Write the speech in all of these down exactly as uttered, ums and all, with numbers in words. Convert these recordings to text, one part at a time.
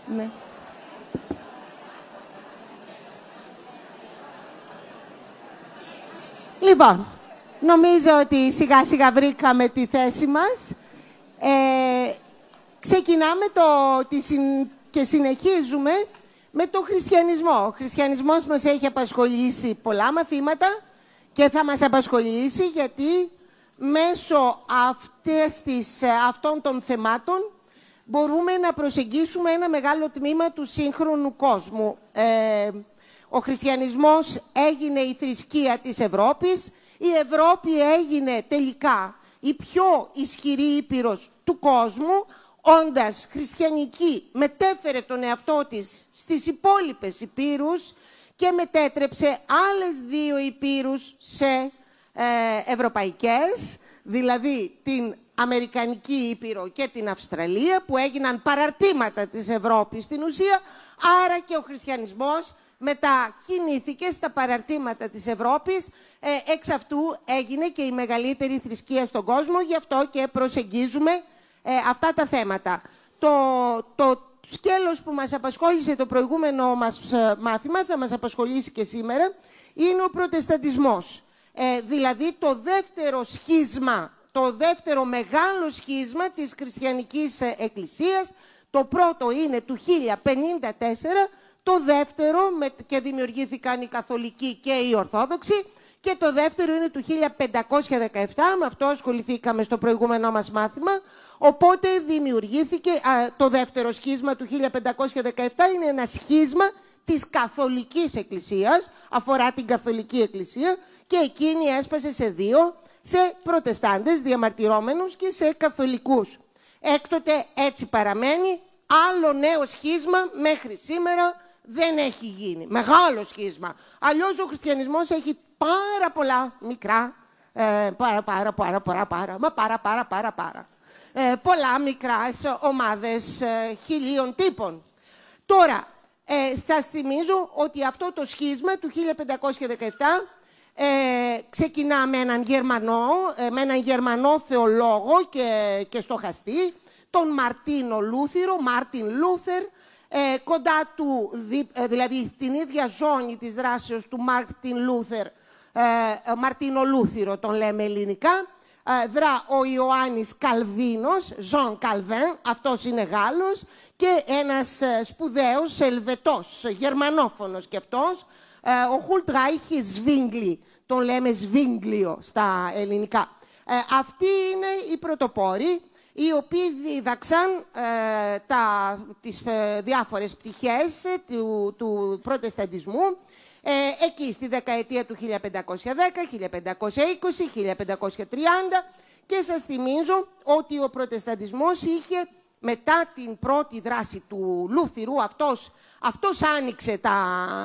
Ναι. Λοιπόν, νομίζω ότι σιγά σιγά βρήκαμε τη θέση μας. Ε, ξεκινάμε το, τη συν, και συνεχίζουμε με τον χριστιανισμό. Ο χριστιανισμός μας έχει απασχολήσει πολλά μαθήματα και θα μας απασχολήσει γιατί μέσω αυτές της, αυτών των θεμάτων μπορούμε να προσεγγίσουμε ένα μεγάλο τμήμα του σύγχρονου κόσμου. Ε, ο χριστιανισμός έγινε η θρησκεία της Ευρώπης. Η Ευρώπη έγινε τελικά η πιο ισχυρή ήπειρος του κόσμου. Όντας χριστιανική, μετέφερε τον εαυτό της στις υπόλοιπες υπήρους και μετέτρεψε άλλες δύο υπήρους σε ε, ευρωπαϊκές, δηλαδή την Αμερικανική Ήπειρο και την Αυστραλία, που έγιναν παραρτήματα της Ευρώπης στην ουσία, άρα και ο χριστιανισμός μετακινήθηκε στα παραρτήματα της Ευρώπης, ε, εξ αυτού έγινε και η μεγαλύτερη θρησκεία στον κόσμο, γι' αυτό και προσεγγίζουμε ε, αυτά τα θέματα. Το, το σκέλος που μας απασχόλησε το προηγούμενο μας μάθημα, θα μας απασχολήσει και σήμερα, είναι ο προτεσταντισμός. Ε, δηλαδή το δεύτερο σχίσμα, το δεύτερο μεγάλο σχίσμα της χριστιανικής εκκλησίας. Το πρώτο είναι του χίλια πενήντα τέσσερα, το δεύτερο, και δημιουργήθηκαν οι καθολικοί και οι ορθόδοξοι, και το δεύτερο είναι του χίλια πεντακόσια δεκαεπτά, με αυτό ασχοληθήκαμε στο προηγούμενο μας μάθημα, οπότε δημιουργήθηκε α, το δεύτερο σχίσμα του χίλια πεντακόσια δεκαεπτά, είναι ένα σχίσμα της καθολικής εκκλησίας, αφορά την καθολική εκκλησία, και εκείνη έσπασε σε δύο, σε προτεστάντες διαμαρτυρώμενους και σε καθολικούς. Έκτοτε έτσι παραμένει, άλλο νέο σχίσμα μέχρι σήμερα δεν έχει γίνει. Μεγάλο σχίσμα. Αλλιώς ο χριστιανισμός έχει πάρα πολλά μικρά, ε, πάρα, πάρα, πάρα, πάρα, πάρα, μα πάρα, πάρα, πάρα, πάρα. Ε, πολλά μικρά ομάδες ε, χιλίων τύπων. Τώρα, ε, σας θυμίζω ότι αυτό το σχίσμα του χίλια πεντακόσια δεκαεπτά ε, ξεκινά με έναν Γερμανό, ε, με έναν Γερμανό θεολόγο και, και στοχαστή, τον Μαρτίνο Λούθυρο, Μάρτιν Λούθερ, ε, κοντά του, δηλαδή την ίδια ζώνη της δράσεως του Μάρτιν Λούθερ, ε, Μαρτίνο Λούθυρο τον λέμε ελληνικά, ε, δρά ο Ιωάννης Καλβίνος, Ζων Καλβέν, αυτός είναι Γάλλος, και ένας ε, σπουδαίος Ελβετός, γερμανόφωνος κι αυτός, ε, ο Χουλτράιχ Σβίγγλι, τον λέμε Σβίγγλιο στα ελληνικά. Ε, αυτοί είναι οι πρωτοπόροι, οι οποίοι δίδαξαν ε, τα, τις ε, διάφορες πτυχές ε, του, του προτεσταντισμού ε, εκεί στη δεκαετία του χίλια πεντακόσια δέκα, χίλια πεντακόσια είκοσι, χίλια πεντακόσια τριάντα, και σας θυμίζω ότι ο προτεσταντισμός είχε μετά την πρώτη δράση του Λούθυρου, αυτός, αυτός άνοιξε, τα,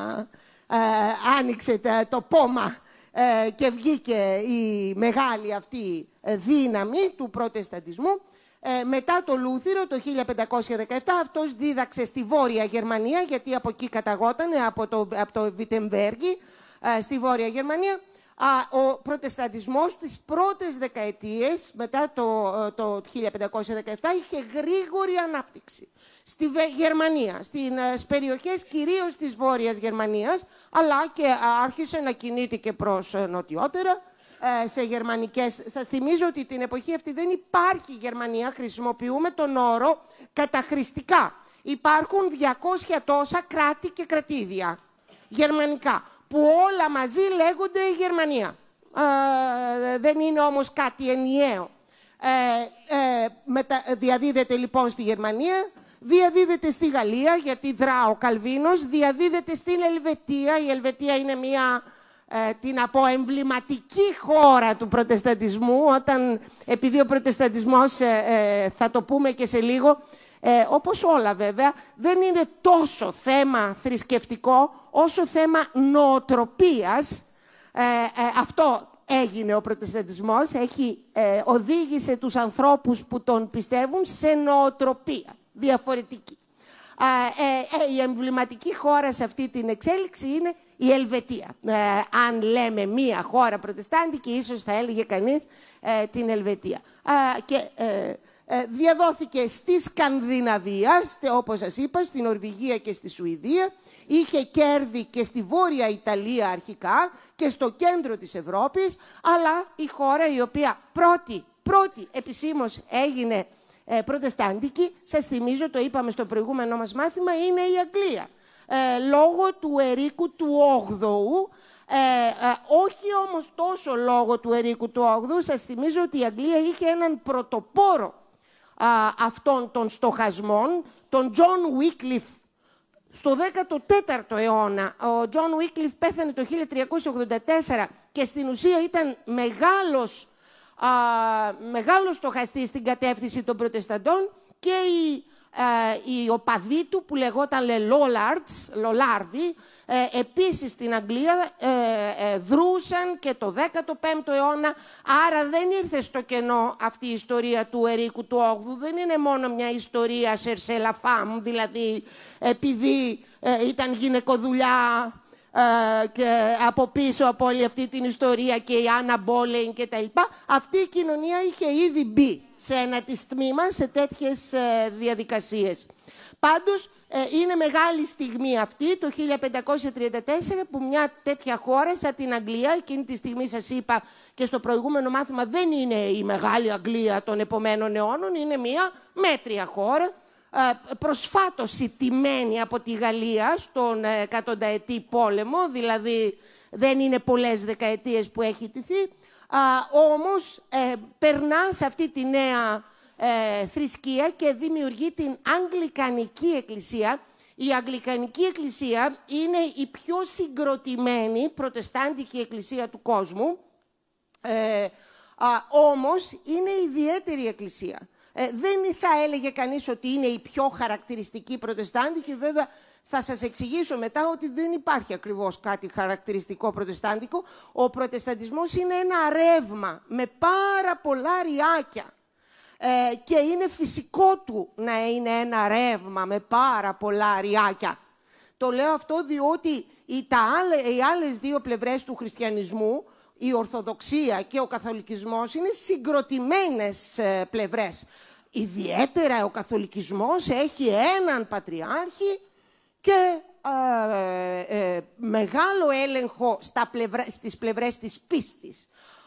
ε, άνοιξε τα, το πόμα ε, και βγήκε η μεγάλη αυτή δύναμη του προτεσταντισμού. Ε, μετά το Λούθυρο, το χίλια πεντακόσια δεκαεπτά, αυτός δίδαξε στη Βόρεια Γερμανία, γιατί από εκεί καταγότανε, από το, από το Βιτεμβέργη, ε, στη Βόρεια Γερμανία. Α, ο προτεσταντισμός τις πρώτες δεκαετίες, μετά το, το χίλια πεντακόσια δεκαεπτά, είχε γρήγορη ανάπτυξη. Στη Γερμανία, στις περιοχές κυρίως της Βόρειας Γερμανίας, αλλά και άρχισε να κινείται και προς νοτιότερα, σε γερμανικές. Σας θυμίζω ότι την εποχή αυτή δεν υπάρχει Γερμανία, χρησιμοποιούμε τον όρο καταχρηστικά. Υπάρχουν διακόσια τόσα κράτη και κρατήδια γερμανικά, που όλα μαζί λέγονται Γερμανία. Ε, δεν είναι όμως κάτι ενιαίο. Ε, ε, μετα... Διαδίδεται λοιπόν στη Γερμανία, διαδίδεται στη Γαλλία, γιατί δρά ο Καλβίνος, διαδίδεται στην Ελβετία. Η Ελβετία είναι μια... Ε, την από εμβληματική χώρα του προτεσταντισμού, όταν, επειδή ο προτεσταντισμός, ε, ε, θα το πούμε και σε λίγο, ε, όπως όλα βέβαια, δεν είναι τόσο θέμα θρησκευτικό, όσο θέμα νοοτροπίας. Ε, ε, αυτό έγινε ο προτεσταντισμός, έχει, ε, οδήγησε τους ανθρώπους που τον πιστεύουν σε νοοτροπία διαφορετική. Ε, ε, η εμβληματική χώρα σε αυτή την εξέλιξη είναι η Ελβετία. Ε, αν λέμε μία χώρα προτεστάντικη, ίσως θα έλεγε κανείς ε, την Ελβετία. Ε, και, ε, Ε, διαδόθηκε στη Σκανδιναβία, όπως σας είπα, στην Νορβηγία και στη Σουηδία. Είχε κέρδη και στη Βόρεια Ιταλία αρχικά και στο κέντρο της Ευρώπης, αλλά η χώρα η οποία πρώτη, πρώτη επισήμως έγινε ε, προτεστάντικη, σας θυμίζω, το είπαμε στο προηγούμενο μας μάθημα, είναι η Αγγλία. Ε, λόγω του Ερίκου του όγδοου, ε, ε, όχι όμως τόσο λόγω του Ερίκου του όγδοου, σας θυμίζω ότι η Αγγλία είχε έναν πρωτοπόρο α, αυτών των στοχασμών, τον John Wycliffe, στο δέκατο τέταρτο αιώνα. Ο John Wycliffe πέθανε το χίλια τριακόσια ογδόντα τέσσερα και στην ουσία ήταν μεγάλος, α, μεγάλος στοχαστής στην κατεύθυνση των προτεσταντών και οι, α, οι οπαδοί του που λεγόταν Lollards, Λολάρδοι, ε, επίσης στην Αγγλία ε, ε, δρούσαν και το δέκατο πέμπτο αιώνα, άρα δεν ήρθε στο κενό αυτή η ιστορία του Ερίκου του όγδοου, δεν είναι μόνο μια ιστορία σερσελαφάμ, δηλαδή επειδή ε, ήταν γυναικοδουλειά ε, και από πίσω από όλη αυτή την ιστορία και η Άννα Μπόλεϊν και τα λοιπά, αυτή η κοινωνία είχε ήδη μπει σε ένα της τμήμα σε τέτοιες ε, διαδικασίες. Πάντως, ε, είναι μεγάλη στιγμή αυτή, το χίλια πεντακόσια τριάντα τέσσερα, που μια τέτοια χώρα σαν την Αγγλία, εκείνη τη στιγμή σας είπα και στο προηγούμενο μάθημα, δεν είναι η μεγάλη Αγγλία των επομένων αιώνων, είναι μια μέτρια χώρα, ε, προσφάτως ιτημένη από τη Γαλλία στον ε, εκατονταετή πόλεμο, δηλαδή δεν είναι πολλές δεκαετίες που έχει ιτηθεί, ε, όμως ε, περνά σε αυτή τη νέα Ε, θρησκεία και δημιουργεί την Αγγλικανική Εκκλησία. Η Αγγλικανική Εκκλησία είναι η πιο συγκροτημένη προτεστάντικη εκκλησία του κόσμου, ε, α, όμως είναι ιδιαίτερη εκκλησία. Ε, δεν θα έλεγε κανείς ότι είναι η πιο χαρακτηριστική προτεστάντικη, βέβαια θα σας εξηγήσω μετά ότι δεν υπάρχει ακριβώς κάτι χαρακτηριστικό προτεστάντικο. Ο προτεσταντισμός είναι ένα ρεύμα με πάρα πολλά ριάκια. Ε, και είναι φυσικό του να είναι ένα ρεύμα με πάρα πολλά ριάκια. Το λέω αυτό διότι οι, τα άλλε, οι άλλες δύο πλευρές του χριστιανισμού, η Ορθοδοξία και ο Καθολικισμός, είναι συγκροτημένες ε, πλευρές. Ιδιαίτερα ο Καθολικισμός έχει έναν πατριάρχη και ε, ε, ε, μεγάλο έλεγχο στα πλευρά, στις πλευρές της πίστης.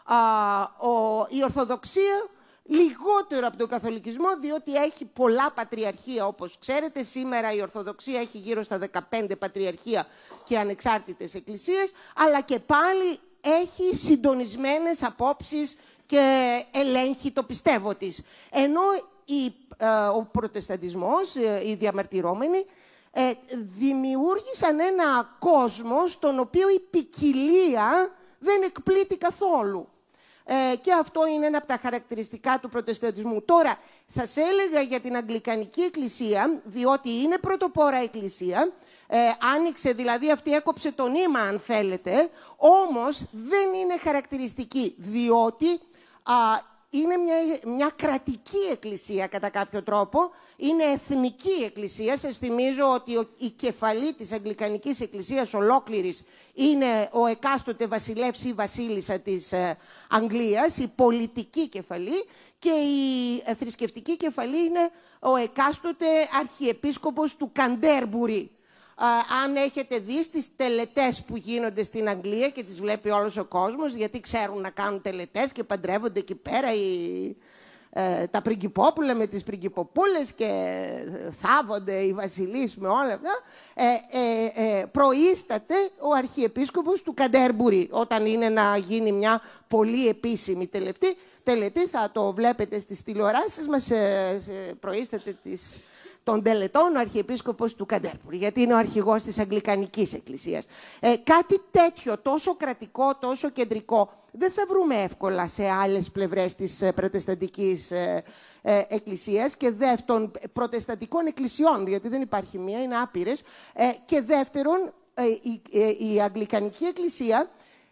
Ε, ο, η Ορθοδοξία λιγότερο από τον Καθολικισμό, διότι έχει πολλά πατριαρχία, όπως ξέρετε. Σήμερα η Ορθοδοξία έχει γύρω στα δεκαπέντε πατριαρχία και ανεξάρτητες εκκλησίες, αλλά και πάλι έχει συντονισμένες απόψεις και ελέγχει το πιστεύω της. Ενώ η, ε, ο προτεσταντισμός, ε, οι διαμαρτυρόμενοι, ε, δημιούργησαν ένα κόσμο στον οποίο η ποικιλία δεν εκπλήττει καθόλου. Ε, και αυτό είναι ένα από τα χαρακτηριστικά του προτεσταντισμού. Τώρα, σας έλεγα για την Αγγλικανική Εκκλησία, διότι είναι πρωτοπόρα εκκλησία, ε, άνοιξε, δηλαδή αυτή έκοψε το νήμα, αν θέλετε, όμως δεν είναι χαρακτηριστική, διότι α, είναι μια, μια κρατική εκκλησία κατά κάποιο τρόπο, είναι εθνική εκκλησία. Σας θυμίζω ότι ο, η κεφαλή της Αγγλικανικής Εκκλησίας ολόκληρης είναι ο εκάστοτε βασιλεύς ή βασίλισσα της ε, Αγγλίας, η πολιτική κεφαλή, και η ε, θρησκευτική κεφαλή είναι ο εκάστοτε αρχιεπίσκοπος του Καντέρμπουρι. Uh, αν έχετε δει στις τελετές που γίνονται στην Αγγλία και τις βλέπει όλος ο κόσμος, γιατί ξέρουν να κάνουν τελετές και παντρεύονται εκεί πέρα οι, ε, τα πριγκιπόπουλα με τις πριγκιποπούλες και θάβονται οι βασιλείς με όλα αυτά, ε, ε, ε, προείσταται ο αρχιεπίσκοπος του Καντέρμπουρι. Όταν είναι να γίνει μια πολύ επίσημη τελετή, τελετή θα το βλέπετε στις τηλεοράσεις μας, ε, ε, προείσταται της... των τελετών ο Αρχιεπίσκοπος του Καντέρμπουρι, γιατί είναι ο αρχηγός της Αγγλικανικής Εκκλησίας. Ε, κάτι τέτοιο, τόσο κρατικό, τόσο κεντρικό, δεν θα βρούμε εύκολα σε άλλες πλευρές της ε, προτεσταντικής ε, ε, εκκλησίας και δεύτερον, προτεσταντικών εκκλησιών, γιατί δεν υπάρχει μία, είναι άπειρες. Ε, και δεύτερον, ε, η, ε, η Αγγλικανική Εκκλησία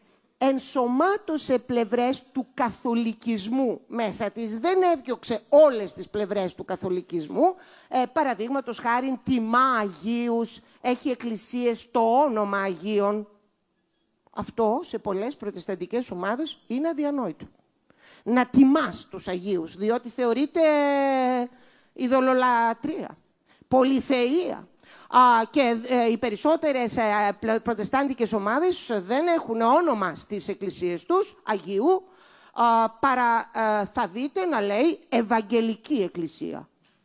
ενσωμάτωσε πλευρές του καθολικισμού μέσα της. Δεν έδιωξε όλες τις πλευρές του καθολικισμού. Ε, παραδείγματος χάριν, τιμά Αγίους, έχει εκκλησίες στο όνομα Αγίων. Αυτό σε πολλές προτεσταντικές ομάδες είναι αδιανόητο. να τιμάς τους Αγίους, διότι θεωρείται ειδωλολατρία, πολυθεΐα. Α, και ε, οι περισσότερες ε, προτεστάντικες ομάδες δεν έχουν όνομα στις εκκλησίες τους Αγίου, α, παρά ε, θα δείτε να λέει Ευαγγελική Εκκλησία.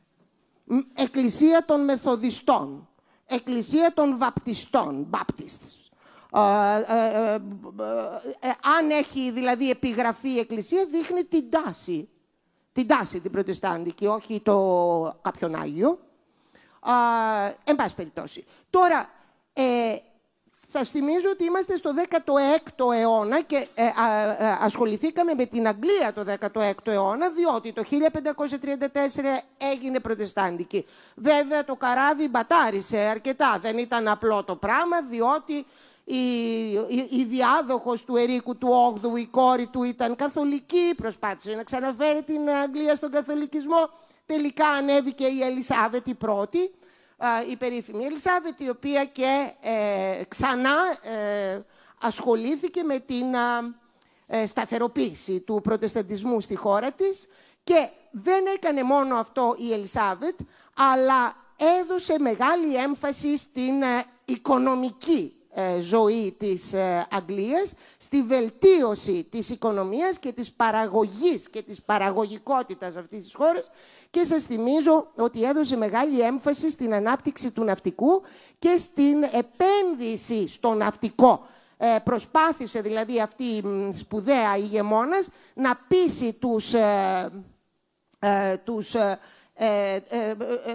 Εκκλησία των Μεθοδιστών, Εκκλησία των Βαπτιστών, Baptists. Uh, uh, uh, uh, uh, αν έχει δηλαδή επιγραφή η Εκκλησία, δείχνει την τάση, την τάση την προτεστάντικη, όχι το κάποιον Άγιο. Uh, εν πάση περιπτώσει. Τώρα, ε, σας θυμίζω ότι είμαστε στο δέκατο έκτο αιώνα και ε, α, α, ασχοληθήκαμε με την Αγγλία το δέκατο έκτο αιώνα, διότι το χίλια πεντακόσια τριάντα τέσσερα έγινε προτεστάντικη. Βέβαια, το καράβι μπατάρισε αρκετά. Δεν ήταν απλό το πράγμα, διότι η, η, η διάδοχος του Ερίκου του όγδοου, η κόρη του, ήταν καθολική, προσπάθησε να ξαναφέρει την Αγγλία στον καθολικισμό. Τελικά ανέβηκε η Ελισάβετ η πρώτη, η περίφημη Ελισάβετ, η οποία και ε, ξανά ε, ασχολήθηκε με την ε, σταθεροποίηση του προτεσταντισμού στη χώρα της και δεν έκανε μόνο αυτό η Ελισάβετ, αλλά έδωσε μεγάλη έμφαση στην ε, οικονομική ζωή της Αγγλίας, στη βελτίωση της οικονομίας και της παραγωγής και της παραγωγικότητας αυτής της χώρας και σας θυμίζω ότι έδωσε μεγάλη έμφαση στην ανάπτυξη του ναυτικού και στην επένδυση στο ναυτικό. Ε, προσπάθησε δηλαδή αυτή η σπουδαία ηγεμόνας να πείσει τους, ε, ε, τους ε, ε, ε, ε,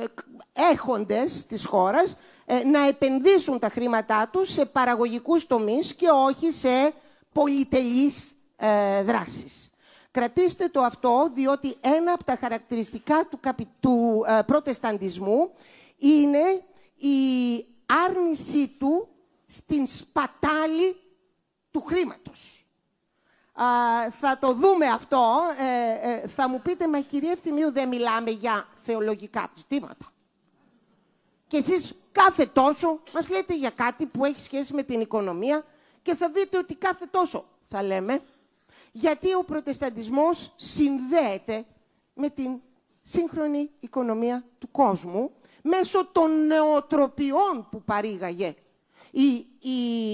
έχοντες της χώρας να επενδύσουν τα χρήματά τους σε παραγωγικούς τομείς και όχι σε πολυτελείς ε, δράσεις. Κρατήστε το αυτό, διότι ένα από τα χαρακτηριστικά του, καπι... του ε, προτεσταντισμού είναι η άρνησή του στην σπατάλη του χρήματος. Α, θα το δούμε αυτό. Ε, ε, θα μου πείτε, μα κυρία Ευθυμίου, δεν μιλάμε για θεολογικά ζητήματα. Και εσείς κάθε τόσο μας λέτε για κάτι που έχει σχέση με την οικονομία και θα δείτε ότι κάθε τόσο θα λέμε, γιατί ο προτεσταντισμός συνδέεται με την σύγχρονη οικονομία του κόσμου μέσω των νεοτροπιών που παρήγαγε. Η, η,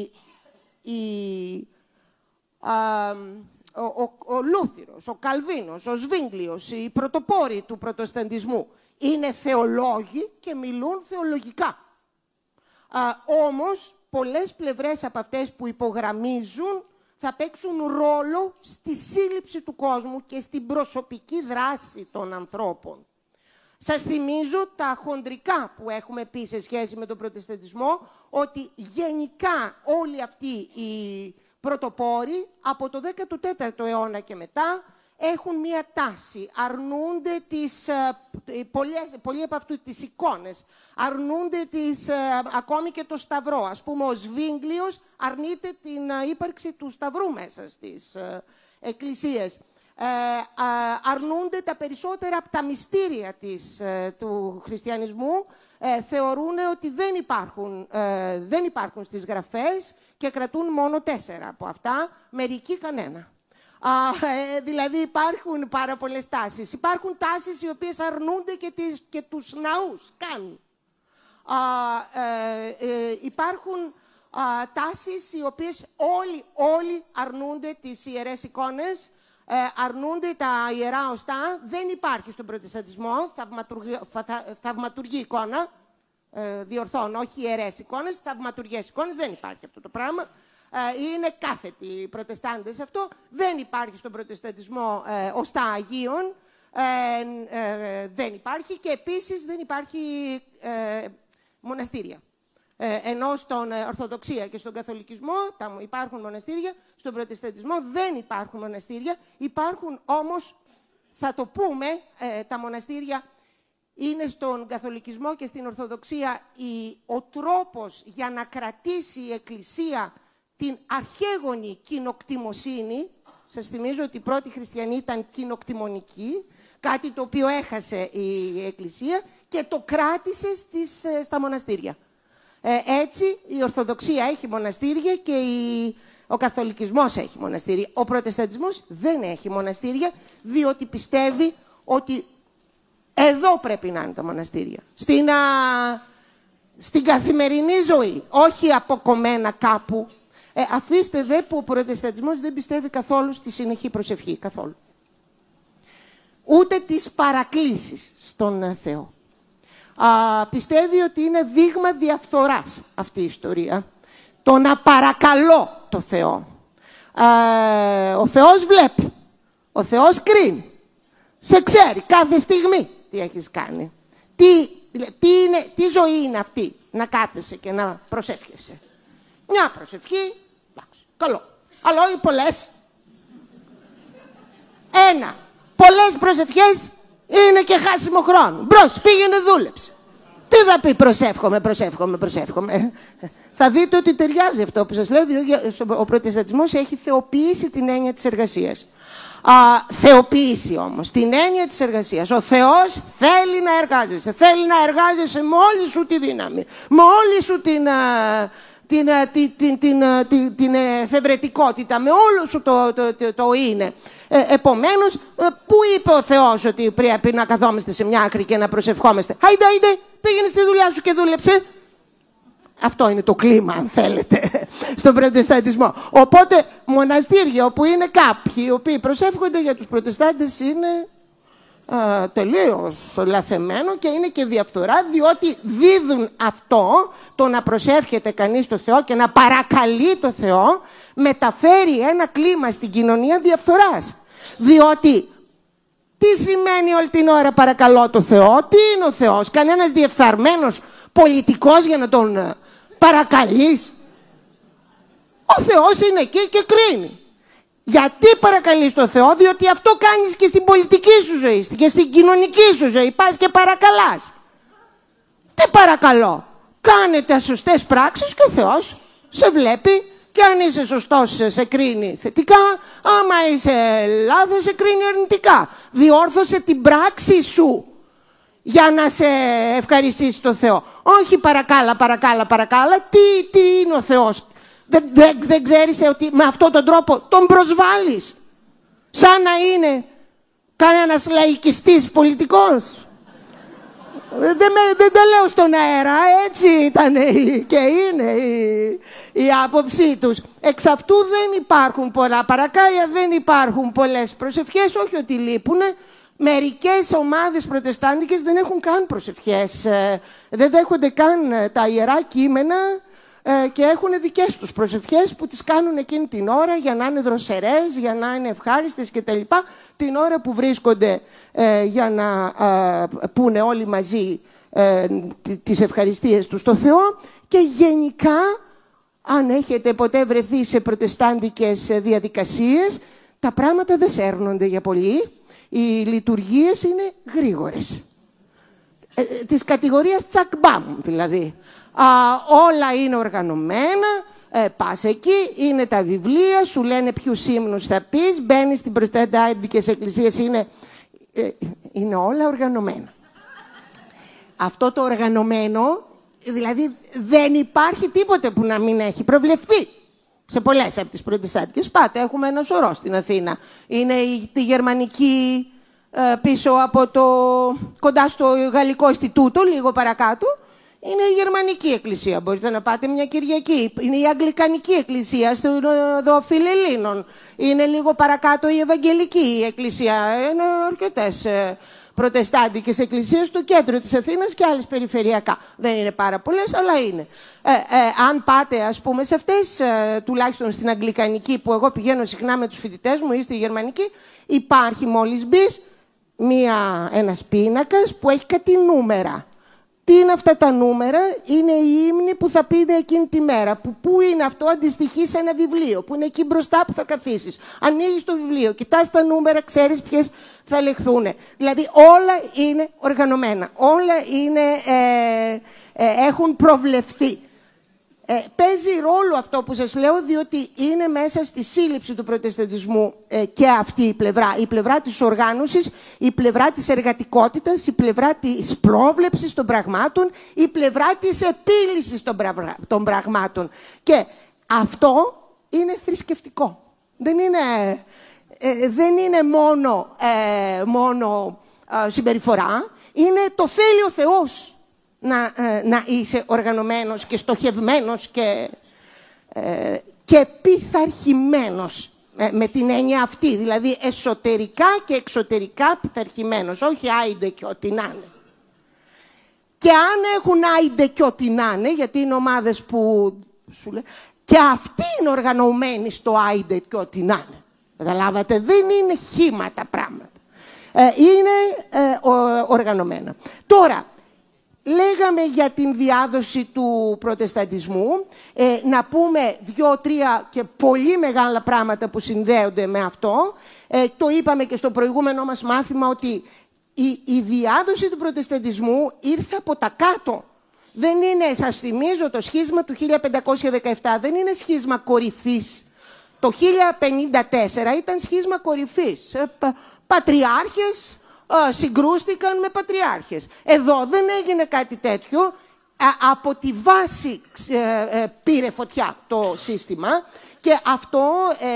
η, α, ο, ο, ο Λούθυρος, ο Καλβίνος, ο Σβίγγλιος, οι πρωτοπόροι του προτεσταντισμού είναι θεολόγοι και μιλούν θεολογικά. Α, όμως, πολλές πλευρές από αυτές που υπογραμμίζουν θα παίξουν ρόλο στη σύλληψη του κόσμου και στην προσωπική δράση των ανθρώπων. Σας θυμίζω τα χοντρικά που έχουμε πει σε σχέση με τον προτεσταντισμό, ότι γενικά όλοι αυτοί οι πρωτοπόροι από το δέκατο τέταρτο αιώνα και μετά έχουν μία τάση, αρνούνται τις, πολλές, πολλοί από αυτού τις εικόνες, αρνούνται τις, ακόμη και το σταυρό. Ας πούμε, ο Σβίγγλιος αρνείται την ύπαρξη του σταυρού μέσα στις εκκλησίες. Ε, αρνούνται τα περισσότερα από τα μυστήρια της, του χριστιανισμού, ε, θεωρούν ότι δεν υπάρχουν, ε, δεν υπάρχουν στις γραφές και κρατούν μόνο τέσσερα από αυτά, μερικοί κανένα. Α, ε, δηλαδή υπάρχουν πάρα πολλές τάσεις. Υπάρχουν τάσεις οι οποίες αρνούνται και, τις, και τους ναούς καν. Α, ε, ε, υπάρχουν α, τάσεις οι οποίες όλοι, όλοι αρνούνται τις ιερές εικόνες, ε, αρνούνται τα ιερά οστά. Δεν υπάρχει στον προτεσταντισμό θαυματουργή, θα, θαυματουργή εικόνα, ε, διορθώνω, όχι ιερές εικόνες, θαυματουργές εικόνες, δεν υπάρχει αυτό το πράγμα. Είναι κάθετοι οι προτεστάντες αυτό. Δεν υπάρχει στον προτεσταντισμό ε, οστά Αγίων. Ε, ε, δεν υπάρχει και επίσης δεν υπάρχει ε, μοναστήρια. Ε, ενώ στον ε, Ορθοδοξία και στον Καθολικισμό τα, υπάρχουν μοναστήρια, στον προτεσταντισμό δεν υπάρχουν μοναστήρια. Υπάρχουν όμως, θα το πούμε, ε, τα μοναστήρια είναι στον Καθολικισμό και στην Ορθοδοξία η, ο τρόπος για να κρατήσει η Εκκλησία την αρχαίγονη κοινοκτημοσύνη. Σας θυμίζω ότι οι πρώτοι χριστιανοί ήταν κοινοκτημονικοί, κάτι το οποίο έχασε η Εκκλησία και το κράτησε στις, στα μοναστήρια. Ε, έτσι η Ορθοδοξία έχει μοναστήρια και η Ο καθολικισμός έχει μοναστήρια. Ο προτεσταντισμός δεν έχει μοναστήρια, διότι πιστεύει ότι εδώ πρέπει να είναι τα μοναστήρια. Στην, α, στην καθημερινή ζωή, όχι αποκομμένα κάπου. Ε, αφήστε δε που ο προτεσταντισμός δεν πιστεύει καθόλου στη συνεχή προσευχή, καθόλου. Ούτε τις παρακλήσεις στον Θεό. Α, πιστεύει ότι είναι δείγμα διαφθοράς αυτή η ιστορία. Το να παρακαλώ το Θεό. Ε, ο Θεός βλέπει. Ο Θεός κρίνει. Σε ξέρει κάθε στιγμή τι έχεις κάνει. Τι, τι, είναι, τι ζωή είναι αυτή να κάθεσαι και να προσεύχεσαι. Μια προσευχή, εντάξει, καλό. Αλλά όχι πολλές. Ένα. Πολλές προσευχές είναι και χάσιμο χρόνο. Μπρος, πήγαινε δούλεψε. Τι θα πει προσεύχομαι, προσεύχομαι, προσεύχομαι. Θα δείτε ότι ταιριάζει αυτό που σας λέω, διότι ο προτεσταντισμός έχει θεοποιήσει την έννοια της εργασίας. Α, θεοποιήσει όμως την έννοια της εργασίας. Ο Θεός θέλει να εργάζεσαι, θέλει να εργάζεσαι με όλη σου τη δύναμη, με όλη σου την... Α, την, την, την, την, την, την εφευρετικότητα, με όλο σου το, το, το, το είναι. Ε, επομένως, πού είπε ο Θεός ότι πρέπει να καθόμαστε σε μια άκρη και να προσευχόμαστε? Άιντε, άιντε, πήγαινε στη δουλειά σου και δούλεψε. Αυτό είναι το κλίμα, αν θέλετε, στον προτεσταντισμό. Οπότε, μοναστήρια όπου είναι κάποιοι οι οποίοι προσεύχονται για τους προτεστάντες είναι α, τελείως λαθεμένο και είναι και διαφθορά, διότι δίδουν αυτό, το να προσεύχεται κανείς το Θεό και να παρακαλεί το Θεό, μεταφέρει ένα κλίμα στην κοινωνία διαφθοράς. Διότι τι σημαίνει όλη την ώρα παρακαλώ το Θεό? Τι είναι ο Θεός? Κανένας διεφθαρμένος πολιτικός για να τον παρακαλείς? Ο Θεός είναι εκεί και κρίνει. Γιατί παρακαλείς το Θεό? Διότι αυτό κάνεις και στην πολιτική σου ζωή και στην κοινωνική σου ζωή. Πας και παρακαλάς. Τι παρακαλώ? Κάνε τα σωστές πράξεις και ο Θεός σε βλέπει. Και αν είσαι σωστός σε κρίνει θετικά, άμα είσαι λάθος σε κρίνει αρνητικά. Διόρθωσε την πράξη σου για να σε ευχαριστήσει το Θεό. Όχι παρακάλα, παρακάλα, παρακάλα. Τι, τι είναι ο Θεός? Δεν, δεν, δεν ξέρεις ότι με αυτόν τον τρόπο τον προσβάλλεις. Σαν να είναι κανένας λαϊκιστής πολιτικός. Δεν, δεν τα λέω στον αέρα, έτσι ήταν και είναι η, η άποψή τους. Εξ αυτού δεν υπάρχουν πολλά παρακάλια, δεν υπάρχουν πολλές προσευχές, όχι ότι λείπουν. Μερικές ομάδες προτεστάντικες δεν έχουν καν προσευχές, δεν δέχονται καν τα ιερά κείμενα και έχουν δικές τους προσευχές που τις κάνουν εκείνη την ώρα για να είναι δροσερές, για να είναι ευχάριστες κτλ. Την ώρα που βρίσκονται ε, για να ε, πούνε όλοι μαζί ε, τις ευχαριστίες τους στο Θεό. Και γενικά, αν έχετε ποτέ βρεθεί σε προτεστάντικες διαδικασίες, τα πράγματα δεν σέρνονται για πολύ. Οι λειτουργίες είναι γρήγορες. Ε, της κατηγορίας τσακ-μπαμ δηλαδή. Α, όλα είναι οργανωμένα, ε, πας εκεί, είναι τα βιβλία, σου λένε ποιους ύμνους θα πεις, μπαίνεις στην προτεσταντικές εκκλησίες, είναι, ε, είναι όλα οργανωμένα. Αυτό το οργανωμένο, δηλαδή δεν υπάρχει τίποτε που να μην έχει προβλεφθεί. Σε πολλές από τις προτεσταντικές πάτε, έχουμε ένα σωρό στην Αθήνα. Είναι η, τη γερμανική ε, πίσω από το, κοντά στο Γαλλικό Ινστιτούτο, λίγο παρακάτω. Είναι η γερμανική εκκλησία, μπορείτε να πάτε μια Κυριακή. Είναι η αγγλικανική εκκλησία στο Δοφιλελλήνων. Είναι λίγο παρακάτω η Ευαγγελική εκκλησία. Είναι αρκετές ε, προτεστάντικες εκκλησίες στο κέντρο της Αθήνας και άλλες περιφερειακά. Δεν είναι πάρα πολλές, αλλά είναι. Ε, ε, αν πάτε, ας πούμε, σε αυτές, ε, τουλάχιστον στην αγγλικανική, που εγώ πηγαίνω συχνά με τους φοιτητές μου, ή στη γερμανική, υπάρχει μόλις μπεις μία, ένας πίνακας που έχει κάτι νούμερα. Τι είναι αυτά τα νούμερα? Είναι οι ύμνοι που θα πει εκείνη τη μέρα. Που, πού είναι αυτό? Αντιστοιχεί σε ένα βιβλίο που είναι εκεί μπροστά που θα καθίσεις. Ανοίγεις το βιβλίο, κοιτάς τα νούμερα, ξέρεις ποιες θα λεχθούν. Δηλαδή όλα είναι οργανωμένα. Όλα είναι, ε, ε, έχουν προβλεφθεί. Ε, παίζει ρόλο αυτό που σας λέω, διότι είναι μέσα στη σύλληψη του προτεσταντισμού ε, και αυτή η πλευρά. Η πλευρά της οργάνωσης, η πλευρά της εργατικότητας, η πλευρά της πρόβλεψης των πραγμάτων, η πλευρά της επίλυσης των, πραγμα, των πραγμάτων. Και αυτό είναι θρησκευτικό. Δεν είναι, ε, δεν είναι μόνο, ε, μόνο ε, συμπεριφορά, είναι το θέλει ο Θεός να, ε, να είσαι οργανωμένος και στοχευμένος και, ε, και πειθαρχημένος. Με την έννοια αυτή, δηλαδή εσωτερικά και εξωτερικά πειθαρχημένος, όχι άιντε και ό,τι να είναι. Και αν έχουν άιντε και ό,τι να είναι, γιατί είναι ομάδες που σου λέει, και αυτοί είναι οργανωμένοι στο άιντε και ό,τι να είναι. Καταλάβατε, δεν είναι χήματα πράγματα. Ε, είναι ε, οργανωμένα. Τώρα, λέγαμε για την διάδοση του προτεσταντισμού, ε, να πούμε δύο-τρία και πολύ μεγάλα πράγματα που συνδέονται με αυτό. Ε, το είπαμε και στο προηγούμενο μας μάθημα ότι η, η διάδοση του προτεσταντισμού ήρθε από τα κάτω. Δεν είναι, σας θυμίζω, το σχίσμα του χίλια πεντακόσια δεκαεπτά δεν είναι σχίσμα κορυφής. Το χίλια πενήντα τέσσερα ήταν σχίσμα κορυφής. Ε, πα, πατριάρχες συγκρούστηκαν με πατριάρχες. Εδώ δεν έγινε κάτι τέτοιο. Από τη βάση πήρε φωτιά το σύστημα και αυτό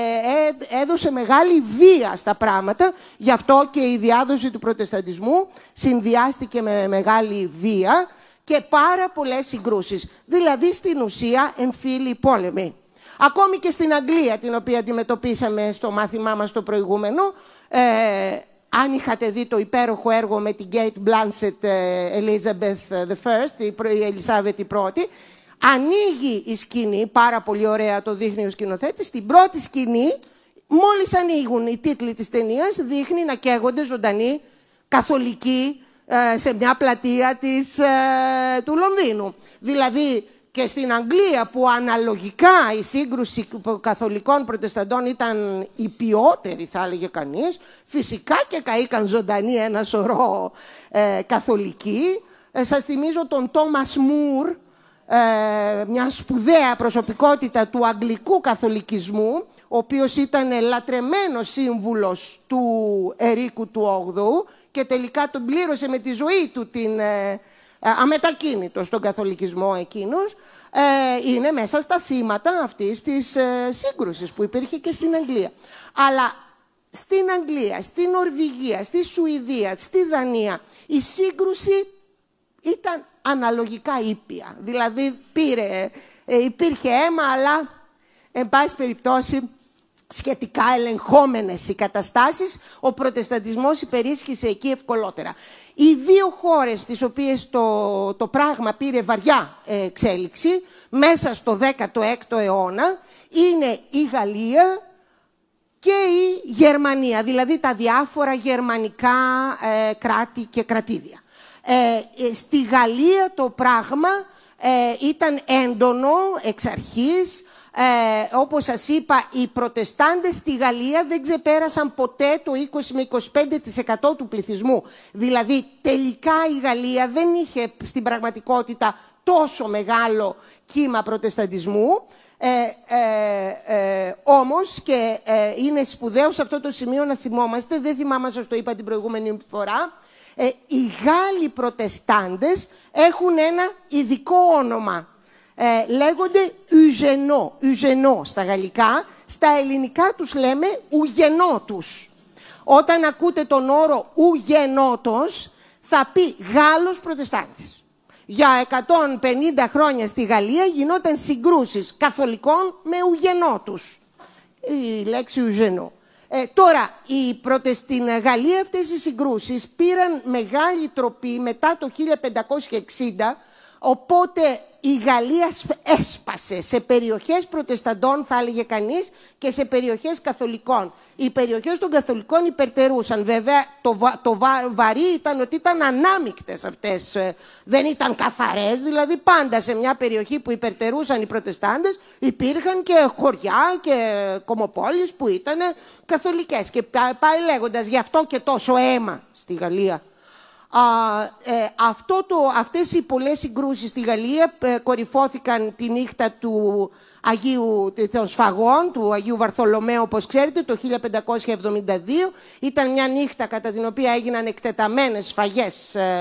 έδωσε μεγάλη βία στα πράγματα. Γι' αυτό και η διάδοση του προτεσταντισμού συνδυάστηκε με μεγάλη βία και πάρα πολλές συγκρούσεις. Δηλαδή στην ουσία εμφύλοι πόλεμοι. Ακόμη και στην Αγγλία, την οποία αντιμετωπίσαμε στο μάθημά μας το προηγούμενο, ε, αν είχατε δει το υπέροχο έργο με την Kate Blanchett, Elizabeth the First, η Ελισάβετ η πρώτη, ανοίγει η σκηνή, πάρα πολύ ωραία το δείχνει ο σκηνοθέτης, στην πρώτη σκηνή, μόλις ανοίγουν οι τίτλοι της ταινίας, δείχνει να καίγονται ζωντανοί καθολικοί σε μια πλατεία της, του Λονδίνου. Δηλαδή, και στην Αγγλία, που αναλογικά η σύγκρουση καθολικών προτεσταντών ήταν η ποιότερη, θα έλεγε κανείς, φυσικά και καήκαν ζωντανοί ένα σωρό ε, καθολικοί. Ε, σας θυμίζω τον Τόμας Μουρ, ε, μια σπουδαία προσωπικότητα του αγγλικού καθολικισμού, ο οποίος ήταν λατρεμένος σύμβουλος του Ερίκου του όγδοου και τελικά τον πλήρωσε με τη ζωή του την... Ε, αμετακίνητο στον καθολικισμό εκείνος, ε, είναι μέσα στα θύματα αυτής της ε, σύγκρουσης που υπήρχε και στην Αγγλία. Αλλά στην Αγγλία, στην Νορβηγία, στη Σουηδία, στη Δανία, η σύγκρουση ήταν αναλογικά ήπια. Δηλαδή πήρε, ε, υπήρχε αίμα, αλλά εν πάση περιπτώσει σχετικά ελεγχόμενες οι καταστάσεις, ο προτεσταντισμός υπερίσχυσε εκεί ευκολότερα. Οι δύο χώρες τις οποίες το, το πράγμα πήρε βαριά εξέλιξη μέσα στο δέκατο έκτο αιώνα είναι η Γαλλία και η Γερμανία, δηλαδή τα διάφορα γερμανικά ε, κράτη και κρατήδια. Ε, στη Γαλλία το πράγμα ε, ήταν έντονο εξ αρχής. Ε, όπως σας είπα, οι προτεστάντες στη Γαλλία δεν ξεπέρασαν ποτέ το είκοσι με είκοσι πέντε τοις εκατό του πληθυσμού. Δηλαδή, τελικά η Γαλλία δεν είχε στην πραγματικότητα τόσο μεγάλο κύμα προτεσταντισμού. Ε, ε, ε, όμως, και ε, είναι σπουδαίο σε αυτό το σημείο να θυμόμαστε, δεν θυμάμαι, σας το είπα την προηγούμενη φορά, ε, οι Γάλλοι προτεστάντες έχουν ένα ειδικό όνομα. Ε, λέγονται Ουζενό, Ουζενό στα γαλλικά, στα ελληνικά τους λέμε Ουγενότους. Όταν ακούτε τον όρο Ουγενότος, θα πει Γάλλος προτεστάντης. Για εκατόν πενήντα χρόνια στη Γαλλία γινόταν συγκρούσεις καθολικών με Ουγενότους. Η λέξη Ουζενό. Ε, τώρα, οι προτε... στην Γαλλία αυτές οι συγκρούσεις πήραν μεγάλη τροπή μετά το χίλια πεντακόσια εξήντα, οπότε η Γαλλία έσπασε σε περιοχές προτεσταντών, θα έλεγε κανείς, και σε περιοχές καθολικών. Οι περιοχές των καθολικών υπερτερούσαν. Βέβαια, το, βα, το βα, βαρύ ήταν ότι ήταν ανάμεικτες αυτές, δεν ήταν καθαρές. Δηλαδή, πάντα σε μια περιοχή που υπερτερούσαν οι προτεστάντες, υπήρχαν και χωριά και κομμοπόλεις που ήταν καθολικές. Και πάει λέγοντας, γι' αυτό και τόσο αίμα στη Γαλλία. Α, ε, αυτό το, αυτές οι πολλές συγκρούσεις στη Γαλλία ε, κορυφώθηκαν τη νύχτα του Αγίου των Σφαγών, του Αγίου Βαρθολομαίου, όπως ξέρετε, το χίλια πεντακόσια εβδομήντα δύο. Ήταν μια νύχτα κατά την οποία έγιναν εκτεταμένες σφαγές ε,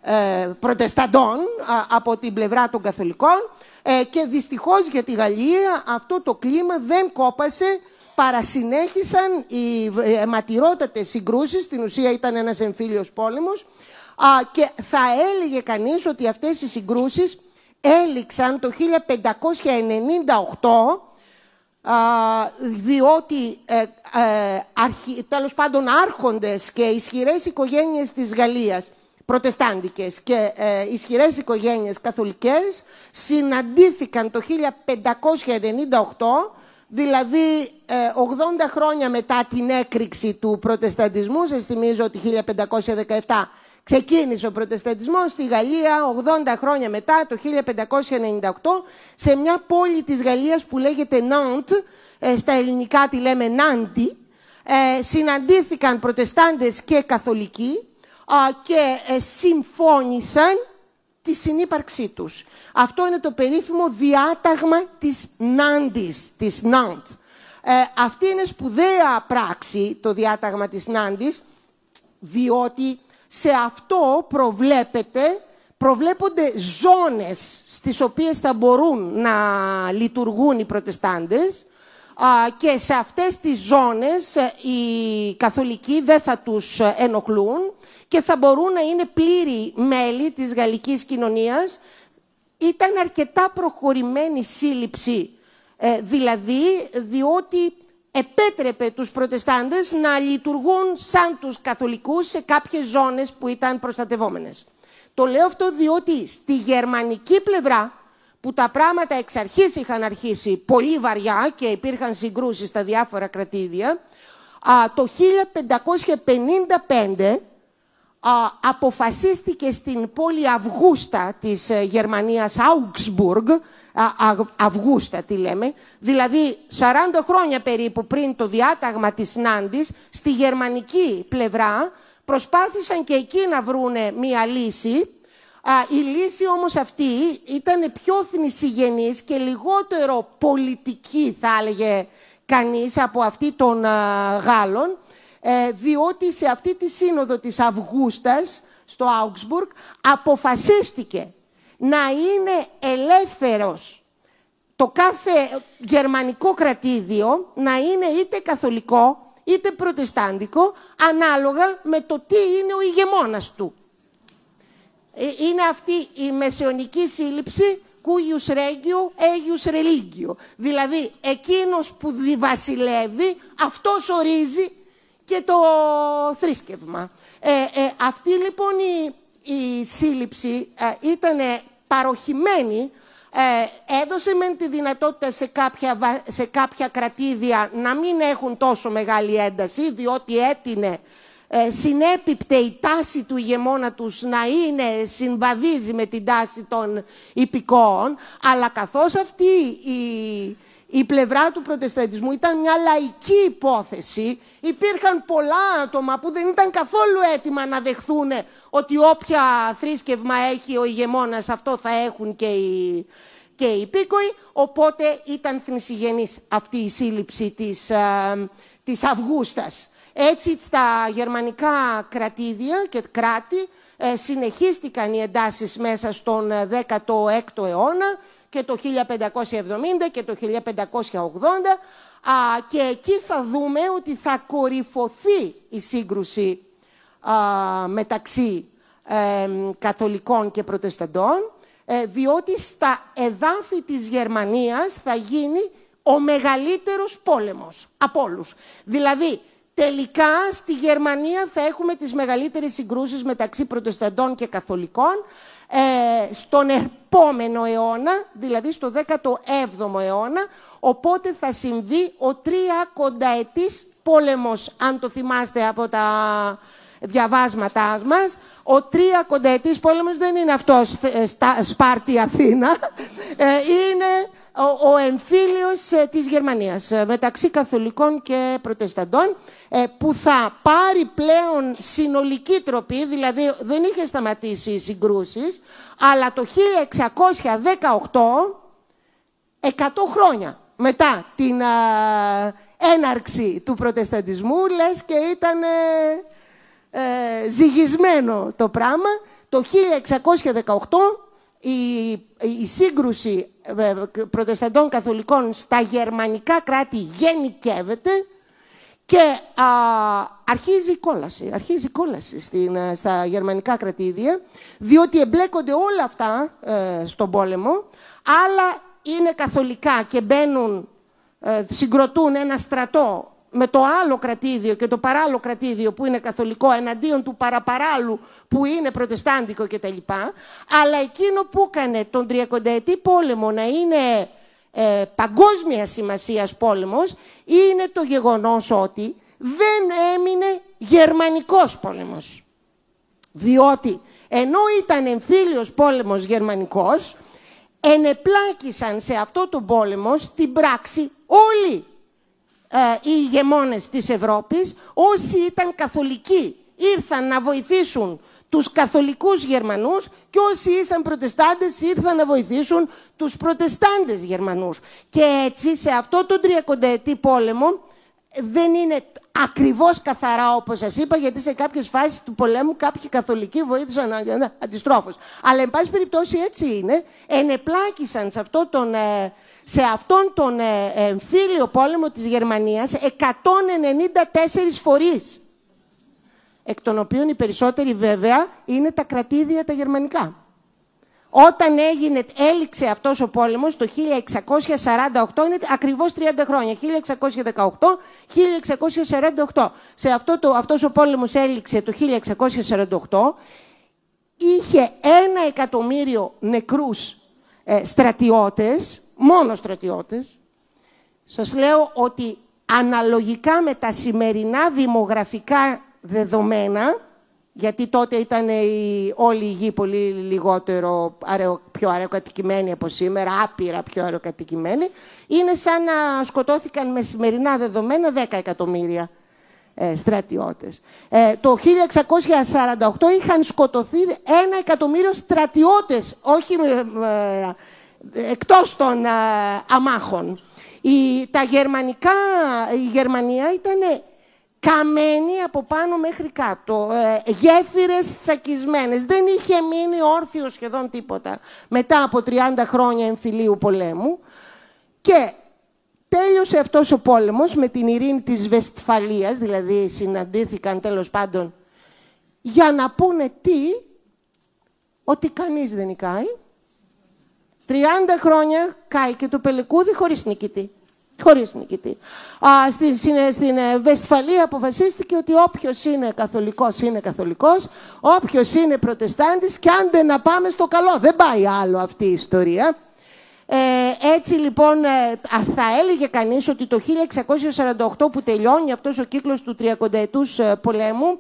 ε, προτεσταντών α, από την πλευρά των καθολικών ε, και δυστυχώς για τη Γαλλία αυτό το κλίμα δεν κόπασε, παρασυνέχισαν οι αιματηρότατες συγκρούσεις, στην ουσία ήταν ένας εμφύλιος πόλεμος α, και θα έλεγε κανείς ότι αυτές οι συγκρούσεις έληξαν το χίλια πεντακόσια ενενήντα οκτώ α, διότι ε, ε, αρχι, τέλος πάντων άρχοντες και ισχυρές οικογένειες της Γαλλίας, προτεστάντικες και ε, ισχυρές οικογένειες καθολικές, συναντήθηκαν το χίλια πεντακόσια ενενήντα οκτώ, δηλαδή ε, ογδόντα χρόνια μετά την έκρηξη του προτεσταντισμού. Σας θυμίζω ότι χίλια πεντακόσια δεκαεπτά ξεκίνησε ο προτεσταντισμός στη Γαλλία, ογδόντα χρόνια μετά, το χίλια πεντακόσια ενενήντα οκτώ, σε μια πόλη της Γαλλίας που λέγεται Νάντ, ε, στα ελληνικά τη λέμε Νάντι, ε, συναντήθηκαν προτεστάντες και καθολικοί ε, και ε, συμφώνησαν τη συνύπαρξή τους. Αυτό είναι το περίφημο διάταγμα της Νάντης, της Νάντ. Ε, αυτή είναι σπουδαία πράξη, το διάταγμα της Νάντης, διότι σε αυτό προβλέπεται, προβλέπονται ζώνες στις οποίες θα μπορούν να λειτουργούν οι προτεστάντες και σε αυτές τις ζώνες οι καθολικοί δεν θα τους ενοχλούν και θα μπορούν να είναι πλήρη μέλη της γαλλικής κοινωνίας. Ήταν αρκετά προχωρημένη σύλληψη, δηλαδή διότι επέτρεπε τους προτεστάντες να λειτουργούν σαν τους καθολικούς σε κάποιες ζώνες που ήταν προστατευόμενες. Το λέω αυτό διότι στη γερμανική πλευρά, που τα πράγματα εξ αρχής είχαν αρχίσει πολύ βαριά και υπήρχαν συγκρούσεις στα διάφορα κρατήδια, το χίλια πεντακόσια πενήντα πέντε αποφασίστηκε στην πόλη Αυγούστα της Γερμανίας, Augsburg, Αυγούστα τη λέμε, δηλαδή σαράντα χρόνια περίπου πριν το διάταγμα της Νάντης, στη γερμανική πλευρά προσπάθησαν και εκεί να βρούνε μία λύση. Η λύση όμως αυτή ήταν πιο θνησιγενής και λιγότερο πολιτική, θα έλεγε κανείς, από αυτή των Γάλλων, διότι σε αυτή τη σύνοδο της Αυγούστας στο Augsburg αποφασίστηκε να είναι ελεύθερος το κάθε γερμανικό κρατήδιο, να είναι είτε καθολικό είτε προτεστάντικο, ανάλογα με το τι είναι ο ηγεμόνας του. Είναι αυτή η μεσαιωνική σύλληψη cuius regio, eius religio. Δηλαδή, εκείνος που διβασιλεύει, αυτός ορίζει και το θρήσκευμα. Ε, ε, αυτή λοιπόν η, η σύλληψη ε, ήταν παροχημένη, ε, έδωσε μεν τη δυνατότητα σε κάποια, σε κάποια κρατήδια να μην έχουν τόσο μεγάλη ένταση, διότι έτεινε, ε, συνέπιπτε η τάση του ηγεμόνα τους να είναι, συμβαδίζει με την τάση των υπηκόων, αλλά καθώς αυτή η η πλευρά του προτεσταντισμού ήταν μια λαϊκή υπόθεση, υπήρχαν πολλά άτομα που δεν ήταν καθόλου έτοιμα να δεχθούν ότι όποια θρήσκευμα έχει ο ηγεμόνας, αυτό θα έχουν και οι, και οι υπήκοοι, οπότε ήταν θνησιγενής αυτή η σύλληψη της, α, της Αυγούστας. Έτσι στα γερμανικά κρατήδια και κράτη ε, συνεχίστηκαν οι εντάσεις μέσα στον δέκατο έκτο αιώνα, και το χίλια πεντακόσια εβδομήντα και το χίλια πεντακόσια ογδόντα, α, και εκεί θα δούμε ότι θα κορυφωθεί η σύγκρουση α, μεταξύ ε, καθολικών και προτεσταντών, ε, διότι στα εδάφη της Γερμανίας θα γίνει ο μεγαλύτερος πόλεμος από όλους. Δηλαδή, τελικά στη Γερμανία θα έχουμε τις μεγαλύτερες συγκρούσεις μεταξύ προτεσταντών και καθολικών, Ε, στον επόμενο αιώνα, δηλαδή στο δέκατο έβδομο αιώνα, οπότε θα συμβεί ο τριακονταετής πόλεμος, αν το θυμάστε από τα διαβάσματά μας. Ο τριακονταετής πόλεμος δεν είναι αυτός Σπάρτη Αθήνα, ε, είναι ο, ο εμφύλιος ε, της Γερμανίας ε, μεταξύ καθολικών και προτεσταντών, ε, που θα πάρει πλέον συνολική τροπή, δηλαδή δεν είχε σταματήσει οι συγκρούσεις, αλλά το χίλια εξακόσια δεκαοκτώ, εκατό χρόνια μετά την α, έναρξη του προτεσταντισμού, λες και ήταν ε, ε, ζυγισμένο το πράγμα. Το χίλια εξακόσια δεκαοκτώ η, η σύγκρουση ε, προτεσταντών καθολικών στα γερμανικά κράτη γενικεύεται και α, αρχίζει η κόλαση, αρχίζει η κόλαση στην, στα γερμανικά κρατήδια, διότι εμπλέκονται όλα αυτά ε, στον πόλεμο, άλλα είναι καθολικά και μπαίνουν, ε, συγκροτούν ένα στρατό με το άλλο κρατήδιο και το παράλληλο κρατήδιο που είναι καθολικό εναντίον του παραπαράλληλου που είναι προτεστάντικο κτλ. Αλλά εκείνο που έκανε τον τριακονταετή πόλεμο να είναι ε, παγκόσμια σημασίας πόλεμος είναι το γεγονός ότι δεν έμεινε γερμανικός πόλεμος. Διότι ενώ ήταν εμφύλιος πόλεμος γερμανικός, ενεπλάκησαν σε αυτό το πόλεμο στην πράξη όλοι ε, οι ηγεμόνες της Ευρώπης, όσοι ήταν καθολικοί, ήρθαν να βοηθήσουν τους καθολικούς Γερμανούς και όσοι ήσαν προτεστάντες ήρθαν να βοηθήσουν τους προτεστάντες Γερμανούς. Και έτσι σε αυτό το τριακονταετή πόλεμο δεν είναι ακριβώς καθαρά όπως σας είπα, γιατί σε κάποιες φάσεις του πολέμου κάποιοι καθολικοί βοήθησαν αντιστρόφως. Αλλά εν πάση περιπτώσει έτσι είναι, ενεπλάκησαν σε, αυτό τον, σε αυτόν τον εμφύλιο πόλεμο της Γερμανίας εκατόν ενενήντα τέσσερις φορείς. Εκ των οποίων οι περισσότεροι βέβαια είναι τα κρατήδια τα γερμανικά. Όταν έγινε, έληξε αυτός ο πόλεμος το χίλια εξακόσια σαράντα οκτώ, είναι ακριβώς τριάντα χρόνια, χίλια εξακόσια δεκαοκτώ με χίλια εξακόσια σαράντα οκτώ. Σε αυτό το, αυτός ο πόλεμος έληξε το χίλια εξακόσια σαράντα οκτώ, είχε ένα εκατομμύριο νεκρούς ε, στρατιώτες, μόνο στρατιώτες. Σας λέω ότι αναλογικά με τα σημερινά δημογραφικά δεδομένα, γιατί τότε ήταν η, όλη η γη πολύ λιγότερο, αραιο, πιο αραιοκατοικημένη από σήμερα, άπειρα πιο αραιοκατοικημένη, είναι σαν να σκοτώθηκαν με σημερινά δεδομένα δέκα εκατομμύρια ε, στρατιώτες. Ε, το χίλια εξακόσια σαράντα οκτώ είχαν σκοτωθεί ένα εκατομμύριο στρατιώτες, όχι ε, ε, εκτός των ε, αμάχων. Η, τα γερμανικά, η Γερμανία ήταν καμένη από πάνω μέχρι κάτω, ε, γέφυρες τσακισμένες. Δεν είχε μείνει όρθιο σχεδόν τίποτα μετά από τριάντα χρόνια εμφυλίου πολέμου. Και τέλειωσε αυτός ο πόλεμος με την ειρήνη της Βεσφαλίας, δηλαδή συναντήθηκαν τέλος πάντων για να πούνε τι, ότι κανείς δεν νικάει. τριάντα χρόνια κάει και το Πελεκούδι χωρίς νικητή. Χωρίς νικητή. Α, στην, στην Βεσφαλία αποφασίστηκε ότι όποιος είναι καθολικός είναι καθολικός, όποιος είναι προτεστάντης και άντε να πάμε στο καλό. Δεν πάει άλλο αυτή η ιστορία. Ε, έτσι λοιπόν ε, ας θα έλεγε κανείς ότι το χίλια εξακόσια σαράντα οκτώ που τελειώνει αυτός ο κύκλος του τριακονταετούς ε, πολέμου,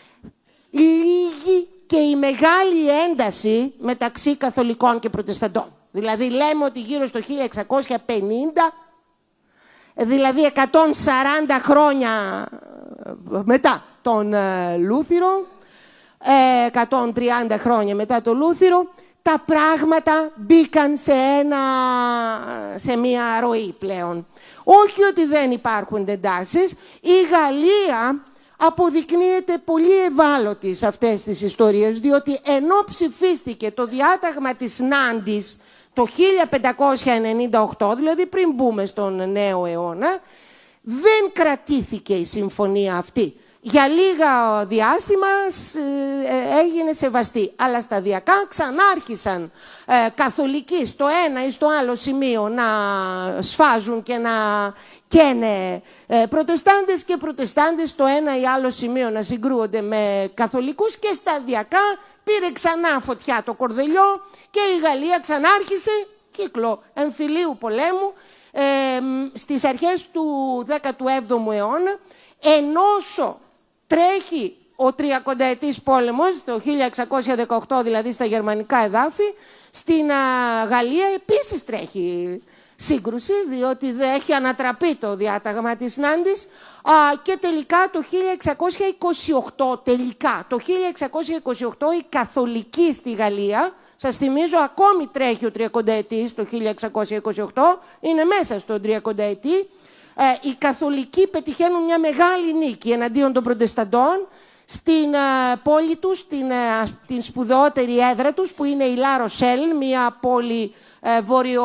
λύγει και η μεγάλη ένταση μεταξύ καθολικών και προτεσταντών. Δηλαδή λέμε ότι γύρω στο χίλια εξακόσια πενήντα, δηλαδή εκατόν σαράντα χρόνια μετά τον ε, Λούθυρο, ε, εκατόν τριάντα χρόνια μετά τον Λούθυρο, τα πράγματα μπήκαν σε, ένα, σε μία ροή πλέον. Όχι ότι δεν υπάρχουν εντάσεις, η Γαλλία αποδεικνύεται πολύ ευάλωτη σε αυτές τις ιστορίες, διότι ενώ ψηφίστηκε το διάταγμα της Νάντης το χίλια πεντακόσια ενενήντα οκτώ, δηλαδή πριν μπούμε στον νέο αιώνα, δεν κρατήθηκε η συμφωνία αυτή. Για λίγα διάστημα έγινε σεβαστή, αλλά σταδιακά ξανάρχισαν ε, καθολικοί στο ένα ή στο άλλο σημείο να σφάζουν και να καίνε ε, προτεστάντες και προτεστάντες στο ένα ή άλλο σημείο να συγκρούονται με καθολικούς και σταδιακά πήρε ξανά φωτιά το κορδελιό και η Γαλλία ξανάρχισε κύκλο εμφυλίου πολέμου ε, στις αρχές του δέκατου έβδομου αιώνα, ενώσο τρέχει ο τριακονταετής πόλεμος, το χίλια εξακόσια δεκαοκτώ δηλαδή στα γερμανικά εδάφη, στην α, Γαλλία επίσης τρέχει σύγκρουση, διότι δεν έχει ανατραπεί το διάταγμα της Νάντης α, και τελικά το χίλια εξακόσια είκοσι οκτώ, τελικά, το χίλια εξακόσια είκοσι οκτώ οι καθολικοί στη Γαλλία, σας θυμίζω ακόμη τρέχει ο τριακονταετής το χίλια εξακόσια είκοσι οκτώ, είναι μέσα στον τριακονταετή, Ε, οι καθολικοί πετυχαίνουν μια μεγάλη νίκη εναντίον των προτεσταντών στην uh, πόλη τους, στην, uh, την σπουδαιότερη έδρα τους, που είναι η La Rochelle, μια πόλη uh,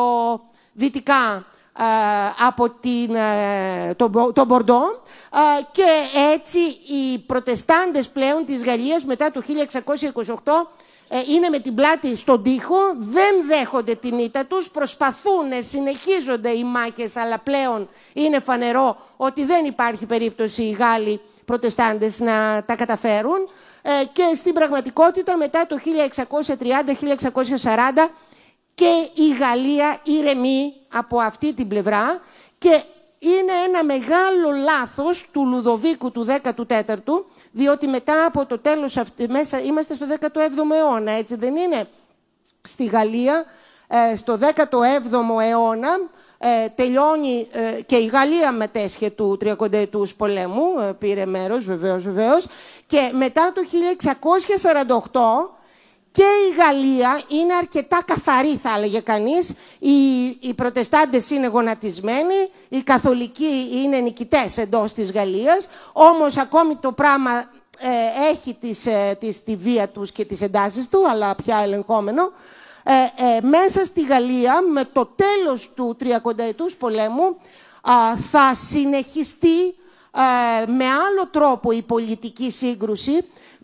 βορειοδυτικά uh, από την, uh, τον, τον Μπορντό. Uh, και έτσι οι προτεστάντες πλέον της Γαλλίας μετά το χίλια εξακόσια είκοσι οκτώ είναι με την πλάτη στον τοίχο, δεν δέχονται την ήττα τους, προσπαθούν, συνεχίζονται οι μάχες, αλλά πλέον είναι φανερό ότι δεν υπάρχει περίπτωση οι Γάλλοι προτεστάντες να τα καταφέρουν. Και στην πραγματικότητα μετά το χίλια εξακόσια τριάντα χίλια εξακόσια σαράντα και η Γαλλία ηρεμεί από αυτή την πλευρά, και είναι ένα μεγάλο λάθος του Λουδοβίκου του δέκατου τέταρτου, διότι μετά από το τέλος, μέσα, είμαστε στο δέκατο έβδομο αιώνα, έτσι δεν είναι? Στη Γαλλία, ε, στο δέκατο έβδομο αιώνα, ε, τελειώνει, ε, και η Γαλλία μετέσχε του τριακονταετούς πολέμου, ε, πήρε μέρος βεβαίως, βεβαίως, και μετά το χίλια εξακόσια σαράντα οκτώ και η Γαλλία είναι αρκετά καθαρή, θα έλεγε κανείς. Οι, οι προτεστάντες είναι γονατισμένοι, οι καθολικοί είναι νικητές εντός της Γαλλίας, όμως ακόμη το πράγμα ε, έχει τις, ε, τις, τη βία τους και τις εντάσεις του, αλλά πια ελεγχόμενο. Ε, ε, μέσα στη Γαλλία, με το τέλος του τριακονταετούς πολέμου, α, θα συνεχιστεί ε, με άλλο τρόπο η πολιτική σύγκρουση,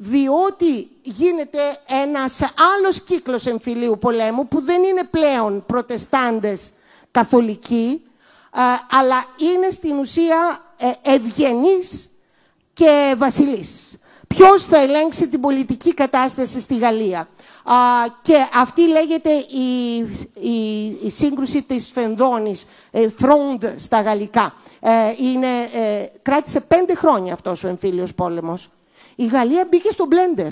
διότι γίνεται ένας άλλος κύκλος εμφυλίου πολέμου, που δεν είναι πλέον προτεστάντες καθολικοί, ε, αλλά είναι στην ουσία ε, ευγενείς και βασιλείς. Ποιος θα ελέγξει την πολιτική κατάσταση στη Γαλλία? Α, και αυτή λέγεται η, η, η σύγκρουση της Φενδώνης, ε, Fronde στα γαλλικά. Ε, είναι, ε, κράτησε πέντε χρόνια αυτός ο εμφύλιος πόλεμος. Η Γαλλία μπήκε στο μπλέντερ.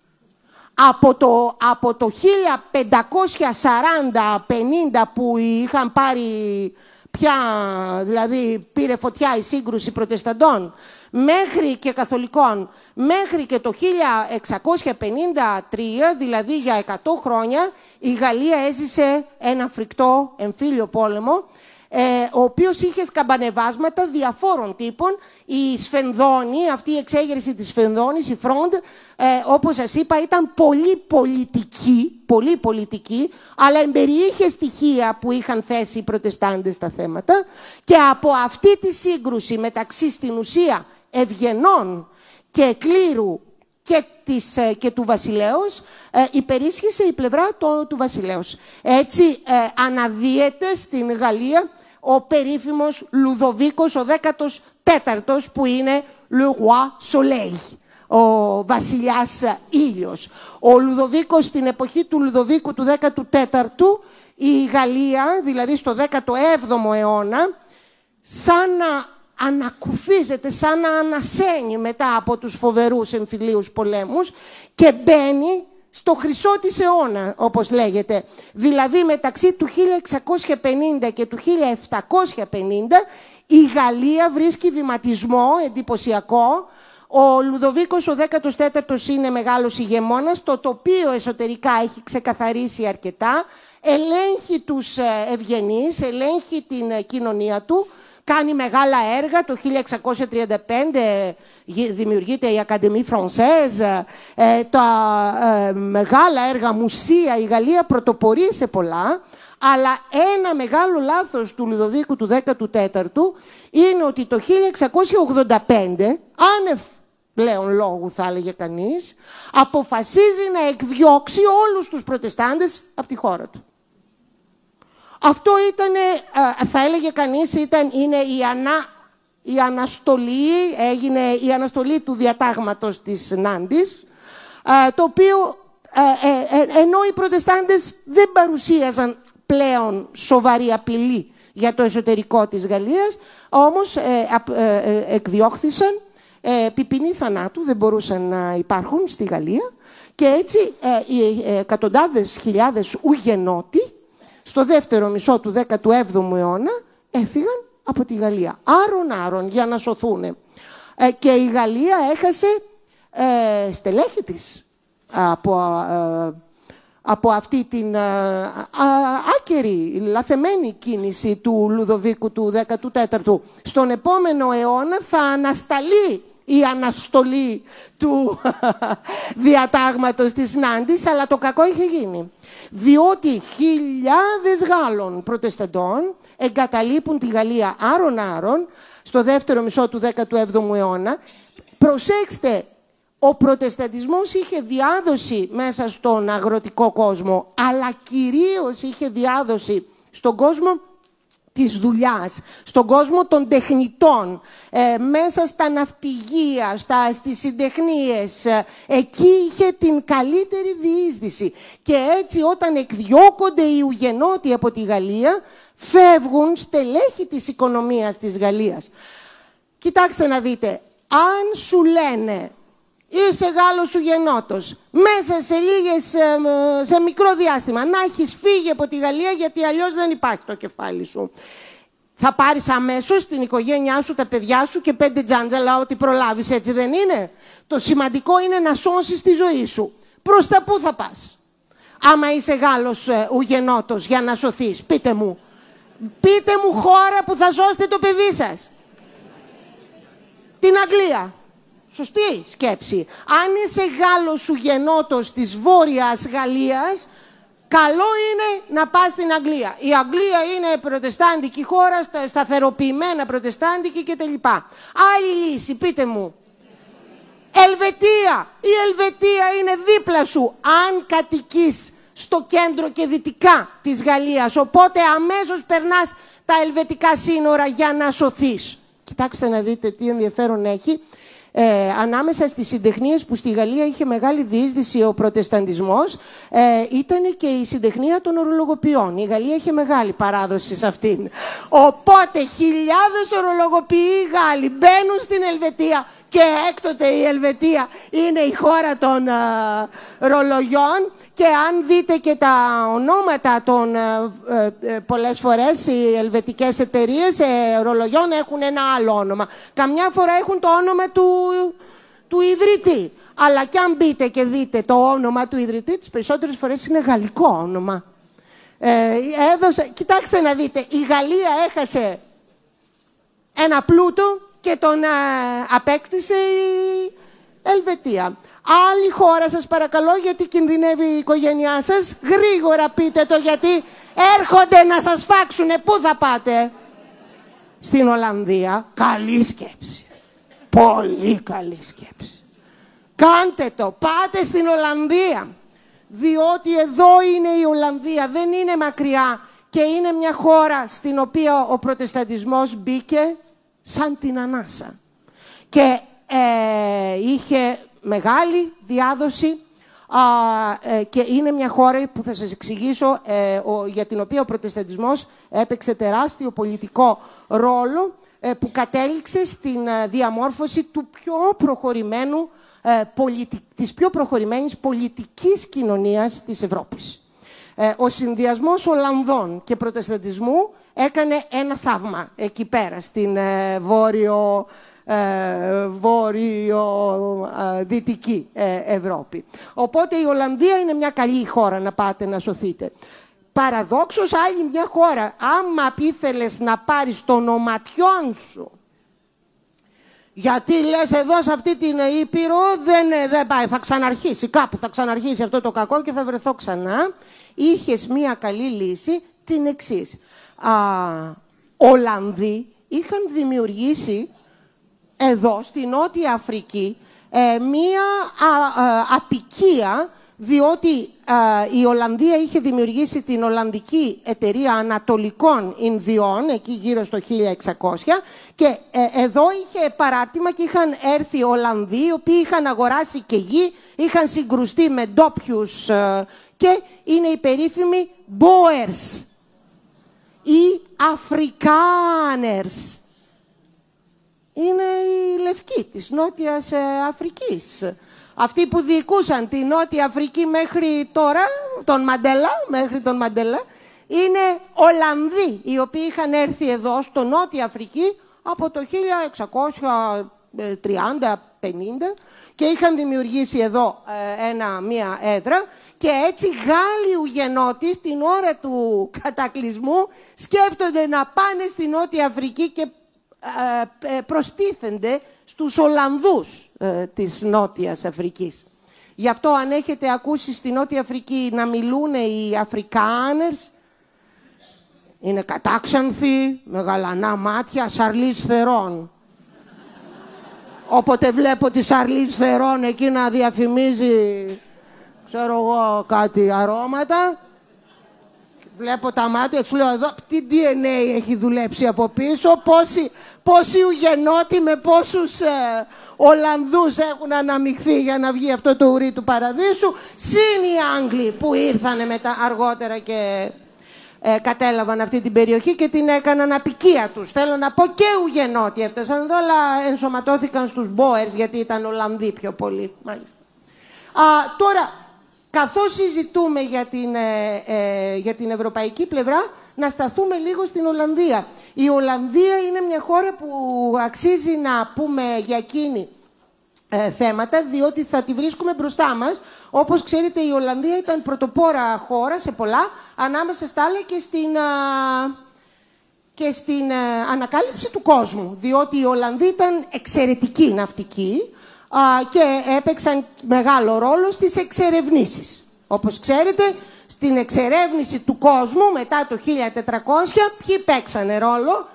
Από το, από το χίλια πεντακόσια σαράντα πενήντα που είχαν πάρει πια, δηλαδή πήρε φωτιά η σύγκρουση προτεσταντών μέχρι και καθολικών, μέχρι και το χίλια εξακόσια πενήντα τρία, δηλαδή για εκατό χρόνια, η Γαλλία έζησε ένα φρικτό εμφύλιο πόλεμο, Ε, ο οποίος είχε σκαμπανεβάσματα διαφόρων τύπων. Η Σφενδόνη, αυτή η εξέγερση της Σφενδόνης, η Fronde, ε, όπως σας είπα, ήταν πολύ πολιτική, πολύ πολιτική, αλλά εμπεριείχε στοιχεία που είχαν θέσει οι προτεστάντες στα θέματα, και από αυτή τη σύγκρουση μεταξύ στην ουσία ευγενών και κλήρου και, της, και του βασιλέως, ε, υπερίσχυσε η πλευρά του, του βασιλέως. Έτσι ε, αναδύεται στην Γαλλία ο περίφημος Λουδοβίκος ο δέκατος τέταρτος, που είναι Le Roi Soleil, ο βασιλιάς ήλιος. Ο Λουδοβίκος, στην εποχή του Λουδοβίκου του δέκατου τέταρτου, η Γαλλία, δηλαδή στο δέκατο έβδομο αιώνα, σαν να ανακουφίζεται, σαν να ανασένει μετά από τους φοβερούς εμφυλίους πολέμους, και μπαίνει στο χρυσό της αιώνα, όπως λέγεται. Δηλαδή μεταξύ του χίλια εξακόσια πενήντα και του χίλια επτακόσια πενήντα η Γαλλία βρίσκει βηματισμό εντυπωσιακό. Ο Λουδοβίκος ο δέκατος τέταρτος είναι μεγάλος ηγεμόνας, το τοπίο εσωτερικά έχει ξεκαθαρίσει αρκετά, ελέγχει τους ευγενείς, ελέγχει την κοινωνία του, κάνει μεγάλα έργα. Το χίλια εξακόσια τριάντα πέντε δημιουργείται η Ακαδέμie Française, ε, τα ε, μεγάλα έργα μουσεία. Η Γαλλία πρωτοπορεί σε πολλά, αλλά ένα μεγάλο λάθος του Λουδοβίκου του δέκατου τέταρτου είναι ότι το χίλια εξακόσια ογδόντα πέντε, άνευ πλέον λόγου θα έλεγε κανείς, αποφασίζει να εκδιώξει όλους τους προτεστάντες από τη χώρα του. Αυτό ήταν, θα έλεγε κανείς, ήταν, είναι η, ανά, η αναστολή, έγινε η αναστολή του διατάγματος της Νάντης, το οποίο, ενώ οι προτεστάντες δεν παρουσίαζαν πλέον σοβαρή απειλή για το εσωτερικό της Γαλλίας, όμως εκδιώχθησαν επί ποινή θανάτου, δεν μπορούσαν να υπάρχουν στη Γαλλία, και έτσι οι εκατοντάδες χιλιάδες ουγενότοι στο δεύτερο μισό του δέκατου έβδομου αιώνα έφυγαν από τη Γαλλία, άρον-άρον, για να σωθούν. Ε, και η Γαλλία έχασε ε, στελέχη της από, ε, από αυτή την ε, άκερη, λαθεμένη κίνηση του Λουδοβίκου του δέκατου τέταρτου. Στον επόμενο αιώνα θα ανασταλεί η αναστολή του διατάγματος της συνάντησης, αλλά το κακό είχε γίνει. Διότι χιλιάδες Γάλλων προτεσταντών εγκαταλείπουν τη Γαλλία άρον-άρον στο δεύτερο μισό του δέκατου έβδομου αιώνα. Προσέξτε, ο προτεσταντισμός είχε διάδοση μέσα στον αγροτικό κόσμο, αλλά κυρίως είχε διάδοση στον κόσμο της δουλειάς, στον κόσμο των τεχνητών, ε, μέσα στα ναυπηγεία, στα, στις συντεχνίες. Ε, εκεί είχε την καλύτερη διείσδυση. Και έτσι όταν εκδιώκονται οι ουγενότοι από τη Γαλλία, φεύγουν στελέχη της οικονομίας της Γαλλίας. Κοιτάξτε να δείτε, αν σου λένε είσαι Γάλλος ουγενότος, μέσα σε λίγες, σε μικρό διάστημα, να έχεις φύγει από τη Γαλλία γιατί αλλιώς δεν υπάρχει το κεφάλι σου. Θα πάρεις αμέσως την οικογένειά σου, τα παιδιά σου και πέντε τζάντζαλα ό,τι προλάβεις, έτσι δεν είναι? Το σημαντικό είναι να σώσεις τη ζωή σου. Προς τα πού θα πας, άμα είσαι Γάλλος ουγενότος, για να σωθείς? Πείτε μου. Πείτε μου χώρα που θα σώσετε το παιδί σας. Την Αγγλία. Σωστή σκέψη. Αν είσαι Γάλλος ουγενότος της Βόρειας Γαλλίας, καλό είναι να πας στην Αγγλία. Η Αγγλία είναι προτεστάντικη χώρα, σταθεροποιημένα προτεστάντικη κτλ. Άλλη λύση, πείτε μου. Ελβετία. Η Ελβετία είναι δίπλα σου, αν κατοικείς στο κέντρο και δυτικά της Γαλλίας. Οπότε αμέσως περνάς τα ελβετικά σύνορα για να σωθείς. Κοιτάξτε να δείτε τι ενδιαφέρον έχει. Ε, ανάμεσα στις συντεχνίες που στη Γαλλία είχε μεγάλη διείσδυση ο προτεσταντισμός, ε, ήταν και η συντεχνία των ορολογοποιών. Η Γαλλία είχε μεγάλη παράδοση σε αυτήν. Οπότε χιλιάδες ορολογοποιοί Γάλλοι μπαίνουν στην Ελβετία και έκτοτε η Ελβετία είναι η χώρα των α, ρολογιών, και αν δείτε και τα ονόματα των α, ε, πολλές φορές οι ελβετικές εταιρείες ε, ρολογιών έχουν ένα άλλο όνομα. Καμιά φορά έχουν το όνομα του, του ιδρυτή. Αλλά κι αν μπείτε και δείτε το όνομα του ιδρυτή, τις περισσότερες φορές είναι γαλλικό όνομα. Ε, έδωσε, κοιτάξτε να δείτε, η Γαλλία έχασε ένα πλούτο και τον α, απέκτησε η Ελβετία. Άλλη χώρα σας παρακαλώ, γιατί κινδυνεύει η οικογένειά σας. Γρήγορα πείτε το, γιατί έρχονται να σας φάξουνε. Πού θα πάτε? Στην Ολλανδία. Καλή σκέψη. Πολύ καλή σκέψη. Κάντε το. Πάτε στην Ολλανδία. Διότι εδώ είναι η Ολλανδία. Δεν είναι μακριά. Και είναι μια χώρα στην οποία ο προτεσταντισμός μπήκε σαν την ανάσα. Και ε, είχε μεγάλη διάδοση α, ε, και είναι μια χώρα που θα σας εξηγήσω ε, ο, για την οποία ο προτεσταντισμός έπαιξε τεράστιο πολιτικό ρόλο ε, που κατέληξε στην ε, διαμόρφωση του πιο προχωρημένου, ε, πολιτι, της πιο προχωρημένης πολιτικής κοινωνίας της Ευρώπης. Ε, ο συνδυασμός Ολλανδών και προτεσταντισμού έκανε ένα θαύμα εκεί πέρα, στην ε, βόρειο, ε, βόρειο-δυτική ε, Ευρώπη. Οπότε η Ολλανδία είναι μια καλή χώρα να πάτε να σωθείτε. Παραδόξως άλλη μια χώρα, άμα ήθελες να πάρεις τον οματιόν σου, γιατί λες εδώ σε αυτή την Ήπειρο δεν, δεν πάει, θα ξαναρχίσει, κάπου θα ξαναρχίσει αυτό το κακό και θα βρεθώ ξανά, είχες μια καλή λύση, την εξής. Α, Ολλανδοί είχαν δημιουργήσει εδώ στη Νότια Αφρική ε, μία α, α, απικία, διότι α, η Ολλανδία είχε δημιουργήσει την Ολλανδική Εταιρεία Ανατολικών Ινδιών εκεί γύρω στο χίλια εξακόσια, και ε, εδώ είχε παράρτημα και είχαν έρθει Ολλανδοί οι οποίοι είχαν αγοράσει και γη, είχαν συγκρουστεί με ντόπιους ε, και είναι οι περίφημοι Boers ή Αφρικάνερς. Είναι οι λευκοί της Νότιας ε, Αφρικής. Αυτοί που διοικούσαν τη Νότια Αφρική μέχρι τώρα, τον Μαντέλα, μέχρι τον Μαντέλα, είναι Ολλανδοί, οι οποίοι είχαν έρθει εδώ στο Νότια Αφρική από το χίλια εξακόσια τριάντα πενήντα και είχαν δημιουργήσει εδώ ε, ένα, μία έδρα, και έτσι Γάλλοι ουγενότοι την ώρα του κατακλυσμού σκέφτονται να πάνε στη Νότια Αφρική και ε, προστίθενται στους Ολλανδούς ε, της Νότιας Αφρικής. Γι' αυτό αν έχετε ακούσει στη Νότια Αφρική να μιλούν οι Αφρικάνερς, είναι κατάξανθοι, με γαλανά μάτια, Σαρλίζ Θερών. Όποτε βλέπω τη Σαρλίζ Θερών εκεί να διαφημίζει, ξέρω εγώ, κάτι αρώματα, βλέπω τα μάτια, τους λέω εδώ τι ντι εν έι έχει δουλέψει από πίσω, πόσοι, πόσοι ουγενότοι με πόσους ε, Ολλανδούς έχουν αναμειχθεί για να βγει αυτό το ουρί του παραδείσου, συν οι Άγγλοι που ήρθανε μετά αργότερα και ε, κατέλαβαν αυτή την περιοχή και την έκαναν απικία τους. Θέλω να πω και ουγενότοι έφτασαν εδώ, αλλά ενσωματώθηκαν στους Μπόερς γιατί ήταν Ολλανδοί πιο πολύ. Μάλιστα. Α, τώρα, καθώς συζητούμε για την, ε, ε, για την ευρωπαϊκή πλευρά, να σταθούμε λίγο στην Ολλανδία. Η Ολλανδία είναι μια χώρα που αξίζει να πούμε για εκείνη ε, θέματα, διότι θα τη βρίσκουμε μπροστά μας. Όπως ξέρετε, η Ολλανδία ήταν πρωτοπόρα χώρα σε πολλά, ανάμεσα στα άλλα και στην, α, και στην α, ανακάλυψη του κόσμου. Διότι οι Ολλανδοί ήταν εξαιρετικοί ναυτικοί και έπαιξαν μεγάλο ρόλο στις εξερευνήσεις. Όπως ξέρετε, στην εξερεύνηση του κόσμου μετά το χίλια τετρακόσια, ποιοι παίξανε ρόλο?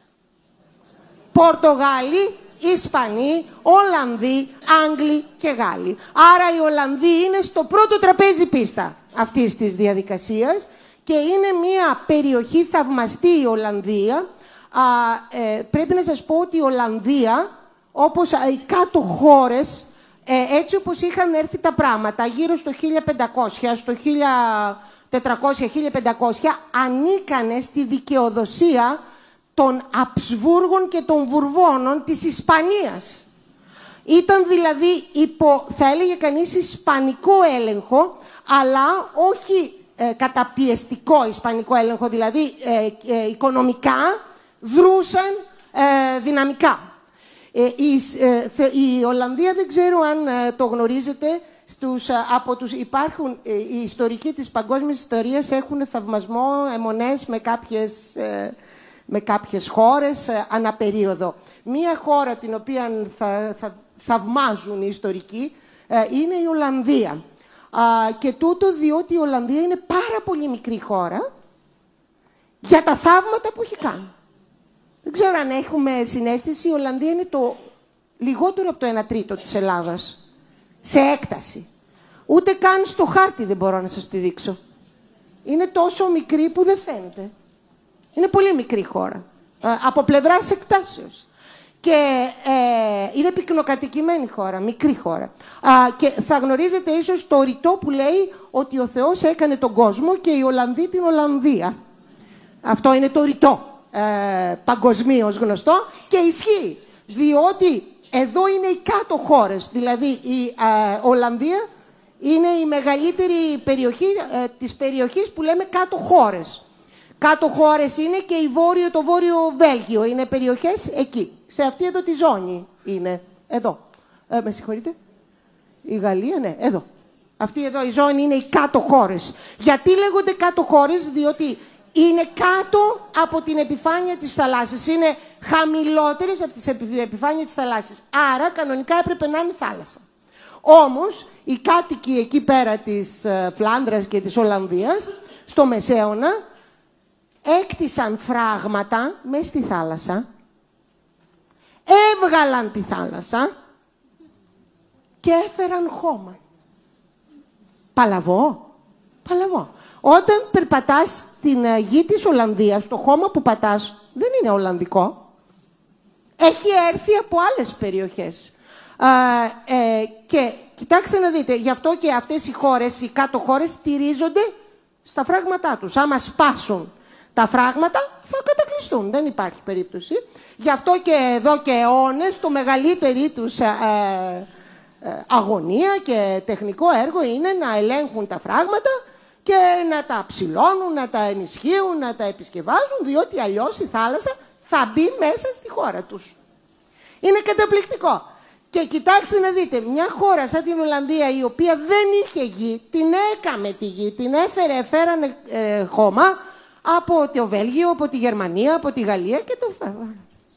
Πορτογάλοι, Ισπανοί, Ολλανδοί, Άγγλοι και Γάλλοι. Άρα οι Ολλανδοί είναι στο πρώτο τραπέζι πίστα αυτής της διαδικασίας και είναι μια περιοχή θαυμαστή η Ολλανδία. Α, ε, πρέπει να σας πω ότι η Ολλανδία, όπως οι κάτω χώρες, ε, έτσι όπως είχαν έρθει τα πράγματα, γύρω στο χίλια πεντακόσια, στο χίλια τετρακόσια με χίλια πεντακόσια, ανήκανε στη δικαιοδοσία των Αψβούργων και των Βουρβώνων της Ισπανίας. Ήταν δηλαδή υπό, θα έλεγε κανείς, ισπανικό έλεγχο, αλλά όχι ε, καταπιεστικό ισπανικό έλεγχο, δηλαδή ε, ε, οικονομικά δρούσαν ε, δυναμικά. Ε, η, ε, η Ολλανδία, δεν ξέρω αν ε, το γνωρίζετε, στους, από τους, υπάρχουν, ε, οι ιστορικοί της παγκόσμιας ιστορίας έχουν θαυμασμό, αιμονές με κάποιες, ε, με κάποιες χώρες ε, αναπερίοδο. Μία χώρα την οποία θα, θα θαυμάζουν οι ιστορικοί ε, είναι η Ολλανδία. Α, και τούτο διότι η Ολλανδία είναι πάρα πολύ μικρή χώρα για τα θαύματα που έχει κάνει. Δεν ξέρω αν έχουμε συναίσθηση, η Ολλανδία είναι το λιγότερο από το ένα τρίτο της Ελλάδας. Σε έκταση. Ούτε καν στο χάρτη δεν μπορώ να σας τη δείξω. Είναι τόσο μικρή που δεν φαίνεται. Είναι πολύ μικρή χώρα. Ε, από πλευράς εκτάσεως. Και ε, είναι πυκνοκατοικημένη χώρα, μικρή χώρα. Α, και θα γνωρίζετε ίσως το ρητό που λέει ότι ο Θεός έκανε τον κόσμο και οι Ολλανδοί την Ολλανδία. Αυτό είναι το ρητό. Ε, παγκοσμίως γνωστό και ισχύει, διότι εδώ είναι οι κάτω χώρες, δηλαδή η ε, Ολλανδία είναι η μεγαλύτερη περιοχή ε, της περιοχής που λέμε κάτω χώρες. Κάτω χώρες είναι και η βόρειο, το βόρειο Βέλγιο, είναι περιοχές εκεί, σε αυτή εδώ τη ζώνη είναι, εδώ. Ε, με συγχωρείτε, η Γαλλία, ναι, εδώ. Αυτή εδώ η ζώνη είναι οι κάτω χώρες. Γιατί λέγονται κάτω χώρες? Διότι είναι κάτω από την επιφάνεια της θαλάσσης. Είναι χαμηλότερες από την επιφάνεια της θαλάσσης. Άρα, κανονικά έπρεπε να είναι θάλασσα. Όμως, οι κάτοικοι εκεί πέρα της ε, Φλάνδρας και της Ολλανδίας, στο Μεσαίωνα, έκτισαν φράγματα μέσα στη θάλασσα, έβγαλαν τη θάλασσα και έφεραν χώμα. Παλαβό. Παλαβό. Όταν περπατάς την γη της Ολλανδίας, το χώμα που πατάς δεν είναι ολλανδικό. Έχει έρθει από άλλες περιοχές. Α, ε, και κοιτάξτε να δείτε, γι' αυτό και αυτές οι χώρες, οι κάτω χώρες, στηρίζονται στα φράγματά τους. Άμα σπάσουν τα φράγματα, θα κατακλειστούν. Δεν υπάρχει περίπτωση. Γι' αυτό και εδώ και αιώνες, το μεγαλύτερη τους ε, ε, αγωνία και τεχνικό έργο είναι να ελέγχουν τα φράγματα και να τα ψηλώνουν, να τα ενισχύουν, να τα επισκευάζουν, διότι αλλιώς η θάλασσα θα μπει μέσα στη χώρα τους. Είναι καταπληκτικό. Και κοιτάξτε να δείτε, μια χώρα σαν την Ολλανδία, η οποία δεν είχε γη, την έκαμε τη γη, την έφερε, φέρανε ε, χώμα από το Βέλγιο, από τη Γερμανία, από τη Γαλλία και το φέρανε.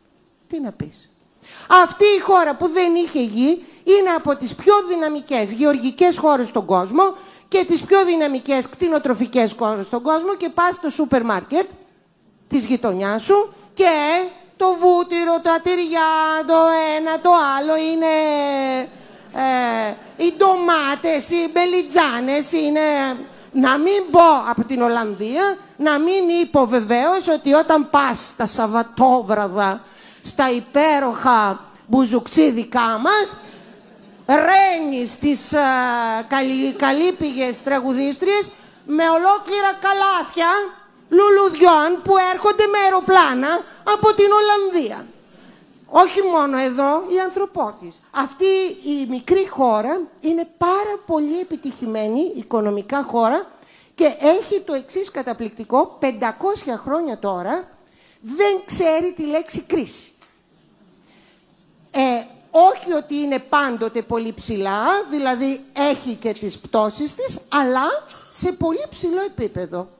Τι να πεις. Αυτή η χώρα που δεν είχε γη είναι από τις πιο δυναμικές γεωργικές χώρες στον κόσμο και τις πιο δυναμικές κτηνοτροφικές χώρες στον κόσμο και πας στο σούπερ μάρκετ της γειτονιάς σου και το βούτυρο, τα τυριά, το ένα, το άλλο είναι... Ε, οι ντομάτες, οι μπελιτζάνες είναι... Να μην πω από την Ολλανδία, να μην είπω βεβαίως ότι όταν πας τα Σαββατόβραδα στα υπέροχα μπουζουκτσίδικα μας, ρένεις τις uh, καλή, καλύπηγες τραγουδίστριες με ολόκληρα καλάθια λουλουδιών που έρχονται με αεροπλάνα από την Ολλανδία. Όχι μόνο εδώ, η ανθρωπότης. Αυτή η μικρή χώρα είναι πάρα πολύ επιτυχημένη οικονομικά χώρα και έχει το εξής καταπληκτικό, πεντακόσια χρόνια τώρα δεν ξέρει τη λέξη κρίση. Ε, όχι ότι είναι πάντοτε πολύ ψηλά, δηλαδή έχει και τις πτώσεις της, αλλά σε πολύ ψηλό επίπεδο.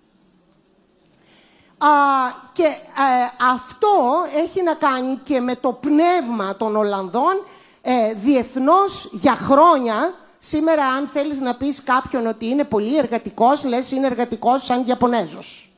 Α, και ε, αυτό έχει να κάνει και με το πνεύμα των Ολλανδών ε, διεθνώς για χρόνια. Σήμερα αν θέλεις να πεις κάποιον ότι είναι πολύ εργατικός, λες είναι εργατικός σαν Ιαπωνέζος.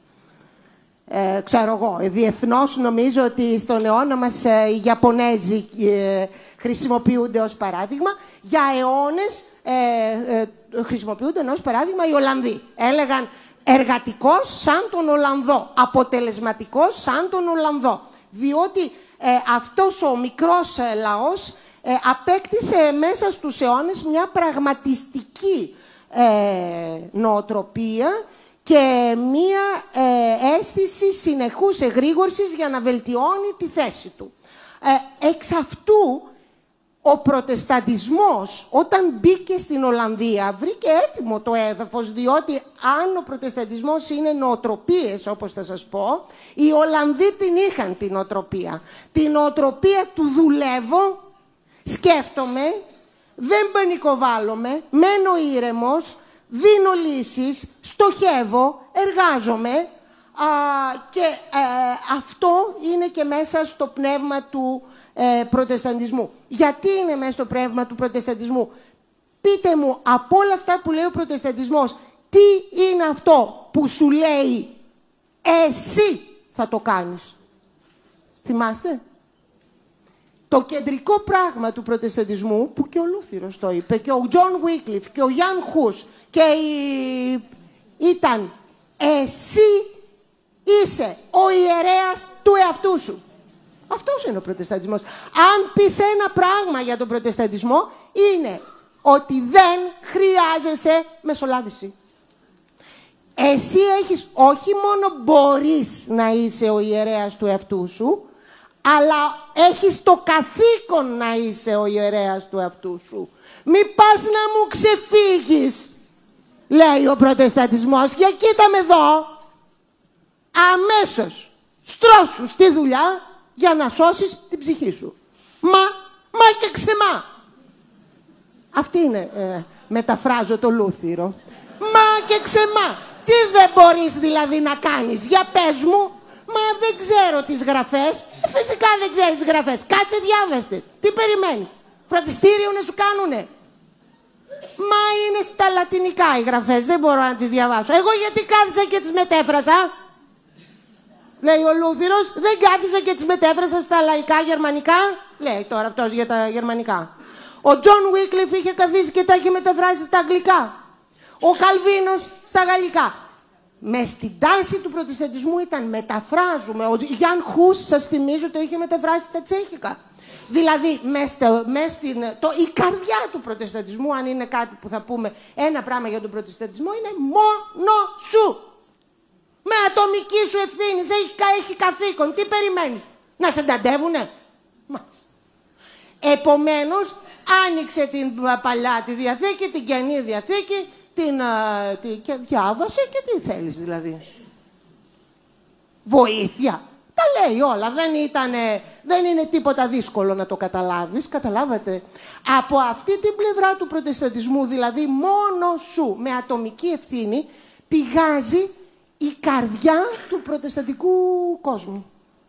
Ε, ξέρω εγώ, ε, διεθνώς νομίζω ότι στον αιώνα μας ε, οι Ιαπωνέζοι ε, χρησιμοποιούνται ως παράδειγμα. Για αιώνες ε, ε, χρησιμοποιούνται ως παράδειγμα οι Ολλανδοί. Έλεγαν εργατικός σαν τον Ολλανδό, αποτελεσματικός σαν τον Ολλανδό. Διότι ε, αυτός ο μικρός ε, λαός ε, απέκτησε μέσα στους αιώνες μια πραγματιστική ε, νοοτροπία και μία ε, αίσθηση συνεχούς εγρήγορσης για να βελτιώνει τη θέση του. Ε, εξ αυτού, ο προτεσταντισμός όταν μπήκε στην Ολλανδία βρήκε έτοιμο το έδαφος, διότι αν ο προτεσταντισμός είναι νοοτροπίες, όπως θα σας πω, οι Ολλανδοί την είχαν την νοοτροπία. Την νοοτροπία του δουλεύω, σκέφτομαι, δεν πανικοβάλλομαι, μένω ήρεμος, δίνω λύσεις, στοχεύω, εργάζομαι α, και ε, αυτό είναι και μέσα στο πνεύμα του ε, προτεσταντισμού. Γιατί είναι μέσα στο πνεύμα του προτεσταντισμού? Πείτε μου, από όλα αυτά που λέει ο προτεσταντισμός, τι είναι αυτό που σου λέει εσύ θα το κάνεις? Θυμάστε? Το κεντρικό πράγμα του προτεσταντισμού, που και ο Λούθυρος το είπε, και ο Τζον Βίκλιφ και ο Γιάν Χους, και η... ήταν εσύ είσαι ο ιερέας του εαυτού σου. Αυτός είναι ο προτεσταντισμός. Αν πεις ένα πράγμα για τον προτεσταντισμό, είναι ότι δεν χρειάζεσαι μεσολάβηση. Εσύ έχεις, όχι μόνο μπορείς να είσαι ο ιερέας του εαυτού σου, αλλά έχεις το καθήκον να είσαι ο ιερέας του εαυτού σου. Μη πας να μου ξεφύγεις, λέει ο προτεσταντισμός, για κοίτα με εδώ, αμέσως στρώσου στη δουλειά για να σώσεις την ψυχή σου. Μα, μα και ξεμά. Αυτή είναι, ε, μεταφράζω το Λούθυρο. Μα και ξεμά. Τι δεν μπορείς δηλαδή να κάνεις? Για πες μου. Μα δεν ξέρω τις γραφές. Ε, φυσικά δεν ξέρεις τις γραφές. Κάτσε διάβαστες. Τι περιμένεις? Φροντιστήριο να σου κάνουνε? Μα είναι στα λατινικά οι γραφές. Δεν μπορώ να τις διαβάσω. Εγώ γιατί κάθισα και τις μετέφρασα? Λέει ο Λούθυρος, δεν κάθισα και τις μετέφρασα στα λαϊκά γερμανικά. Λέει τώρα αυτός για τα γερμανικά. Ο Τζον Βίκλιφ είχε καθίσει και τα είχε μεταφράσει στα αγγλικά. Ο Καλβίνος στα γαλλικά. Μες στην τάση του προτεσταντισμού ήταν μεταφράζουμε. Ο Γιάν Χους, σας θυμίζω, το είχε μεταφράσει τα τσέχικα. Δηλαδή, μες στο, μες στην, το, η καρδιά του προτεσταντισμού, αν είναι κάτι που θα πούμε ένα πράγμα για τον προτεσταντισμό, είναι μόνο σου. Με ατομική σου ευθύνη, έχει, έχει καθήκον. Τι περιμένεις? Να σε ενταντεύουνε? Επομένως, άνοιξε την παλιά τη Διαθήκη, την Καινή Διαθήκη, την, α, τη, και διάβασε και τι θέλεις δηλαδή. Βοήθεια. Τα λέει όλα. Δεν, ήτανε, δεν είναι τίποτα δύσκολο να το καταλάβεις. Καταλάβατε. Από αυτή την πλευρά του προτεσταντισμού, δηλαδή μόνο σου, με ατομική ευθύνη, πηγάζει η καρδιά του προτεσταντικού κόσμου.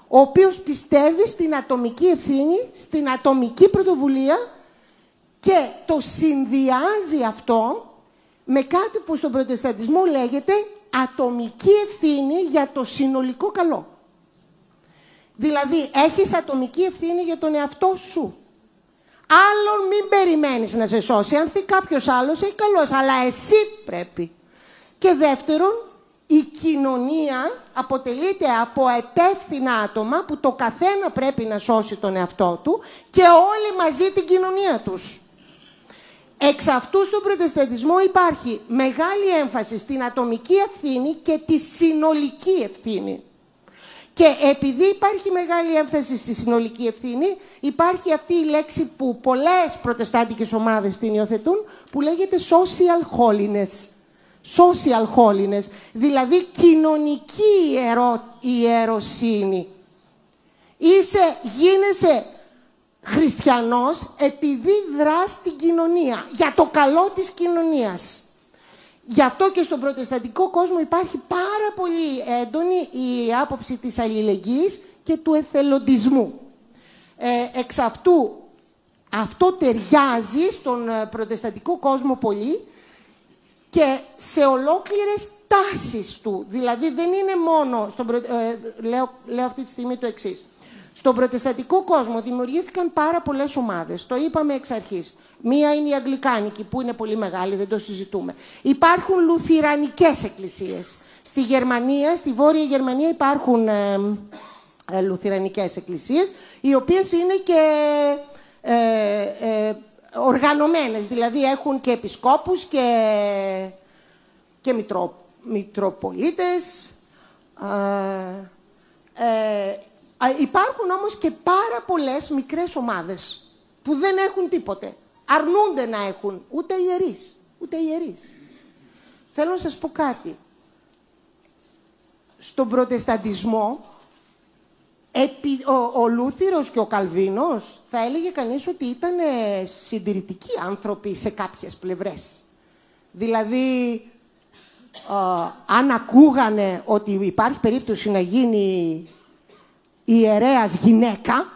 ο οποίος πιστεύει στην ατομική ευθύνη, στην ατομική πρωτοβουλία και το συνδυάζει αυτό με κάτι που στον προτεσταντισμό λέγεται ατομική ευθύνη για το συνολικό καλό. Δηλαδή, έχεις ατομική ευθύνη για τον εαυτό σου. Άλλον μην περιμένεις να σε σώσει. Αν θεί κάποιος άλλος, έχει καλός, αλλά εσύ πρέπει. Και δεύτερον, η κοινωνία αποτελείται από επεύθυνα άτομα που το καθένα πρέπει να σώσει τον εαυτό του και όλοι μαζί την κοινωνία τους. Εξ αυτού στον προτεσταντισμό υπάρχει μεγάλη έμφαση στην ατομική ευθύνη και τη συνολική ευθύνη. Και επειδή υπάρχει μεγάλη έμφαση στη συνολική ευθύνη, υπάρχει αυτή η λέξη που πολλές προτεστάντικες ομάδες την υιοθετούν, που λέγεται social holiness. Social holiness, δηλαδή κοινωνική ιερο, ιεροσύνη. Είσαι, γίνεσαι χριστιανός επειδή δράς στην κοινωνία, για το καλό της κοινωνίας. Γι' αυτό και στον προτεσταντικό κόσμο υπάρχει πάρα πολύ έντονη η άποψη της αλληλεγγύης και του εθελοντισμού. Ε, εξ αυτού, αυτό ταιριάζει στον προτεσταντικό κόσμο πολύ και σε ολόκληρες τάσεις του. Δηλαδή δεν είναι μόνο, στον προ... ε, λέω, λέω αυτή τη στιγμή το εξής. Στον προτεσταντικό κόσμο δημιουργήθηκαν πάρα πολλές ομάδες. Το είπαμε εξ αρχής. Μία είναι η Αγγλικάνικη, που είναι πολύ μεγάλη, δεν το συζητούμε. Υπάρχουν λουθυρανικές εκκλησίες. Στη Γερμανία, στη Βόρεια Γερμανία υπάρχουν ε, ε, λουθυρανικές εκκλησίες, οι οποίες είναι και ε, ε, οργανωμένες. Δηλαδή έχουν και επισκόπους και, και μητρο, μητροπολίτες. Ε, ε, Υπάρχουν όμως και πάρα πολλές μικρές ομάδες που δεν έχουν τίποτε. Αρνούνται να έχουν ούτε ιερείς, ούτε ιερείς. Θέλω να σας πω κάτι. Στον προτεσταντισμό, επί, ο, ο Λούθυρος και ο Καλβίνος θα έλεγε κανείς ότι ήταν συντηρητικοί άνθρωποι σε κάποιες πλευρές. Δηλαδή, α, αν ακούγανε ότι υπάρχει περίπτωση να γίνει ιερέας γυναίκα,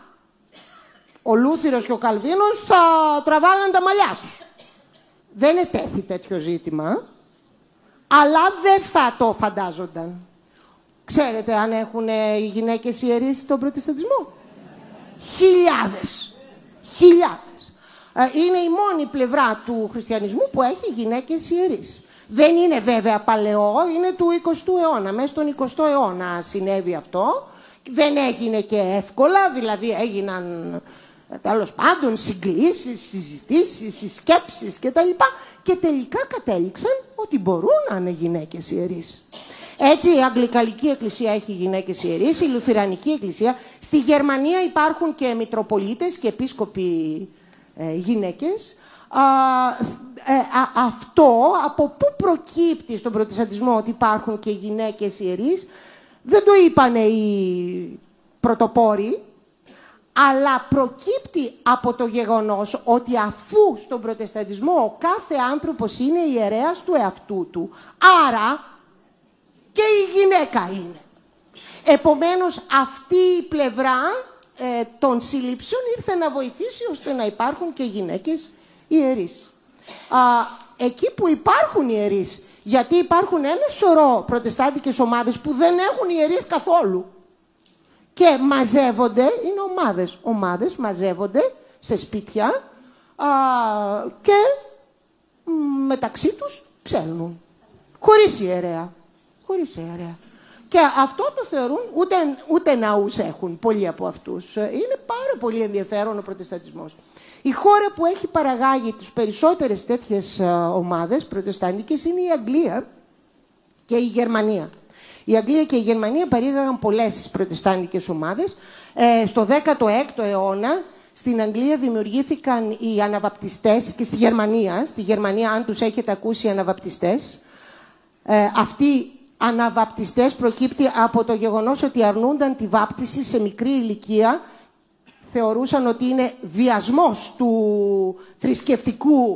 ο Λούθυρος και ο Καλβίνος θα τραβάγαν τα μαλλιά τους. Δεν ετέθη τέτοιο ζήτημα, αλλά δεν θα το φαντάζονταν. Ξέρετε αν έχουν οι γυναίκες ιερείς στον προτεσταντισμό? Χιλιάδες. Χιλιάδες. Είναι η μόνη πλευρά του χριστιανισμού που έχει γυναίκες ιερείς. Δεν είναι βέβαια παλαιό, είναι του εικοστού αιώνα. Μέσα στον εικοστό αιώνα συνέβη αυτό. Δεν έγινε και εύκολα, δηλαδή έγιναν τέλος πάντων συγκλήσεις, συζητήσεις, σκέψεις κτλ. Και τελικά κατέληξαν ότι μπορούν να είναι γυναίκες ιερείς. Έτσι η Αγγλικανική Εκκλησία έχει γυναίκες ιερείς, η Λουθυρανική Εκκλησία. Στη Γερμανία υπάρχουν και μητροπολίτες και επίσκοποι ε, γυναίκες. Α, ε, α, αυτό από πού προκύπτει στον προτεσταντισμό ότι υπάρχουν και γυναίκες ιερείς? Δεν το είπανε οι πρωτοπόροι, αλλά προκύπτει από το γεγονός ότι αφού στον προτεσταντισμό ο κάθε άνθρωπος είναι ιερέας του εαυτού του, άρα και η γυναίκα είναι. Επομένως, αυτή η πλευρά ε, των συλλήψεων ήρθε να βοηθήσει ώστε να υπάρχουν και γυναίκες ιερείς. Α, εκεί που υπάρχουν ιερείς, γιατί υπάρχουν ένα σωρό προτεστάντικες ομάδες που δεν έχουν ιερείς καθόλου. Και μαζεύονται, είναι ομάδες, ομάδες μαζεύονται σε σπίτια α, και μ, μεταξύ τους ψέλνουν. Χωρίς ιερέα. Χωρίς ιερέα. Και αυτό το θεωρούν, ούτε, ούτε ναούς έχουν πολλοί από αυτούς. Είναι πάρα πολύ ενδιαφέρον ο προτεσταντισμός. Η χώρα που έχει παραγάγει τις περισσότερες τέτοιες ομάδες προτεσταντικές είναι η Αγγλία και η Γερμανία. Η Αγγλία και η Γερμανία παρήγαγαν πολλές προτεσταντικές ομάδες. Ε, στο δέκατο έκτο αιώνα στην Αγγλία δημιουργήθηκαν οι αναβαπτιστές και στη Γερμανία. Στη Γερμανία, αν τους έχετε ακούσει, οι αναβαπτιστές. Ε, αυτοί οι αναβαπτιστές προκύπτει από το γεγονός ότι αρνούνταν τη βάπτιση σε μικρή ηλικία. Θεωρούσαν ότι είναι βιασμός του θρησκευτικού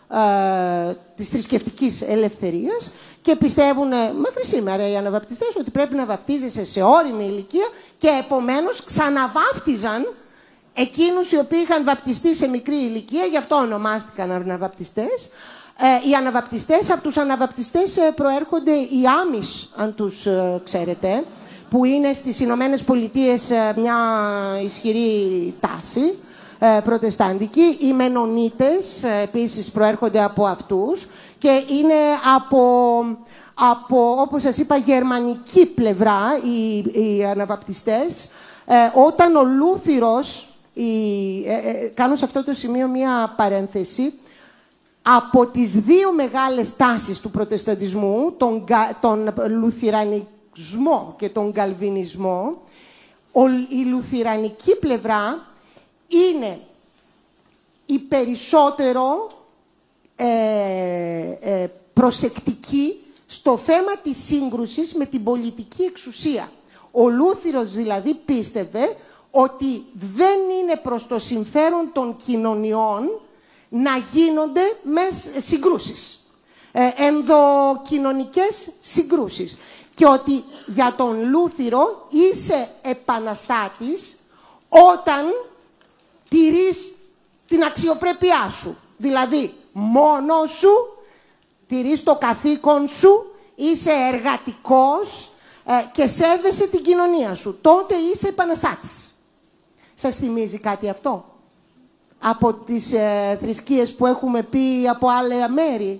ε, της θρησκευτικής ελευθερίας και πιστεύουν μέχρι σήμερα οι αναβαπτιστές ότι πρέπει να βαπτίζεσαι σε ώριμη ηλικία και επομένως ξαναβάφτιζαν εκείνους οι οποίοι είχαν βαπτιστεί σε μικρή ηλικία, γι' αυτό ονομάστηκαν αναβαπτιστές. Ε, οι αναβαπτιστές, από τους αναβαπτιστές ε, προέρχονται οι Άμις, αν τους ε, ξέρετε, που είναι στις Ηνωμένες Πολιτείες ε, μια ισχυρή τάση ε, προτεσταντική. Οι Μενονίτες ε, επίσης προέρχονται από αυτούς και είναι από, από όπως σας είπα, γερμανική πλευρά οι, οι αναβαπτιστές. Ε, όταν ο Λούθυρος, η, ε, ε, κάνω σε αυτό το σημείο μία παρένθεση, από τις δύο μεγάλες τάσεις του προτεσταντισμού, τον, τον λουθυρανισμό και τον καλβινισμό, η λουθυρανική πλευρά είναι η περισσότερο ε, ε, προσεκτική στο θέμα της σύγκρουσης με την πολιτική εξουσία. Ο Λούθυρος δηλαδή πίστευε ότι δεν είναι προς το συμφέρον των κοινωνιών να γίνονται με συγκρούσεις, ε, ενδοκοινωνικές συγκρούσεις. Και ότι για τον Λούθυρο είσαι επαναστάτης όταν τηρείς την αξιοπρέπειά σου. Δηλαδή, μόνο σου, τηρείς το καθήκον σου, είσαι εργατικός ε, και σέβεσαι την κοινωνία σου. Τότε είσαι επαναστάτης. Σας θυμίζει κάτι αυτό? Από τις ε, θρησκείες που έχουμε πει από άλλα μέρη.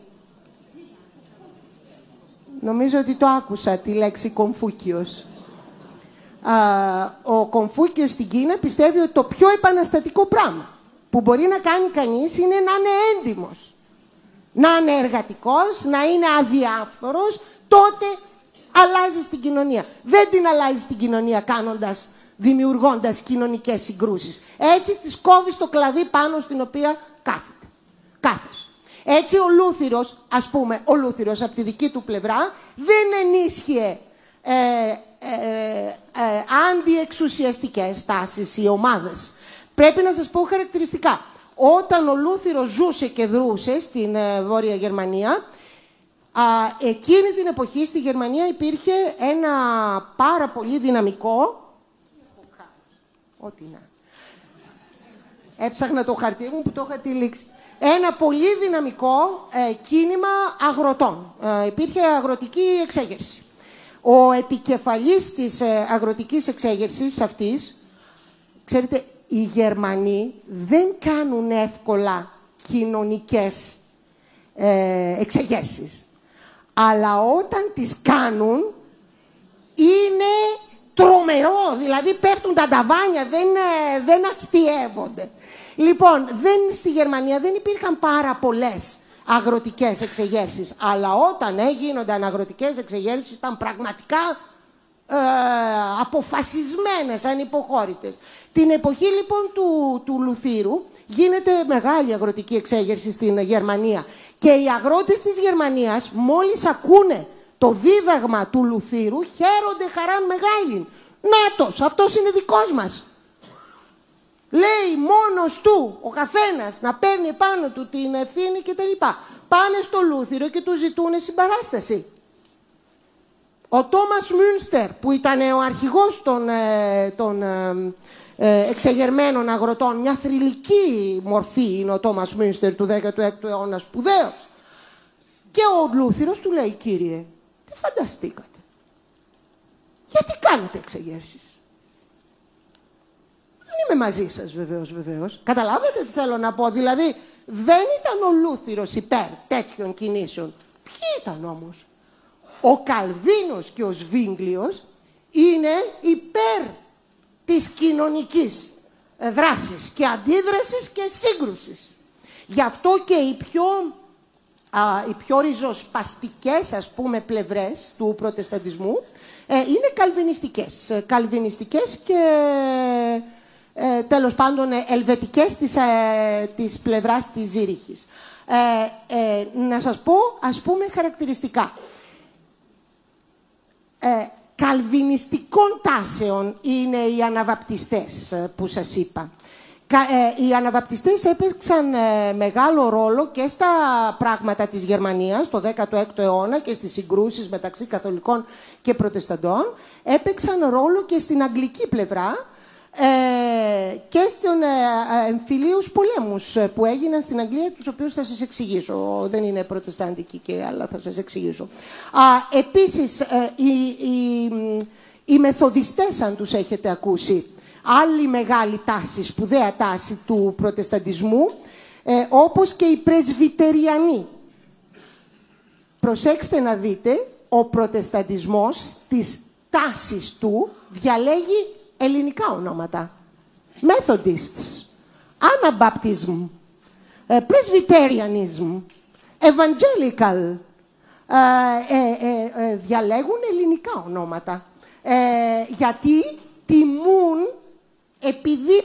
Νομίζω ότι το άκουσα, τη λέξη Κομφούκιος. Α, ο Κομφούκιος στην Κίνα πιστεύει ότι το πιο επαναστατικό πράγμα που μπορεί να κάνει κανείς είναι να είναι έντιμος. Να είναι εργατικός, να είναι αδιάφθορος, τότε αλλάζεις την κοινωνία. Δεν την αλλάζεις την κοινωνία κάνοντας, δημιουργώντας κοινωνικές συγκρούσεις. Έτσι τις κόβεις το κλαδί πάνω στην οποία κάθεται. Κάθεσαι. Έτσι ο Λούθυρος, ας πούμε, ο Λούθυρος από τη δική του πλευρά δεν ενίσχυε ε, ε, ε, αντιεξουσιαστικές τάσεις ή ομάδες. Πρέπει να σας πω χαρακτηριστικά. Όταν ο Λούθυρος ζούσε και δρούσε στην ε, Βόρεια Γερμανία, α, εκείνη την εποχή στη Γερμανία υπήρχε ένα πάρα πολύ δυναμικό... Ό,τι να. Έψαχνα το χαρτί μου που το είχα τυλίξει. Ένα πολύ δυναμικό ε, κίνημα αγροτών. Ε, υπήρχε αγροτική εξέγερση. Ο επικεφαλής της ε, αγροτικής εξέγερσης αυτής, ξέρετε, οι Γερμανοί δεν κάνουν εύκολα κοινωνικές ε, εξεγέρσεις. Αλλά όταν τις κάνουν, είναι τρομερό, δηλαδή πέφτουν τα ταβάνια, δεν, δεν αστιεύονται. Λοιπόν, δεν, στη Γερμανία δεν υπήρχαν πάρα πολλές αγροτικές εξεγέρσεις, αλλά όταν έγινονταν αγροτικές εξεγέρσεις ήταν πραγματικά ε, αποφασισμένες, ανυποχώρητες. Την εποχή λοιπόν του, του Λουθύρου γίνεται μεγάλη αγροτική εξέγερση στην Γερμανία και οι αγρότες της Γερμανίας μόλις ακούνε το δίδαγμα του Λουθύρου χαίρονται χαράν μεγάλη. Νάτος, αυτός είναι δικός μας. Λέει μόνος του ο καθένας να παίρνει πάνω του την ευθύνη κτλ. Πάνε στο Λούθυρο και του ζητούνε συμπαράσταση. Ο Τόμας Μούνστερ, που ήταν ο αρχηγός των, ε, των ε, ε, εξεγερμένων αγροτών, μια θρυλική μορφή είναι ο Τόμας Μούνστερ του δέκατου έκτου αιώνα, σπουδαίος. Και ο Λούθυρος του λέει, κύριε, τι φανταστήκατε? Γιατί κάνετε εξεγέρσεις? Δεν είμαι μαζί σας βεβαίως, βεβαίως. Καταλάβατε τι θέλω να πω? Δηλαδή, δεν ήταν ο Λούθυρος υπέρ τέτοιων κινήσεων. Ποιοι ήταν όμως? Ο Καλβίνος και ο Σβίγγλιος είναι υπέρ της κοινωνικής δράσης και αντίδρασης και σύγκρουσης. Γι' αυτό και οι πιο, α, οι πιο ριζοσπαστικές, ας πούμε, πλευρές του προτεσταντισμού ε, είναι καλβινιστικές. Καλβινιστικές και ε, τέλος πάντων ελβετικές της, ε, της πλευράς της Ζήριχης. Ε, ε, να σας πω, ας πούμε, χαρακτηριστικά. Ε, καλβινιστικών τάσεων είναι οι αναβαπτιστές που σας είπα. Οι αναβαπτιστές έπαιξαν μεγάλο ρόλο και στα πράγματα της Γερμανίας το δέκατο έκτο αιώνα και στις συγκρούσεις μεταξύ καθολικών και προτεσταντών. Έπαιξαν ρόλο και στην αγγλική πλευρά και στους εμφυλίους πολέμους που έγιναν στην Αγγλία, τους οποίους θα σας εξηγήσω. Δεν είναι προτεσταντικοί και αλλά θα σας εξηγήσω. Επίσης, οι, οι, οι μεθοδιστές, αν τους έχετε ακούσει, άλλη μεγάλη τάση, σπουδαία τάση του προτεσταντισμού, ε, όπως και οι πρεσβυτεριανοί. Προσέξτε να δείτε, ο προτεσταντισμός της τάσης του διαλέγει ελληνικά ονόματα. Methodists, Anabaptism, Presbyterianism, Evangelical. Ε, ε, ε, ε, διαλέγουν ελληνικά ονόματα. Ε, γιατί τιμούν, επειδή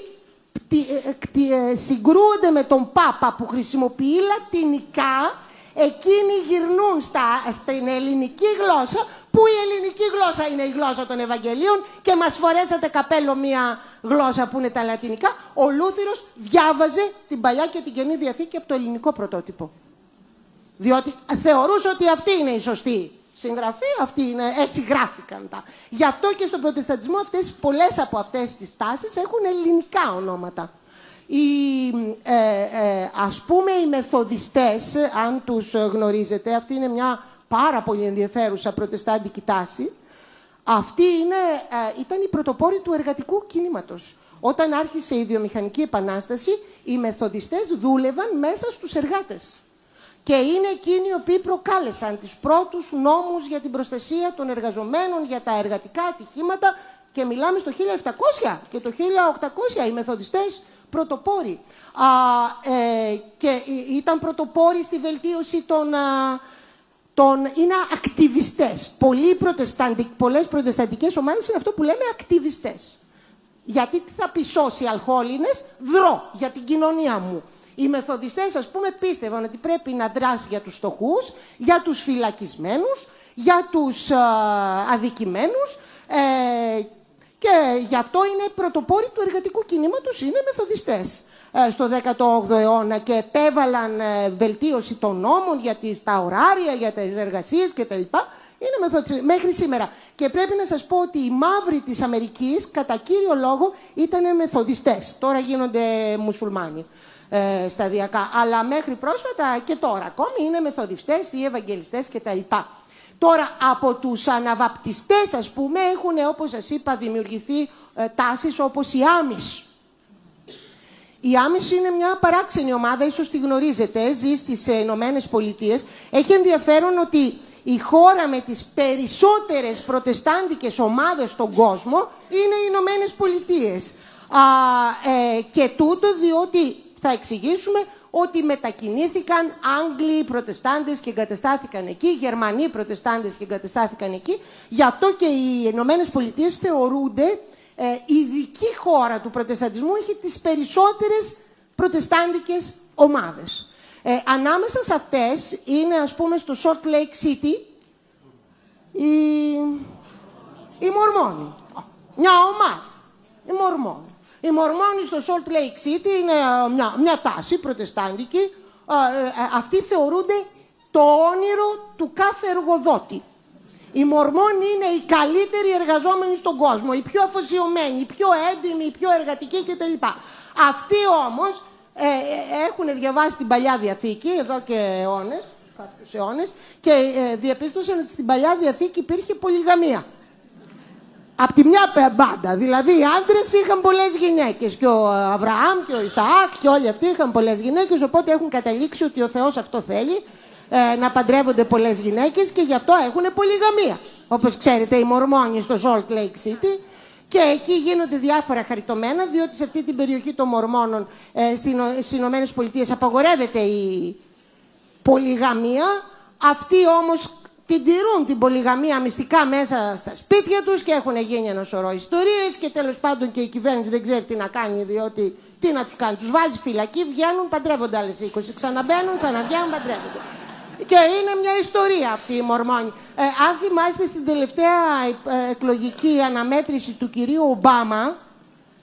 συγκρούονται με τον Πάπα που χρησιμοποιεί λατινικά, εκείνοι γυρνούν στα, στην ελληνική γλώσσα, που η ελληνική γλώσσα είναι η γλώσσα των Ευαγγελίων και μας φορέσατε καπέλο μία γλώσσα που είναι τα λατινικά. Ο Λούθυρος διάβαζε την Παλιά και την Καινή Διαθήκη από το ελληνικό πρωτότυπο. Διότι θεωρούσε ότι αυτή είναι η σωστή συγγραφή, αυτή είναι, έτσι γράφηκαν τα. Γι' αυτό και στον προτεσταντισμό αυτές, πολλές από αυτές τις τάσεις έχουν ελληνικά ονόματα. Οι, ε, ε, ας πούμε οι μεθοδιστές, αν τους γνωρίζετε, αυτή είναι μια πάρα πολύ ενδιαφέρουσα προτεστάντικη τάση. Αυτή είναι, ε, ήταν η πρωτοπόροι του εργατικού κινήματος. Όταν άρχισε η βιομηχανική επανάσταση, οι μεθοδιστές δούλευαν μέσα στους εργάτες. Και είναι εκείνοι οι οποίοι προκάλεσαν τις πρώτους νόμους για την προστασία των εργαζομένων, για τα εργατικά ατυχήματα, και μιλάμε στο χίλια επτακόσια και το χίλια οκτακόσια, οι μεθοδιστές πρωτοπόροι. Α, ε, και ήταν πρωτοπόροι στη βελτίωση των... Α, των είναι ακτιβιστές. Πολλοί προτεσταντι, πολλές προτεσταντικές ομάδες είναι αυτό που λέμε ακτιβιστές. Γιατί τι θα πει social holiness, δρώ για την κοινωνία μου. Οι μεθοδιστές, ας πούμε, πίστευαν ότι πρέπει να δράσει για τους φτωχούς, για τους φυλακισμένους, για τους α, αδικημένους, ε, και γι' αυτό είναι πρωτοπόροι του εργατικού κινήματος, είναι μεθοδιστές ε, στο δέκατο όγδοο αιώνα, και επέβαλαν ε, βελτίωση των νόμων για τις, τα ωράρια, για τις εργασίες κτλ. Είναι μεθοδιστές μέχρι σήμερα. Και πρέπει να σας πω ότι οι μαύροι της Αμερικής, κατά κύριο λόγο, ήταν μεθοδιστές. Τώρα γίνονται μουσουλμάνοι. Ε, σταδιακά, αλλά μέχρι πρόσφατα και τώρα ακόμη είναι μεθοδιστές ή ευαγγελιστές κτλ. Τώρα, από τους αναβαπτιστές, ας πούμε, έχουν, όπως σας είπα, δημιουργηθεί ε, τάσεις όπως η Άμις. Η Άμις είναι μια παράξενη ομάδα, ίσως τη γνωρίζετε, ζει στις ε, Ηνωμένες Πολιτείες. Έχει ενδιαφέρον ότι η χώρα με τις περισσότερες προτεστάντικες ομάδες στον κόσμο είναι οι Ηνωμένες Πολιτείες. Α, ε, και τούτο διότι θα εξηγήσουμε ότι μετακινήθηκαν Άγγλοι προτεστάντες και εγκαταστάθηκαν εκεί, Γερμανοί προτεστάντες και εγκαταστάθηκαν εκεί. Γι' αυτό και οι Ηνωμένες Πολιτείες θεωρούνται ε, ειδική χώρα του προτεσταντισμού, έχει τις περισσότερες προτεστάντικες ομάδες. Ε, ανάμεσα σε αυτές είναι, ας πούμε, στο Salt Lake City οι, οι Μορμόνοι. Μια ομάδα. Οι Μορμόνοι. Οι Μορμόνοι στο Salt Lake City είναι μια, μια τάση προτεστάντικη. Αυτοί θεωρούνται το όνειρο του κάθε εργοδότη. Οι Μορμόνοι είναι οι καλύτεροι εργαζόμενοι στον κόσμο, οι πιο αφοσιωμένοι, οι πιο έντιμοι, οι πιο εργατικοί κτλ. Αυτοί όμως ε, έχουν διαβάσει την Παλιά Διαθήκη εδώ και αιώνες, κάποιους αιώνες, και ε, διαπίστωσαν ότι στην Παλιά Διαθήκη υπήρχε πολυγαμία. Απ' τη μια μπάντα, δηλαδή οι άντρες είχαν πολλές γυναίκες, και ο Αβραάμ και ο Ισαάκ και όλοι αυτοί είχαν πολλές γυναίκες, οπότε έχουν καταλήξει ότι ο Θεός αυτό θέλει, ε, να παντρεύονται πολλές γυναίκες, και γι' αυτό έχουν πολυγαμία. Όπως ξέρετε, οι Μορμόνοι στο Salt Lake City, και εκεί γίνονται διάφορα χαριτωμένα, διότι σε αυτή την περιοχή των Μορμόνων ε, στις Ηνωμένες Πολιτείες απαγορεύεται η πολυγαμία. Αυτοί όμως την τηρούν την πολυγαμία μυστικά μέσα στα σπίτια τους και έχουν γίνει ένα σωρό ιστορίες, και τέλος πάντων και η κυβέρνηση δεν ξέρει τι να κάνει, διότι τι να τους κάνει. Τους βάζει φυλακή, βγαίνουν, παντρεύονται άλλες είκοσι, ξαναμπαίνουν, ξαναβγαίνουν, παντρεύονται. Και είναι μια ιστορία αυτή η Μορμόνη. Ε, αν θυμάστε στην τελευταία ε, εκλογική αναμέτρηση του κυρίου Ομπάμα,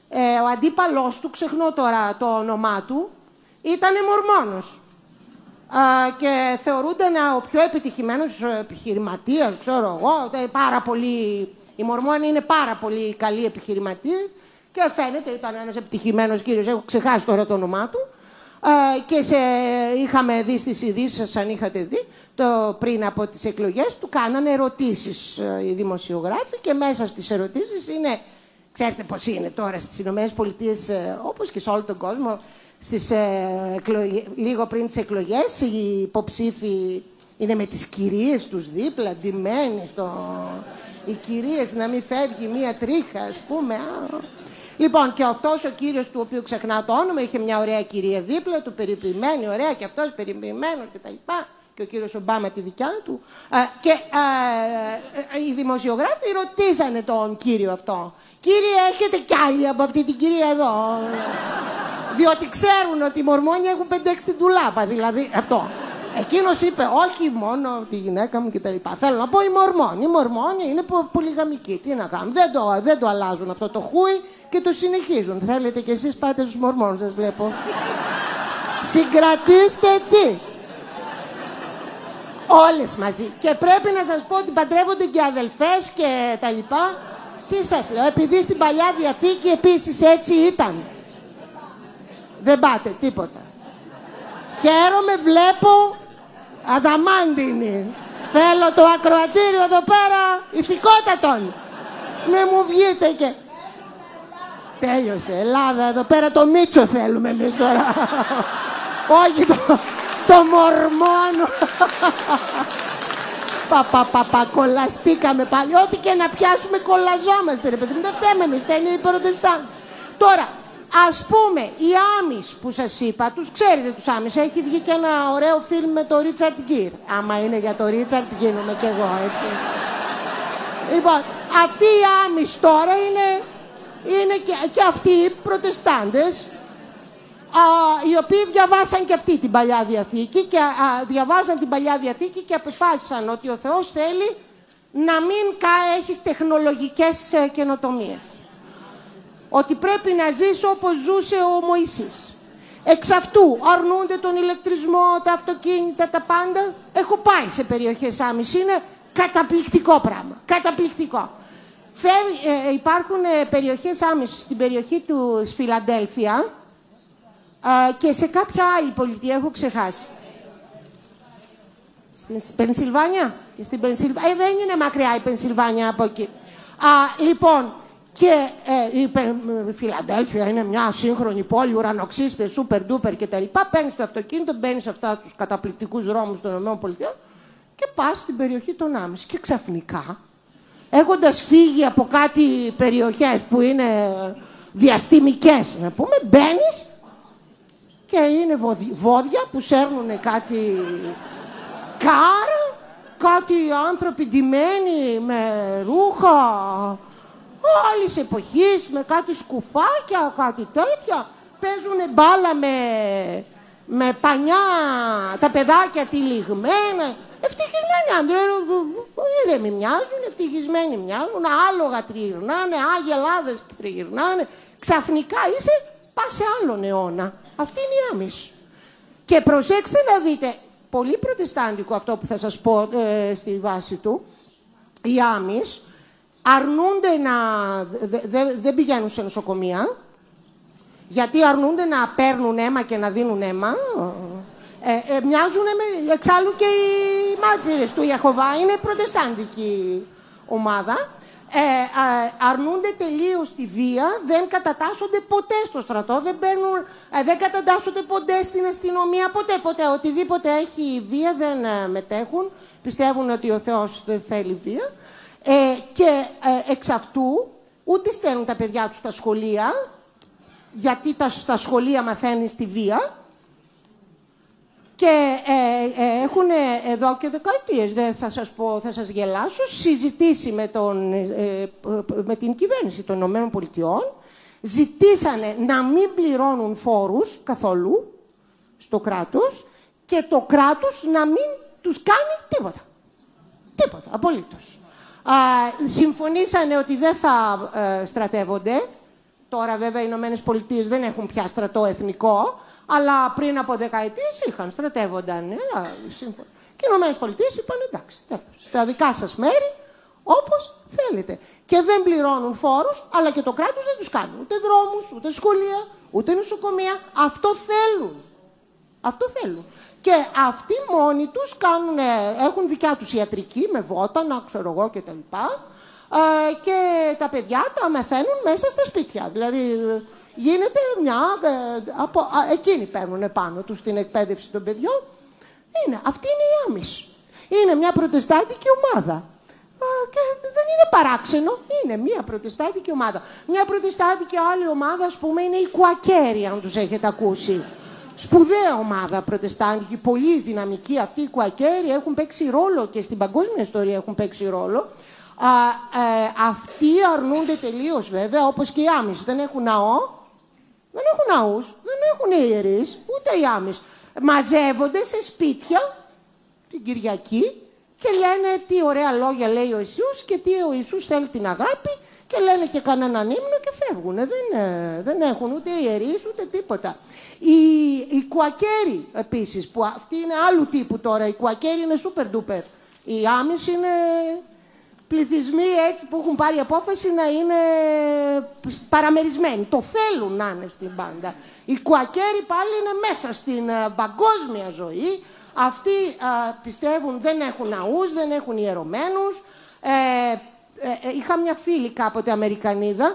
ε, ο αντίπαλός του, ξεχνώ τώρα το όνομά του, ήταν Μορμόνος. Uh, και θεωρούνταν ο πιο επιτυχημένος επιχειρηματίας, ξέρω εγώ, πάρα πολύ... Οι Μορμόνοι είναι πάρα πολύ καλοί επιχειρηματίες και φαίνεται ήταν ένας επιτυχημένος κύριος, έχω ξεχάσει τώρα το όνομά του, uh, και σε... είχαμε δει στις ειδήσεις, αν είχατε δει, το... πριν από τις εκλογές του κάνανε ερωτήσεις uh, οι δημοσιογράφοι και μέσα στις ερωτήσεις είναι, ξέρετε πώς είναι τώρα στις Ηνωμένες Πολιτείες, uh, όπως και σε όλο τον κόσμο, Στις, ε, εκλογε... λίγο πριν τις εκλογές οι υποψήφοι είναι με τις κυρίες τους δίπλα, ντυμένοι στο... οι κυρίες να μην φεύγει μία τρίχα, ας πούμε. Α. Λοιπόν, και αυτός ο κύριος του οποίου ξεχνά το όνομα είχε μια ωραία κυρία δίπλα του, περιποιημένη, ωραία, και αυτός περιποιημένος κτλ. Και ο κύριος Ομπάμα τη δικιά του. Α, και α, οι δημοσιογράφοι ρωτήσανε τον κύριο αυτό. Κύριε, έχετε κι άλλοι από αυτή την κυρία εδώ? Διότι ξέρουν ότι οι Μορμόνοι έχουν πέντε έξι την ντουλάπα, δηλαδή αυτό. Εκείνος είπε, όχι μόνο τη γυναίκα μου κτλ. Θέλω να πω οι Μορμόνοι. Οι Μορμόνοι είναι πολυγαμικοί. Τι να κάνουν, δεν το, δεν το αλλάζουν αυτό το χούι και το συνεχίζουν. Θέλετε κι εσείς πάτε στους Μορμόνους, σας βλέπω. Συγκρατήστε τι. Όλες μαζί. Και πρέπει να σας πω ότι παντρεύονται και αδελφές και τα λοιπά. Τι σας λέω, επειδή στην Παλιά Διαθήκη επίσης έτσι ήταν. Δεν πάτε τίποτα. Χαίρομαι, βλέπω αδαμάντινη. Θέλω το ακροατήριο εδώ πέρα ηθικότατον. Ναι, μου βγείτε και... Τέλειωσε, Ελλάδα, εδώ πέρα το Μίτσο θέλουμε εμείς τώρα. Όχι το, το Μορμόνο. Πα, πα, πα, πα, κολλαστήκαμε πάλι. Ό,τι και να πιάσουμε κολλαζόμαστε, ρε παιδί μου. Δεν φταίμε εμείς, φταίνε οι Προτεστάντες. Τώρα, ας πούμε, οι Άμις που σας είπα, τους ξέρετε τους Άμις, έχει βγει και ένα ωραίο φιλμ με τον Ρίτσαρντ Γκίρ. Άμα είναι για τον Ρίτσαρντ, γίνομαι κι εγώ, έτσι. Λοιπόν, αυτοί οι Άμις τώρα είναι, είναι και, και αυτοί οι Προτεστάντες, α, οι οποίοι διαβάσαν και αυτοί την Παλιά Διαθήκη και α, διαβάζαν την Παλιά Διαθήκη και αποφάσισαν ότι ο Θεός θέλει να μην έχεις τεχνολογικές ε, καινοτομίες. Ότι πρέπει να ζεις όπως ζούσε ο Μωυσής. Εξ αυτού αρνούνται τον ηλεκτρισμό, τα αυτοκίνητα, τα πάντα. Έχω πάει σε περιοχές Άμις, είναι καταπληκτικό πράγμα. Καταπληκτικό. Φεύγει, ε, υπάρχουν ε, περιοχές Άμις στην περιοχή του Φιλαντέλφια ε, και σε κάποια άλλη πολιτεία, έχω ξεχάσει. Στην Πενσιλβάνια. Στην Πενσιλβάνια. Ε, δεν είναι μακριά η Πενσιλβάνια από εκεί. Α, λοιπόν, και ε, η Φιλαντέλφια είναι μια σύγχρονη πόλη, ουρανοξύστες, σούπερ ντούπερ κτλ. Παίρνεις το αυτοκίνητο, μπαίνεις σε αυτά τους καταπληκτικούς δρόμους των ΗΠΑ και πας στην περιοχή των Άμις. Και ξαφνικά, έχοντας φύγει από κάτι περιοχές που είναι διαστημικές, να πούμε, μπαίνεις και είναι βόδια που σέρνουν κάτι κάρα, κάτι άνθρωποι ντυμένοι με ρούχα όλης εποχής, με κάτι σκουφάκια, κάτι τέτοια. Παίζουνε μπάλα με, με πανιά, τα παιδάκια τυλιγμένα. Ευτυχισμένοι άντρες, ήρεμοι μοιάζουν, ευτυχισμένοι μοιάζουν, άλογα τριγυρνάνε, άγελάδες τριγυρνάνε. Ξαφνικά είσαι, πας σε άλλον αιώνα. Αυτή είναι η Άμις. Και προσέξτε να δείτε, πολύ προτεστάντικο αυτό που θα σας πω ε, στη βάση του, οι Άμις αρνούνται να... Δεν δε, δε πηγαίνουν σε νοσοκομεία, γιατί αρνούνται να παίρνουν αίμα και να δίνουν αίμα. Ε, ε, μοιάζουν με... Εξάλλου και οι μάρτυρες του Ιεχωβά είναι προτεστάντικη ομάδα. Ε, ε, αρνούνται τελείως τη βία, δεν κατατάσσονται ποτέ στο στρατό, δεν, παίρνουν, ε, δεν κατατάσσονται ποτέ στην αστυνομία, ποτέ, ποτέ. Οτιδήποτε έχει βία δεν ε, μετέχουν, πιστεύουν ότι ο Θεός δεν θέλει βία. Ε, και ε, εξ αυτού ούτε στέλνουν τα παιδιά τους στα σχολεία, γιατί τα, στα σχολεία μαθαίνεις τη βία. Και ε, ε, έχουν εδώ και δεκαετίες, δεν θα σας πω, θα σας γελάσω, συζητήσει με, τον, ε, με την κυβέρνηση των Ηνωμένων Πολιτειών, ζητήσανε να μην πληρώνουν φόρους καθόλου στο κράτος και το κράτος να μην τους κάνει τίποτα. Τίποτα, απολύτως. Α, συμφωνήσανε ότι δεν θα ε, στρατεύονται Τώρα βέβαια οι Ηνωμένες Πολιτείες δεν έχουν πια στρατό εθνικό, αλλά πριν από δεκαετίες είχαν, στρατεύονταν. Ε, και οι Ηνωμένες Πολιτείες είπαν εντάξει, στα δικά σας μέρη, όπως θέλετε. Και δεν πληρώνουν φόρους, αλλά και το κράτος δεν τους κάνει. Ούτε δρόμους, ούτε σχολεία, ούτε νοσοκομεία. Αυτό θέλουν. Αυτό θέλουν. Και αυτοί μόνοι τους κάνουν, έχουν δικιά τους ιατρική, με βότανα, ξέρω εγώ κτλ. Ε, και τα παιδιά τα μαθαίνουν μέσα στα σπίτια. Δηλαδή γίνεται μια... Ε, από, α, εκείνοι παίρνουν πάνω τους την εκπαίδευση των παιδιών. Είναι, αυτή είναι η Άμις. Είναι μια προτεστάντικη ομάδα. Και δεν είναι παράξενο, είναι μια προτεστάντικη ομάδα. Μια προτεστάντικη άλλη ομάδα, ας πούμε, είναι οι Κουακέροι, αν τους έχετε ακούσει. Σπουδαία ομάδα προτεστάντικη, πολύ δυναμική. Αυτοί οι Κουακέροι έχουν παίξει ρόλο και στην παγκόσμια ιστορία έχουν παίξει ρόλο. Α, ε, αυτοί αρνούνται τελείως βέβαια, όπως και οι Άμις. Δεν έχουν ναό, δεν έχουν ναούς, δεν έχουν ιερείς, ούτε οι Άμις. Μαζεύονται σε σπίτια την Κυριακή και λένε τι ωραία λόγια λέει ο Ιησούς και τι ο Ιησούς θέλει την αγάπη και λένε και κανέναν ύμνο και φεύγουν. Δεν, δεν έχουν ούτε ιερείς ούτε τίποτα. Οι, οι Κουακέροι επίσης, που αυτοί είναι άλλου τύπου τώρα, οι Κουακέροι είναι super duper. Οι Άμις είναι πληθυσμοί έτσι που έχουν πάρει απόφαση να είναι παραμερισμένοι. Το θέλουν να είναι στην μπάντα. Οι Κουακέροι πάλι είναι μέσα στην uh, παγκόσμια ζωή. Αυτοί uh, πιστεύουν, δεν έχουν ναούς, δεν έχουν ιερωμένους. Ε, ε, ε, είχα μια φίλη κάποτε Αμερικανίδα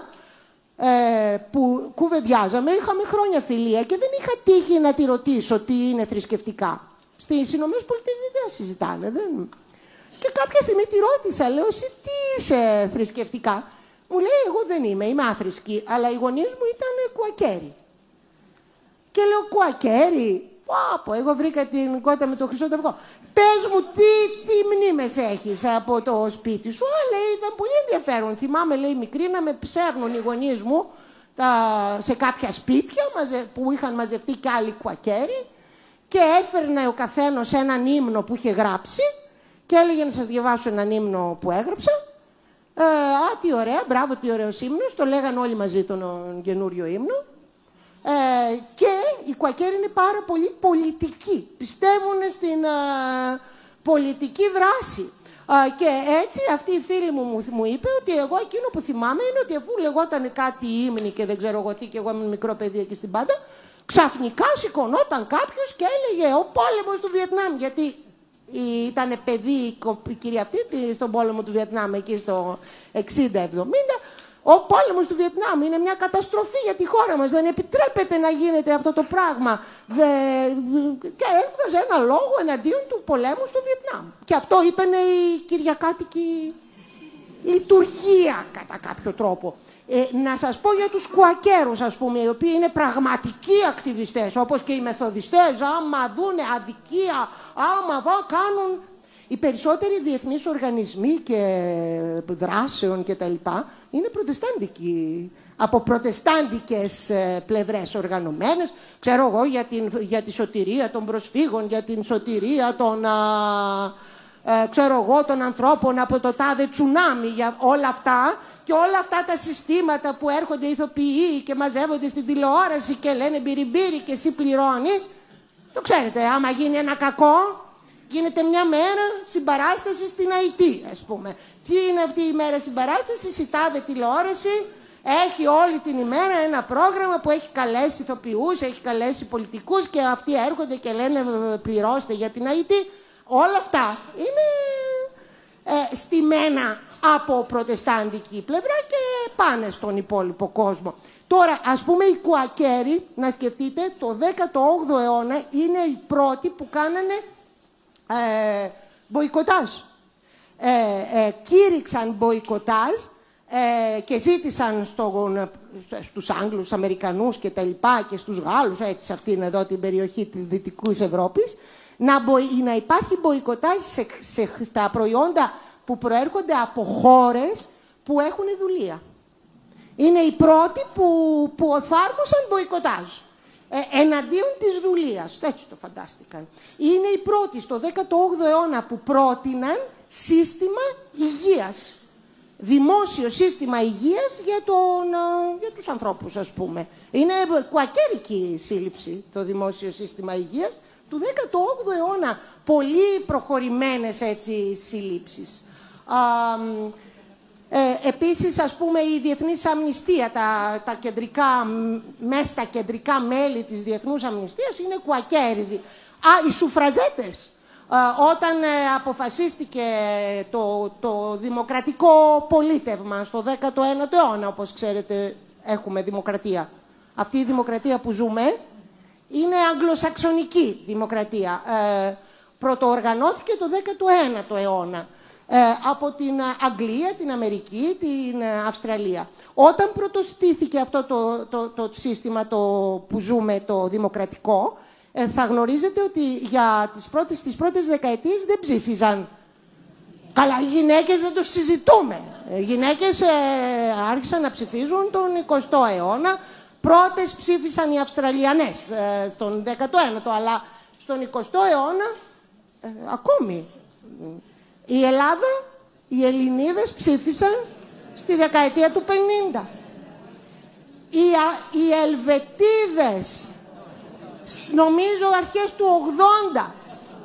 ε, που κουβεντιάζαμε, είχαμε χρόνια φιλία και δεν είχα τύχει να τη ρωτήσω τι είναι θρησκευτικά. Στις Ηνωμένες Πολιτείες δεν τα συζητάνε. Δεν... Και κάποια στιγμή τη ρώτησα, λέω, εσύ τι είσαι θρησκευτικά. Μου λέει, εγώ δεν είμαι, είμαι άθρησκη, αλλά οι γονείς μου ήταν Κουακέροι. Και λέω, Κουακέροι, πω, εγώ βρήκα την κότα με το χρυσόταυγο. Πες μου, τι, τι μνήμες έχεις από το σπίτι σου. Α, λέει, ήταν πολύ ενδιαφέρον. Θυμάμαι, λέει, μικρή να με ψέρνουν οι γονείς μου τα, σε κάποια σπίτια μαζε, που είχαν μαζευτεί κι άλλοι Κουακέροι και έφερνε ο καθένας έναν ύμνο που είχε γράψει. Και έλεγε να σας διαβάσω έναν ύμνο που έγραψα. Ε, α, τι ωραία, μπράβο, τι ωραίος ύμνος. Το λέγαν όλοι μαζί τον καινούριο ύμνο. Ε, και οι Κουακέροι είναι πάρα πολύ πολιτικοί. Πιστεύουν στην α, πολιτική δράση. Α, και έτσι αυτή η φίλη μου, μου μου είπε ότι εγώ εκείνο που θυμάμαι είναι ότι αφού λεγόταν κάτι ύμνη και δεν ξέρω εγώ τι και εγώ ήμουν μικρό παιδί εκεί στην πάντα, ξαφνικά σηκωνόταν κάποιος και έλεγε ο πόλεμος του Βιετνάμ. Γιατί ήταν παιδί η κυρία αυτή στον πόλεμο του Βιετνάμ εκεί στο εξήντα εβδομήντα. Ο πόλεμος του Βιετνάμ είναι μια καταστροφή για τη χώρα μας. Δεν επιτρέπεται να γίνεται αυτό το πράγμα. Δε... Και έβγαζε ένα λόγο εναντίον του πολέμου στο Βιετνάμ. Και αυτό ήταν η κυριακάτικη λειτουργία κατά κάποιο τρόπο. Ε, να σας πω για τους Κουακέρους, ας πούμε, οι οποίοι είναι πραγματικοί ακτιβιστές, όπως και οι μεθοδιστές, άμα δούνε αδικία, άμα βα, κάνουν... Οι περισσότεροι διεθνείς οργανισμοί και δράσεων και τα λοιπά είναι προτεστάντικοι, από προτεστάντικες πλευρές οργανωμένες. Ξέρω εγώ για, την, για τη σωτηρία των προσφύγων, για την σωτηρία των, α, ε, ξέρω εγώ, των ανθρώπων από το τάδε τσουνάμι, για όλα αυτά. Και όλα αυτά τα συστήματα που έρχονται ηθοποιοί και μαζεύονται στην τηλεόραση και λένε μπυριμπύρι και εσύ πληρώνεις. Το ξέρετε, άμα γίνει ένα κακό, γίνεται μια μέρα συμπαράσταση στην Αϊτή, ας πούμε. Τι είναι αυτή η μέρα συμπαράσταση, η τάδε τηλεόραση έχει όλη την ημέρα ένα πρόγραμμα που έχει καλέσει ηθοποιούς, έχει καλέσει πολιτικούς και αυτοί έρχονται και λένε πληρώστε για την Αϊτή. Όλα αυτά είναι ε, στημένα από προτεστάντικη πλευρά και πάνε στον υπόλοιπο κόσμο. Τώρα, ας πούμε, οι Κουακέροι, να σκεφτείτε, το δέκατο όγδοο αιώνα είναι οι πρώτοι που κάνανε ε, μποϊκοτάζ. Ε, ε, κήρυξαν μποϊκοτάζ ε, και ζήτησαν στο, στους Άγγλους, στους Αμερικανούς και τα λοιπά και στους Γάλλους, έτσι σε αυτήν εδώ την περιοχή της Δυτικής Ευρώπης, να, μποι, να υπάρχει μποϊκοτάζ σε, σε, στα προϊόντα που προέρχονται από χώρες που έχουν δουλεία. Είναι οι πρώτοι που, που εφάρμοσαν μποϊκοτάζ ε, εναντίον της δουλείας. Έτσι το φαντάστηκαν. Είναι οι πρώτοι στο δέκατο όγδοο αιώνα που πρότειναν σύστημα υγείας. δημόσιο σύστημα υγείας για, τον, για τους ανθρώπους, ας πούμε. Είναι κουακέρικη σύλληψη το δημόσιο σύστημα υγείας του δέκατου όγδοου αιώνα. Πολύ προχωρημένες έτσι σύλληψεις. Α, ε, επίσης, ας πούμε, η Διεθνής Αμνηστία, τα, τα κεντρικά, μέσα στα κεντρικά μέλη της Διεθνούς Αμνηστίας είναι κουακέριδοι. Α, οι σουφραζέτες. Όταν ε, αποφασίστηκε το, το δημοκρατικό πολίτευμα στο δέκατο ένατο αιώνα, όπως ξέρετε έχουμε δημοκρατία. Αυτή η δημοκρατία που ζούμε είναι αγγλοσαξονική δημοκρατία. Ε, πρωτοοργανώθηκε το δέκατο ένατο αιώνα ε, από την Αγγλία, την Αμερική, την Αυστραλία. Όταν πρωτοστήθηκε αυτό το, το, το, το σύστημα το, που ζούμε, το δημοκρατικό, Ε, θα γνωρίζετε ότι για τις πρώτες, τις πρώτες δεκαετίες δεν ψήφιζαν. Καλά, οι γυναίκες δεν το συζητούμε. Οι γυναίκες ε, άρχισαν να ψηφίζουν τον εικοστό αιώνα. Πρώτες ψήφισαν οι Αυστραλιανές ε, στον δέκατο ένατο, αλλά στον εικοστό αιώνα ε, ακόμη. Η Ελλάδα, οι Ελληνίδες ψήφισαν στη δεκαετία του πενήντα. Οι, οι Ελβετίδες, νομίζω αρχές του ογδόντα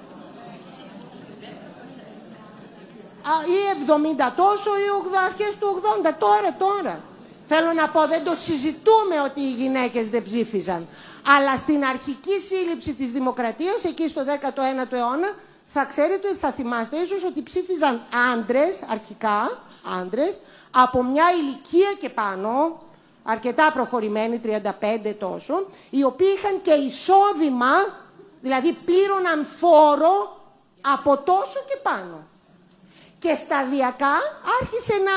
ή εβδομήντα τόσο ή αρχές του ογδόντα. Τώρα, τώρα. Θέλω να πω, δεν το συζητούμε ότι οι γυναίκες δεν ψήφιζαν. Αλλά στην αρχική σύλληψη της δημοκρατίας, εκεί στο δέκατο ένατο αιώνα, θα ξέρετε, θα θυμάστε ίσως ότι ψήφιζαν άντρες, αρχικά άντρες, από μια ηλικία και πάνω, αρκετά προχωρημένοι, τριάντα πέντε τόσο, οι οποίοι είχαν και εισόδημα, δηλαδή πλήρωναν φόρο από τόσο και πάνω. Και σταδιακά άρχισε να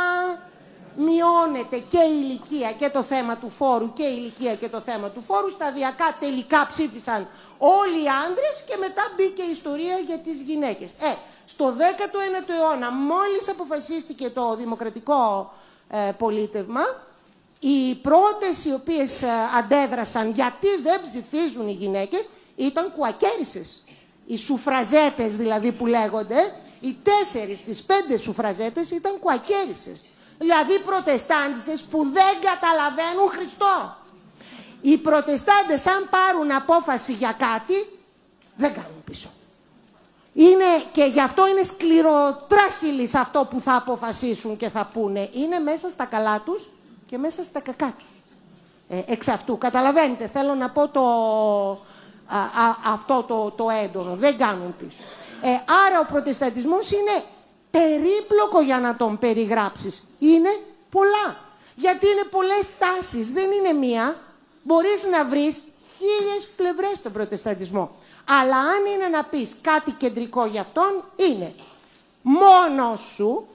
μειώνεται και η ηλικία και το θέμα του φόρου και η ηλικία και το θέμα του φόρου. Σταδιακά τελικά ψήφισαν όλοι οι άντρες και μετά μπήκε η ιστορία για τις γυναίκες. Ε, στο δέκατο ένατο αιώνα, μόλις αποφασίστηκε το δημοκρατικό ε, πολίτευμα, οι πρώτες οι οποίες ε, αντέδρασαν γιατί δεν ψηφίζουν οι γυναίκες ήταν κουακέρισσες. Οι σουφραζέτες δηλαδή που λέγονται, οι τέσσερις στις πέντε σουφραζέτες ήταν κουακέρισσες. Δηλαδή προτεστάντισσες που δεν καταλαβαίνουν Χριστό. Οι προτεστάντες αν πάρουν απόφαση για κάτι, δεν κάνουν πίσω. Είναι, και γι' αυτό είναι σκληροτράχυλοι αυτό που θα αποφασίσουν και θα πούνε. Είναι μέσα στα καλά τους και μέσα στα κακά τους. Ε, εξ αυτού. Καταλαβαίνετε, θέλω να πω το, α, α, αυτό το, το έντονο. Δεν κάνουν πίσω. Ε, άρα ο προτεσταντισμός είναι περίπλοκο για να τον περιγράψεις. Είναι πολλά. Γιατί είναι πολλές τάσεις. Δεν είναι μία. Μπορείς να βρεις χίλιες πλευρές στον προτεσταντισμό. Αλλά αν είναι να πεις κάτι κεντρικό για αυτόν, είναι μόνος σου,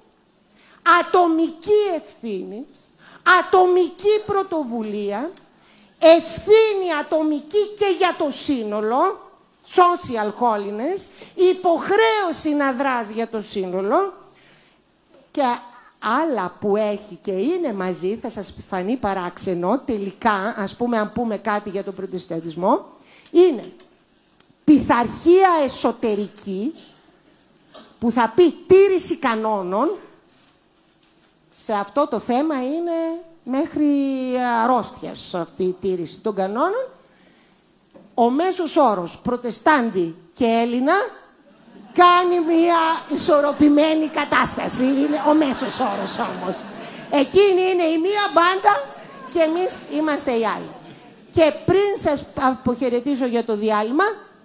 ατομική ευθύνη, ατομική πρωτοβουλία, ευθύνη ατομική και για το σύνολο, social holiness, υποχρέωση να δράσει για το σύνολο και άλλα που έχει και είναι μαζί, θα σας φανεί παράξενο, τελικά, ας πούμε, αν πούμε κάτι για τον προτεσταντισμό, είναι πειθαρχία εσωτερική, που θα πει τήρηση κανόνων, σε αυτό το θέμα είναι μέχρι αρρώστιας αυτή η τήρηση των κανόνων. Ο μέσος όρος προτεστάντη και Έλληνα κάνει μια ισορροπημένη κατάσταση. Είναι ο μέσος όρος όμως. Εκείνη είναι η μία μπάντα και εμείς είμαστε οι άλλοι. Και πριν σας αποχαιρετήσω για το διάλειμμα,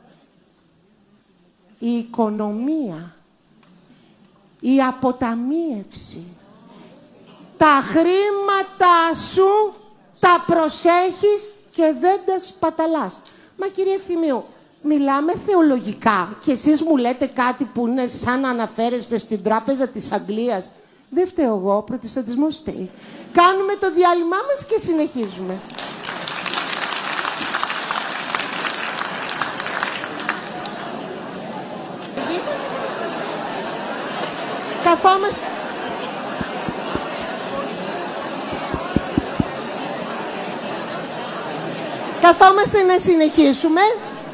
η οικονομία, η αποταμίευση, τα χρήματά σου τα προσέχεις και δεν τα σπαταλάς. Μα κύριε Ευθυμίου, μιλάμε θεολογικά και εσείς μου λέτε κάτι που είναι σαν να αναφέρεστε στην Τράπεζα της Αγγλίας. Δεν φταίω εγώ, ο προτεσταντισμός φταίει. Κάνουμε το διάλειμμά μας και συνεχίζουμε. Καθόμαστε. Καθόμαστε να συνεχίσουμε.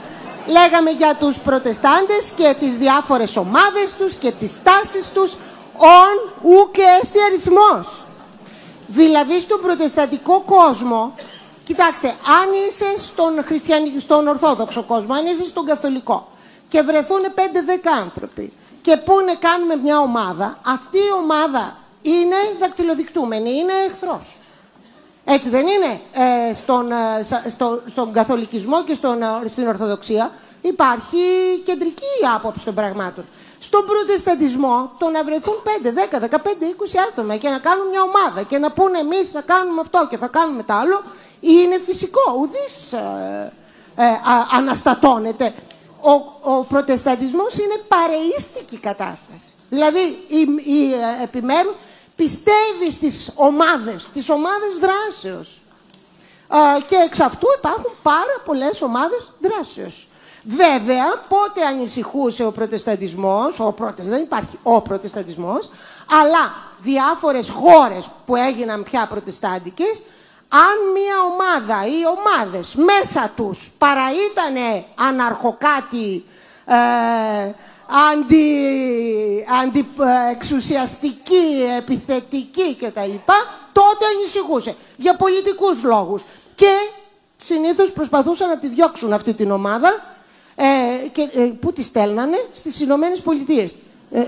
Λέγαμε για τους προτεστάντες και τις διάφορες ομάδες τους και τις τάσεις τους. ον ου και έστι αριθμός. Δηλαδή στον προτεσταντικό κόσμο, κοιτάξτε, αν είσαι στον, χριστιανι... στον ορθόδοξο κόσμο, αν είσαι στον καθολικό και βρεθούν πέντε δέκα άνθρωποι και πούνε κάνουμε μια ομάδα, αυτή η ομάδα είναι δακτυλοδεικτούμενη, είναι εχθρός. Έτσι δεν είναι? Ε, στον, ε, στο, στον καθολικισμό και στον, στην Ορθοδοξία υπάρχει κεντρική άποψη των πραγμάτων. Στον προτεσταντισμό, το να βρεθούν πέντε, δέκα, δεκαπέντε, είκοσι άτομα και να κάνουν μια ομάδα και να πούνε εμείς θα κάνουμε αυτό και θα κάνουμε το άλλο, είναι φυσικό, ουδής ε, ε, α, αναστατώνεται. Ο, ο προτεσταντισμός είναι παρεΐστικη κατάσταση. Δηλαδή, η, η, ε, επιμέρου πιστεύει στις ομάδες, στις ομάδες δράσεως. Ε, και εξ αυτού υπάρχουν πάρα πολλές ομάδες δράσεως. Βέβαια, πότε ανησυχούσε ο προτεσταντισμός, ο πρώτες, δεν υπάρχει ο προτεσταντισμός, αλλά διάφορες χώρες που έγιναν πια προτεστάντικες, αν μία ομάδα ή ομάδες μέσα τους παρά ήτανε αναρχοκάτι, ε, αντι, αντι, ε, εξουσιαστική, επιθετική κτλ, τότε ανησυχούσε για πολιτικούς λόγους. Και συνήθως προσπαθούσαν να τη διώξουν αυτή την ομάδα. Ε, και, ε, πού τη στέλνανε? Στις Ηνωμένες Πολιτείες. Ε,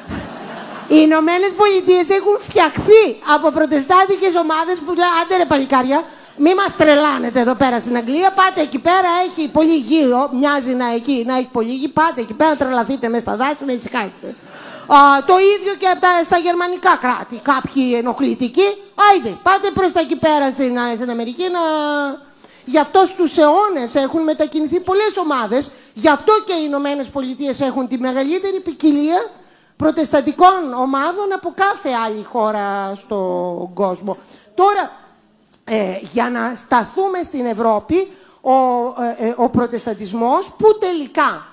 οι Ηνωμένες Πολιτείες έχουν φτιαχθεί από προτεστάντικες ομάδες που λένε άντε ρε παλικάρια, μη μας τρελάνετε εδώ πέρα στην Αγγλία, πάτε εκεί πέρα, έχει πολύ γη, μοιάζει να, εκεί, να έχει πολύ γη, πάτε εκεί πέρα να τρελαθείτε μέσα στα δάση, να ησυχάσετε. Α, το ίδιο και τα, στα γερμανικά κράτη, κάποιοι ενοχλητικοί, άιντε, πάτε προς τα εκεί πέρα στην, στην Αμερική να... Γι' αυτό στους αιώνες έχουν μετακινηθεί πολλές ομάδες. Γι' αυτό και οι Ηνωμένες Πολιτείες έχουν τη μεγαλύτερη ποικιλία προτεσταντικών ομάδων από κάθε άλλη χώρα στον κόσμο. Τώρα, ε, για να σταθούμε στην Ευρώπη, ο, ε, ο προτεσταντισμός που τελικά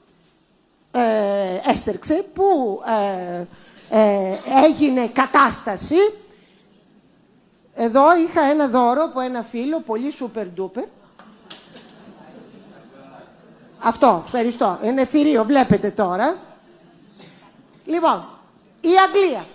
ε, έστρεξε, που ε, ε, έγινε κατάσταση. Εδώ είχα ένα δώρο από ένα φίλο, πολύ super duper. Αυτό, ευχαριστώ. Είναι θηρίο, βλέπετε τώρα. Λοιπόν, η Αγγλία,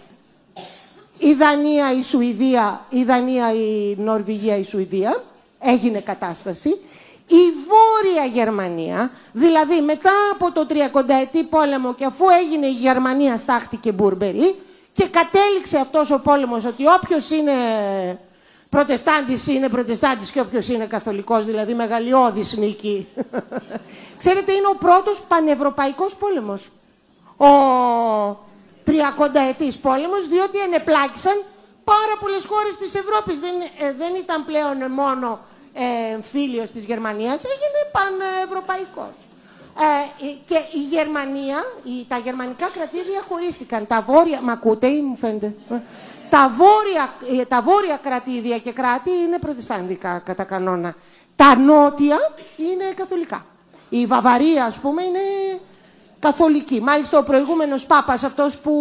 η Δανία, η Σουηδία, η Δανία, η Νορβηγία, η Σουηδία, έγινε κατάσταση. Η Βόρεια Γερμανία, δηλαδή μετά από το τριακονταετή πόλεμο και αφού έγινε η Γερμανία στάχτη και Μπούρμπερι, και κατέληξε αυτός ο πόλεμος ότι όποιος είναι προτεστάντης είναι προτεστάντης και όποιος είναι καθολικός, δηλαδή μεγαλειώδης νίκη. Ξέρετε, είναι ο πρώτος πανευρωπαϊκός πόλεμος. Ο τριακονταετής πόλεμος, διότι ενεπλάκησαν πάρα πολλές χώρες της Ευρώπης. Δεν, ε, δεν ήταν πλέον μόνο ε, φίλιος της Γερμανίας, έγινε πανευρωπαϊκός. Ε, και η Γερμανία, η, τα γερμανικά κρατήδια χωρίστηκαν. Τα βόρεια, μ' ακούτε ή μου φαίνεται? Τα βόρεια, τα βόρεια κρατήδια και κράτη είναι προτεσταντικά κατά κανόνα. Τα νότια είναι καθολικά. Η Βαβαρία, ας πούμε, είναι καθολική. Μάλιστα ο προηγούμενος Πάπας, αυτός που,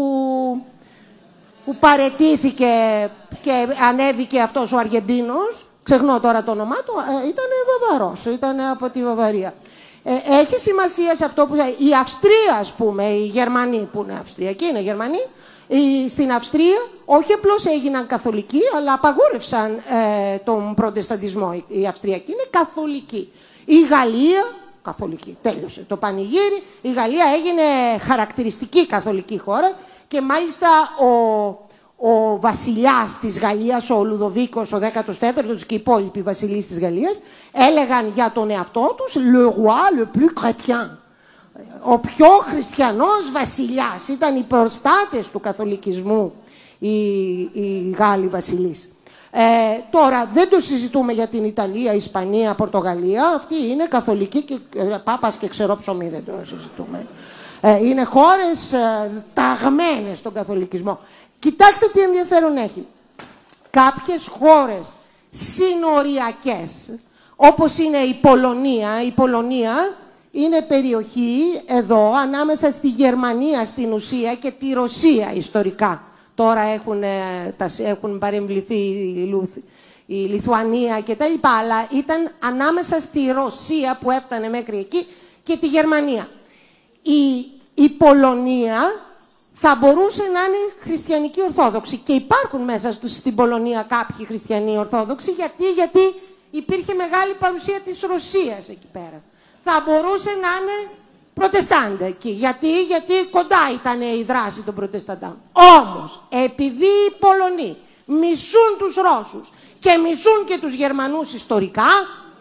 που παραιτήθηκε και ανέβηκε αυτός ο Αργεντίνος, ξεχνώ τώρα το όνομά του, ήταν Βαβαρός, ήταν από τη Βαβαρία. Έχει σημασία σε αυτό που η Αυστρία, ας πούμε, οι Γερμανοί που είναι Αυστριακοί, είναι Γερμανοί, η, στην Αυστρία όχι απλώς έγιναν καθολικοί, αλλά απαγόρευσαν ε, τον προτεσταντισμό. Οι Αυστριακοί είναι καθολικοί. Η Γαλλία, καθολική, τέλειωσε το πανηγύρι. Η Γαλλία έγινε χαρακτηριστική καθολική χώρα και μάλιστα ο, ο βασιλιάς της Γαλλίας, ο Λουδοβίκος, ο δέκατος τέταρτος και οι υπόλοιποι βασιλείς της Γαλλίας, έλεγαν για τον εαυτό τους «le roi le plus chrétien». Ο πιο χριστιανός βασιλιάς. Ήταν οι προστάτες του καθολικισμού οι, οι Γάλλοι βασιλείς. Ε, τώρα δεν το συζητούμε για την Ιταλία, Ισπανία, Πορτογαλία. Αυτή είναι καθολική και ε, Πάπας και ξερό ψωμί, δεν το συζητούμε. Ε, είναι χώρες ε, ταγμένες στον καθολικισμό. Κοιτάξτε τι ενδιαφέρον έχει. Κάποιες χώρες συνοριακές, όπως είναι η Πολωνία, η Πολωνία είναι περιοχή εδώ ανάμεσα στη Γερμανία στην ουσία και τη Ρωσία ιστορικά. Τώρα έχουν, έχουν παρεμβληθεί η, η Λιθουανία και τα λοιπά, αλλά ήταν ανάμεσα στη Ρωσία που έφτανε μέχρι εκεί και τη Γερμανία. Η, η Πολωνία θα μπορούσε να είναι χριστιανικοί Ορθόδοξοι. Και υπάρχουν μέσα στην Πολωνία κάποιοι χριστιανοί Ορθόδοξοι. Γιατί, γιατί υπήρχε μεγάλη παρουσία της Ρωσίας εκεί πέρα. Θα μπορούσε να είναι Προτεστάντε εκεί. Γιατί, γιατί κοντά ήταν η δράση των Προτεσταντών. Όμως, επειδή οι Πολωνοί μισούν τους Ρώσους και μισούν και τους Γερμανούς ιστορικά,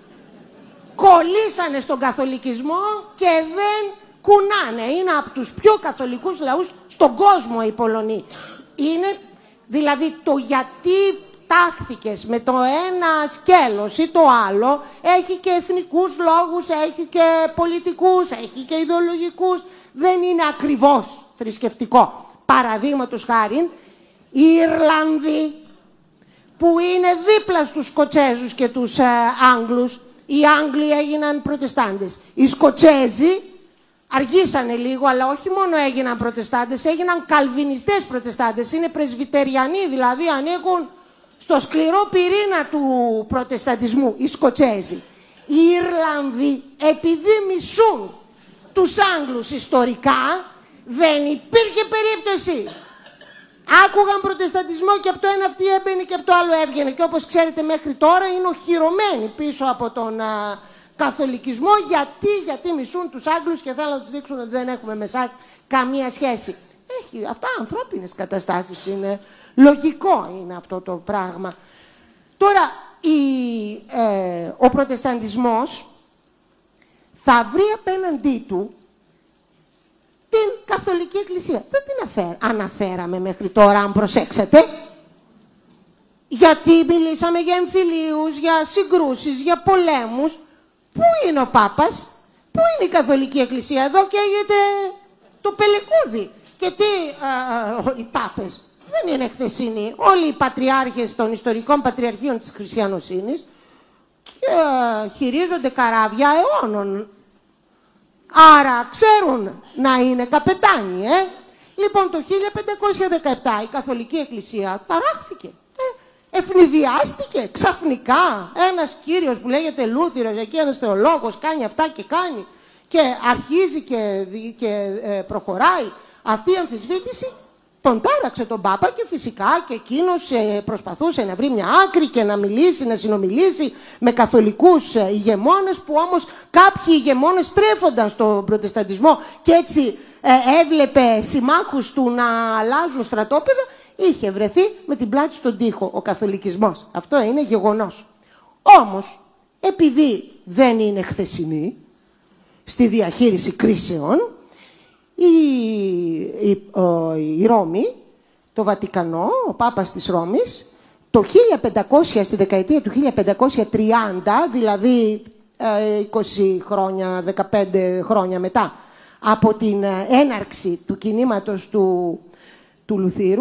κολλήσανε στον καθολικισμό και δεν κουνάνε. Είναι από τους πιο καθολικούς λαούς στον κόσμο οι Πολωνοί. Είναι δηλαδή το γιατί τάχθηκες με το ένα σκέλος ή το άλλο, έχει και εθνικούς λόγους, έχει και πολιτικούς, έχει και ιδεολογικούς. Δεν είναι ακριβώς θρησκευτικό. Παραδείγματος χάριν, οι Ιρλανδοί που είναι δίπλα στους Σκοτσέζους και τους ε, Άγγλους, οι Άγγλοι έγιναν Προτεστάντες. Οι Σκοτσέζοι αργήσανε λίγο, αλλά όχι μόνο έγιναν Προτεστάντες, έγιναν Καλβινιστές Προτεστάντες. Είναι πρεσβυτεριανοί, δηλαδή ανήκουν στο σκληρό πυρήνα του προτεσταντισμού, οι Σκοτσέζοι. Οι Ιρλανδοί, επειδή μισούν τους Άγγλους ιστορικά, δεν υπήρχε περίπτωση. Άκουγαν προτεσταντισμό και από το ένα αυτή έμπαινε και από το άλλο έβγαινε. Και όπως ξέρετε μέχρι τώρα είναι οχυρωμένοι πίσω από τον α, καθολικισμό. Γιατί, γιατί μισούν τους Άγγλους και θέλουν να τους δείξουν ότι δεν έχουμε με εσάς καμία σχέση. Έχει, αυτά ανθρώπινες καταστάσεις είναι. Λογικό είναι αυτό το πράγμα. Τώρα, η, ε, ο προτεσταντισμός θα βρει απέναντί του την Καθολική Εκκλησία. Δεν την αφέρα, αναφέραμε μέχρι τώρα, αν προσέξετε. Γιατί μιλήσαμε για εμφυλίους, για συγκρούσεις, για πολέμους. Πού είναι ο Πάπας, πού είναι η Καθολική Εκκλησία? Εδώ καίγεται το πελεκούδι. Και τι, α, οι Πάπες δεν είναι χθεσινοί. Όλοι οι πατριάρχες των ιστορικών πατριαρχείων της χριστιανοσύνης και, α, χειρίζονται καράβια αιώνων. Άρα ξέρουν να είναι καπετάνοι, ε. Λοιπόν, το χίλια πεντακόσια δεκαεπτά η Καθολική Εκκλησία ταράχθηκε. Ε, ευνηδιάστηκε ξαφνικά. Ένας κύριος που λέγεται Λούθυρος, εκεί ένας θεολόγος, κάνει αυτά και κάνει. Και αρχίζει και, και ε, προχωράει αυτή η αμφισβήτηση. Τον τάραξε τον Πάπα και φυσικά και εκείνος ε, προσπαθούσε να βρει μια άκρη και να μιλήσει, να συνομιλήσει με καθολικούς ε, ηγεμόνες, που όμως κάποιοι ηγεμόνες στρέφονταν στον προτεσταντισμό και έτσι ε, έβλεπε συμμάχους του να αλλάζουν στρατόπεδα. Είχε βρεθεί με την πλάτη στον τοίχο ο καθολικισμός. Αυτό είναι γεγονός. Όμως, επειδή δεν είναι χθεσινή στη διαχείριση κρίσεων, Η, η, ο, η Ρώμη, το Βατικανό, ο Πάπας της Ρώμης, το χίλια πεντακόσια, στη δεκαετία του χίλια πεντακόσια τριάντα, δηλαδή ε, είκοσι χρόνια, δεκαπέντε χρόνια μετά από την έναρξη του κινήματος του, του Λουθύρου,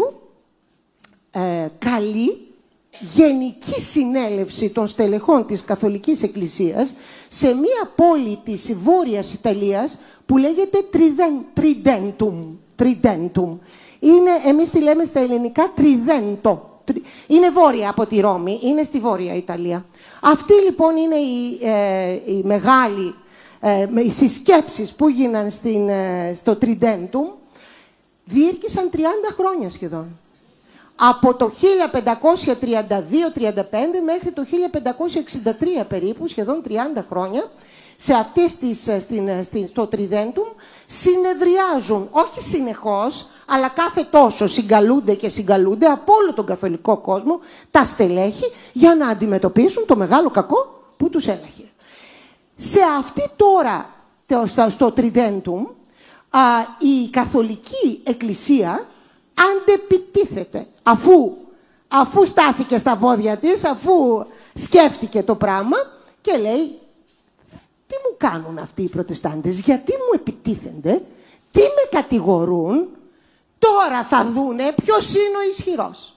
ε, καλεί γενική συνέλευση των στελεχών της Καθολικής Εκκλησίας σε μία πόλη της Βόρειας Ιταλίας που λέγεται Τριντέντουμ. Τριντέντουμ. Είναι, εμείς τη λέμε στα ελληνικά Τριδέντο. Είναι βόρεια από τη Ρώμη, είναι στη Βόρεια Ιταλία. Αυτή λοιπόν είναι η, ε, η μεγάλη, ε, οι συσκέψεις που γίναν στην, ε, στο Τριντέντουμ. Διήρκησαν τριάντα χρόνια σχεδόν. Από το χίλια πεντακόσια τριάντα δύο τριάντα πέντε μέχρι το χίλια πεντακόσια εξήντα τρία περίπου, σχεδόν τριάντα χρόνια, σε αυτές τις, στην, στην, στο Τριδέντουμ συνεδριάζουν, όχι συνεχώς, αλλά κάθε τόσο συγκαλούνται και συγκαλούνται από όλο τον καθολικό κόσμο τα στελέχη για να αντιμετωπίσουν το μεγάλο κακό που τους έλαχε. Σε αυτή τώρα, το, στο, στο Τριδέντουμ, α, η Καθολική Εκκλησία αντεπιτίθεται, αφού, αφού στάθηκε στα πόδια της, αφού σκέφτηκε το πράγμα και λέει, τι μου κάνουν αυτοί οι προτεστάντες, γιατί μου επιτίθενται, τι με κατηγορούν, τώρα θα δούνε ποιος είναι ο ισχυρός.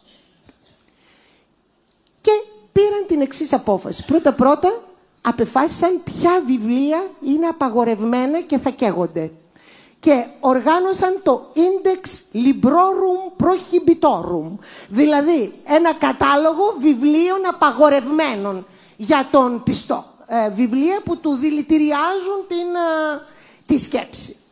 Και πήραν την εξής απόφαση. Πρώτα-πρώτα απεφάσισαν ποια βιβλία είναι απαγορευμένα και θα καίγονται. Και οργάνωσαν το Index Librorum Prohibitorum, δηλαδή ένα κατάλογο βιβλίων απαγορευμένων για τον πιστό. Ε, βιβλία που του δηλητηριάζουν την, ε, τη σκέψη.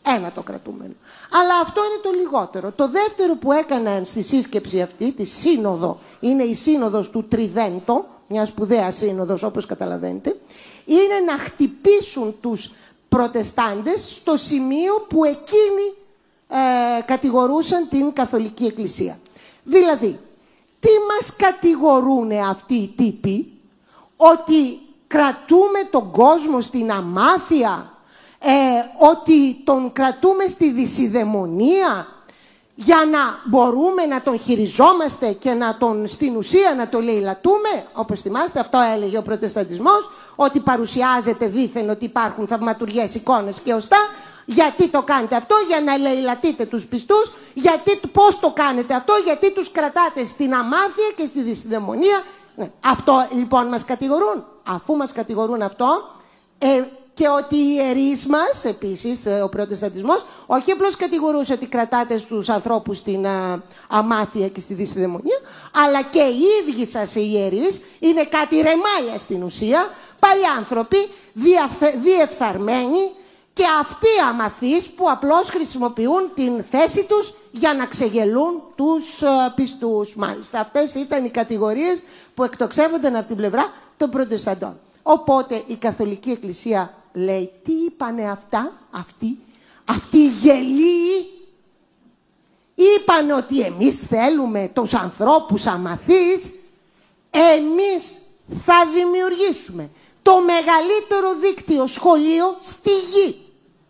Ένα το κρατούμενο. Αλλά αυτό είναι το λιγότερο. Το δεύτερο που έκαναν στη σύσκεψη αυτή, τη σύνοδο, είναι η σύνοδος του Τριδέντο, μια σπουδαία σύνοδος όπως καταλαβαίνετε, είναι να χτυπήσουν τους προτεστάντες στο σημείο που εκείνοι ε, κατηγορούσαν την Καθολική Εκκλησία. Δηλαδή, τι μας κατηγορούν αυτοί οι τύποι? Ότι κρατούμε τον κόσμο στην αμάθεια, ε, ότι τον κρατούμε στη δυσιδαιμονία για να μπορούμε να τον χειριζόμαστε και να τον στην ουσία να το λαιλατούμε. Όπως θυμάστε, αυτό έλεγε ο Προτεσταντισμός, ότι παρουσιάζεται δήθεν ότι υπάρχουν θαυματουργές εικόνες και οστά. Γιατί το κάνετε αυτό? Για να λαιλατείτε τους πιστούς. Γιατί, πώς το κάνετε αυτό? Γιατί τους κρατάτε στην αμάθεια και στη δυσιδαιμονία. Ναι. Αυτό λοιπόν μας κατηγορούν. Αφού μας κατηγορούν αυτό, ε, και ότι οι ιερείς μας, επίσης, ο Προτεσταντισμός, όχι απλώς κατηγορούσε ότι κρατάτε στους ανθρώπους στην α, αμάθεια και στη δυσιδαιμονία, αλλά και οι ίδιοι σας οι ιερείς είναι κάτι ρεμάλια στην ουσία, παλιάνθρωποι, διεφθαρμένοι και αυτοί αμαθείς που απλώς χρησιμοποιούν την θέση τους για να ξεγελούν τους α, πιστούς. Μάλιστα, αυτές ήταν οι κατηγορίες που εκτοξεύονταν από την πλευρά των Προτεσταντών. Οπότε η Καθολική Εκκλησία λέει, τι είπανε αυτά, αυτοί, αυτοί οι γελοί? Είπανε ότι εμείς θέλουμε τους ανθρώπους αμαθείς, εμείς θα δημιουργήσουμε το μεγαλύτερο δίκτυο σχολείο στη γη.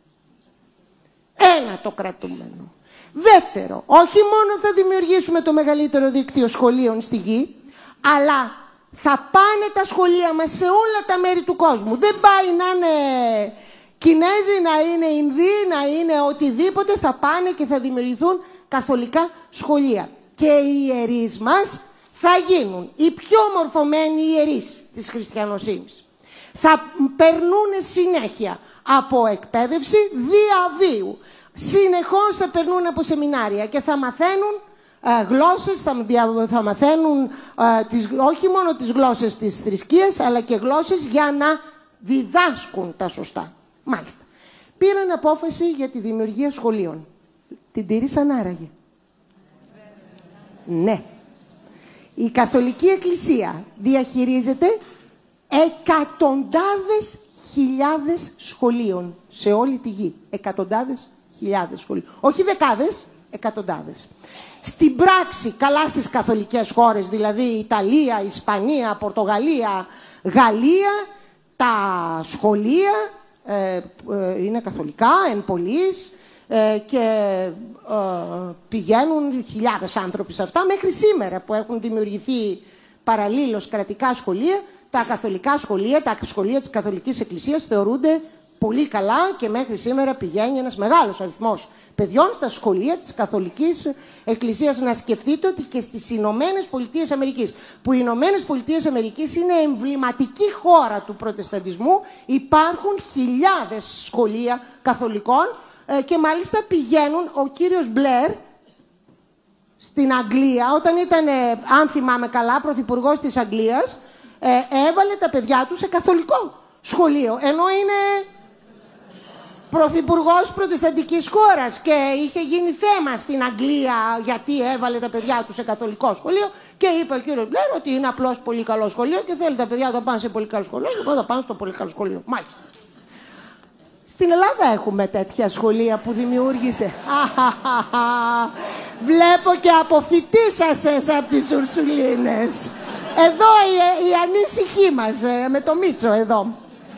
Ένα το κρατούμενο. Δεύτερο, όχι μόνο θα δημιουργήσουμε το μεγαλύτερο δίκτυο σχολείων στη γη, αλλά θα πάνε τα σχολεία μας σε όλα τα μέρη του κόσμου. Δεν πάει να είναι Κινέζοι, να είναι Ινδοί, να είναι οτιδήποτε. Θα πάνε και θα δημιουργηθούν καθολικά σχολεία. Και οι ιερείς μας θα γίνουν οι πιο μορφωμένοι ιερείς της χριστιανοσύνης. Θα περνούν συνέχεια από εκπαίδευση διαβίου. Συνεχώς θα περνούν από σεμινάρια και θα μαθαίνουν Uh, γλώσσες, θα, δια, θα μαθαίνουν uh, τις, όχι μόνο τις γλώσσες της θρησκείας, αλλά και γλώσσες για να διδάσκουν τα σωστά. Μάλιστα. Πήραν απόφαση για τη δημιουργία σχολείων. Την τήρησαν άραγε? Ναι. Η Καθολική Εκκλησία διαχειρίζεται εκατοντάδες χιλιάδες σχολείων σε όλη τη γη. Εκατοντάδες χιλιάδες σχολείων. Όχι δεκάδες, εκατοντάδες. Στην πράξη, καλά στις καθολικές χώρες, δηλαδή Ιταλία, Ισπανία, Πορτογαλία, Γαλλία, τα σχολεία ε, ε, είναι καθολικά, εν πολλοίς, ε, και ε, πηγαίνουν χιλιάδες άνθρωποι σε αυτά. Μέχρι σήμερα που έχουν δημιουργηθεί παραλλήλως κρατικά σχολεία, τα καθολικά σχολεία, τα σχολεία της Καθολικής Εκκλησίας θεωρούνται πολύ καλά και μέχρι σήμερα πηγαίνει ένας μεγάλος αριθμός παιδιών στα σχολεία της Καθολικής Εκκλησίας. Να σκεφτείτε ότι και στις Ηνωμένες Πολιτείες Αμερικής, που οι Ηνωμένες Πολιτείες Αμερικής είναι εμβληματική χώρα του προτεσταντισμού, υπάρχουν χιλιάδες σχολεία καθολικών ε, και μάλιστα πηγαίνουν. Ο κύριος Μπλερ στην Αγγλία, όταν ήταν, ε, αν θυμάμαι καλά, πρωθυπουργός της Αγγλίας, ε, έβαλε τα παιδιά του σε καθολικό σχολείο, ενώ είναι πρωθυπουργός προτεσταντικής χώρας και είχε γίνει θέμα στην Αγγλία γιατί έβαλε τα παιδιά του σε καθολικό σχολείο και είπε ο κύριος Μπλερ ότι είναι απλώς πολύ καλό σχολείο και θέλει τα παιδιά να πάνε σε πολύ καλό σχολείο, λοιπόν θα πάνε στο πολύ καλό σχολείο. Μάλιστα. Στην Ελλάδα έχουμε τέτοια σχολεία που δημιούργησε. Βλέπω και αποφοιτήσασες από τις Ουρσουλίνες. Εδώ η, η ανήσυχή μας, με το Μίτσο εδώ.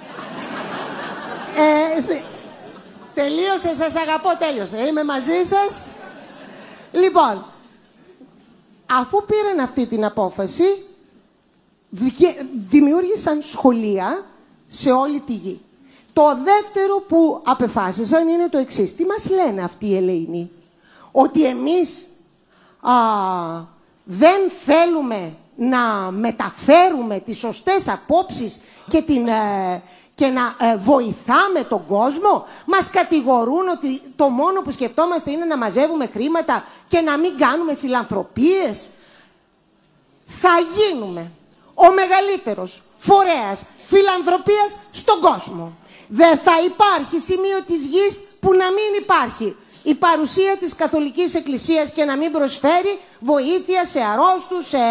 Ε, τελείωσε, σας αγαπώ, τέλειωσε. Είμαι μαζί σας. Λοιπόν, αφού πήραν αυτή την απόφαση, δημιούργησαν σχολεία σε όλη τη γη. Το δεύτερο που απεφάσισαν είναι το εξής. Τι μας λένε αυτοί οι ελεηνοί? Ότι εμείς α, δεν θέλουμε να μεταφέρουμε τις σωστές απόψεις και, την, ε, και να ε, βοηθάμε τον κόσμο. Μας κατηγορούν ότι το μόνο που σκεφτόμαστε είναι να μαζεύουμε χρήματα και να μην κάνουμε φιλανθρωπίες. Θα γίνουμε ο μεγαλύτερος φορέας φιλανθρωπίας στον κόσμο. Δεν θα υπάρχει σημείο της γης που να μην υπάρχει η παρουσία της Καθολικής Εκκλησίας και να μην προσφέρει βοήθεια σε αρρώστους, σε,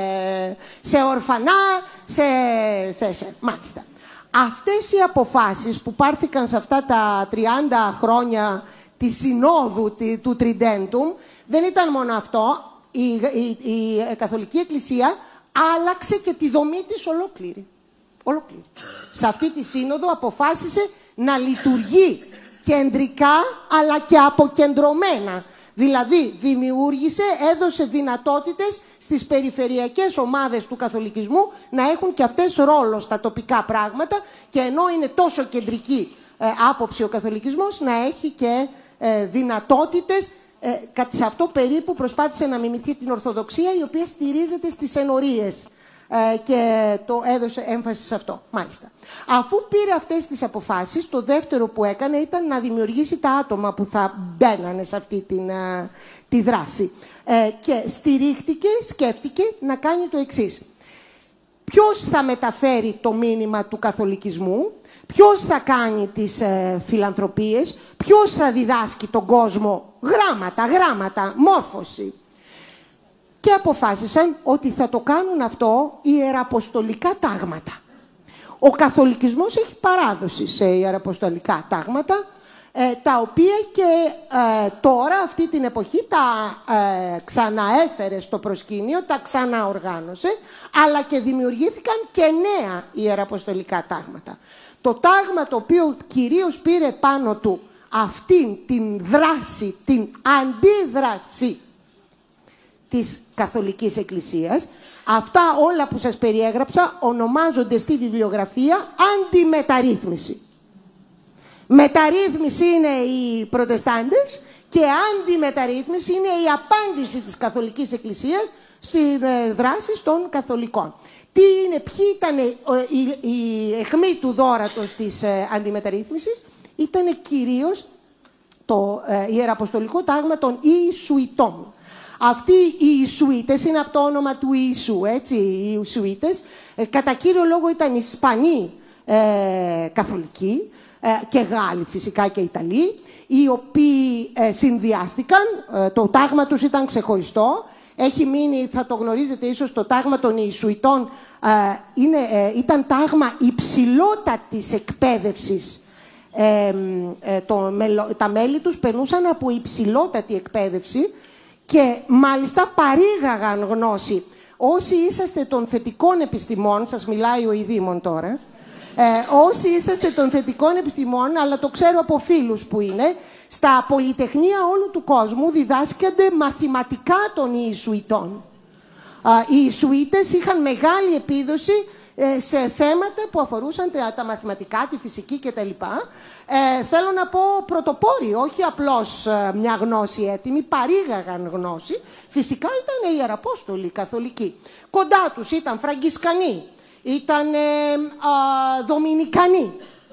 σε ορφανά, σε, σε, σε... Μάλιστα. Αυτές οι αποφάσεις που πάρθηκαν σε αυτά τα τριάντα χρόνια της Συνόδου του Τριδέντουμ, δεν ήταν μόνο αυτό. Η, η, η Καθολική Εκκλησία άλλαξε και τη δομή της ολόκληρη. ολόκληρη. Σε αυτή τη Σύνοδο αποφάσισε να λειτουργεί κεντρικά αλλά και αποκεντρωμένα. Δηλαδή δημιούργησε, έδωσε δυνατότητες στις περιφερειακές ομάδες του καθολικισμού να έχουν και αυτές ρόλο στα τοπικά πράγματα, και ενώ είναι τόσο κεντρική ε, άποψη ο καθολικισμός, να έχει και ε, δυνατότητες. Ε, σε αυτό περίπου προσπάθησε να μιμηθεί την Ορθοδοξία, η οποία στηρίζεται στις ενορίες, ε, και το έδωσε έμφαση σε αυτό. Μάλιστα. Αφού πήρε αυτές τις αποφάσεις, το δεύτερο που έκανε ήταν να δημιουργήσει τα άτομα που θα μπαίνανε σε αυτή την, α, τη δράση. Ε, και στηρίχτηκε, σκέφτηκε να κάνει το εξής. Ποιος θα μεταφέρει το μήνυμα του καθολικισμού, ποιος θα κάνει τις ε, φιλανθρωπίες, ποιος θα διδάσκει τον κόσμο γράμματα, γράμματα, μόρφωση. Και αποφάσισαν ότι θα το κάνουν αυτό ιεραποστολικά τάγματα. Ο καθολικισμός έχει παράδοση σε ιεραποστολικά τάγματα, ε, τα οποία και ε, τώρα, αυτή την εποχή, τα ε, ξαναέφερε στο προσκήνιο, τα ξαναοργάνωσε, αλλά και δημιουργήθηκαν και νέα ιεραποστολικά τάγματα. Το τάγμα το οποίο κυρίως πήρε πάνω του αυτήν την δράση, την αντίδραση της Καθολικής Εκκλησίας, αυτά όλα που σας περιέγραψα ονομάζονται στη βιβλιογραφία αντιμεταρρύθμιση. Μεταρρύθμιση είναι οι Προτεστάντες και αντιμεταρρύθμιση είναι η απάντηση της Καθολικής Εκκλησίας στις δράσεις των Καθολικών. Τι είναι, ποιοι ήταν οι, οι αιχμοί του δώρατος της ε, αντιμεταρρύθμισης? Ήταν κυρίως το ε, ιεραποστολικό τάγμα των Ιησουητών. Αυτοί οι Ιησουίτες είναι από το όνομα του Ιησού, έτσι, οι Ιησουίτες. Ε, κατά κύριο λόγο ήταν Ισπανοί ε, καθολικοί, ε, και Γάλλοι φυσικά και Ιταλοί, οι οποίοι ε, συνδυάστηκαν, ε, το τάγμα τους ήταν ξεχωριστό. Έχει μείνει, θα το γνωρίζετε ίσως, το τάγμα των Ιησουητών ε, είναι, ε, ήταν τάγμα υψηλότατης εκπαίδευσης. Ε, ε, το, τα μέλη τους περνούσαν από υψηλότατη εκπαίδευση και μάλιστα παρήγαγαν γνώση. Όσοι είσαστε των θετικών επιστημών, σας μιλάει ο ειδήμων τώρα, ε, όσοι είσαστε των θετικών επιστημών, αλλά το ξέρω από φίλους που είναι, στα πολυτεχνία όλου του κόσμου διδάσκονται μαθηματικά των Ιησουητών. Οι Ιησουίτες είχαν μεγάλη επίδοση σε θέματα που αφορούσαν τα μαθηματικά, τη φυσική κτλ. Ε, θέλω να πω πρωτοπόροι, όχι απλώς μια γνώση έτοιμη, παρήγαγαν γνώση. Φυσικά ήταν οι Ιεραπόστολοι καθολικοί. Κοντά τους ήταν Φραγκισκανοί, ήταν ε, α, Δομινικανοί.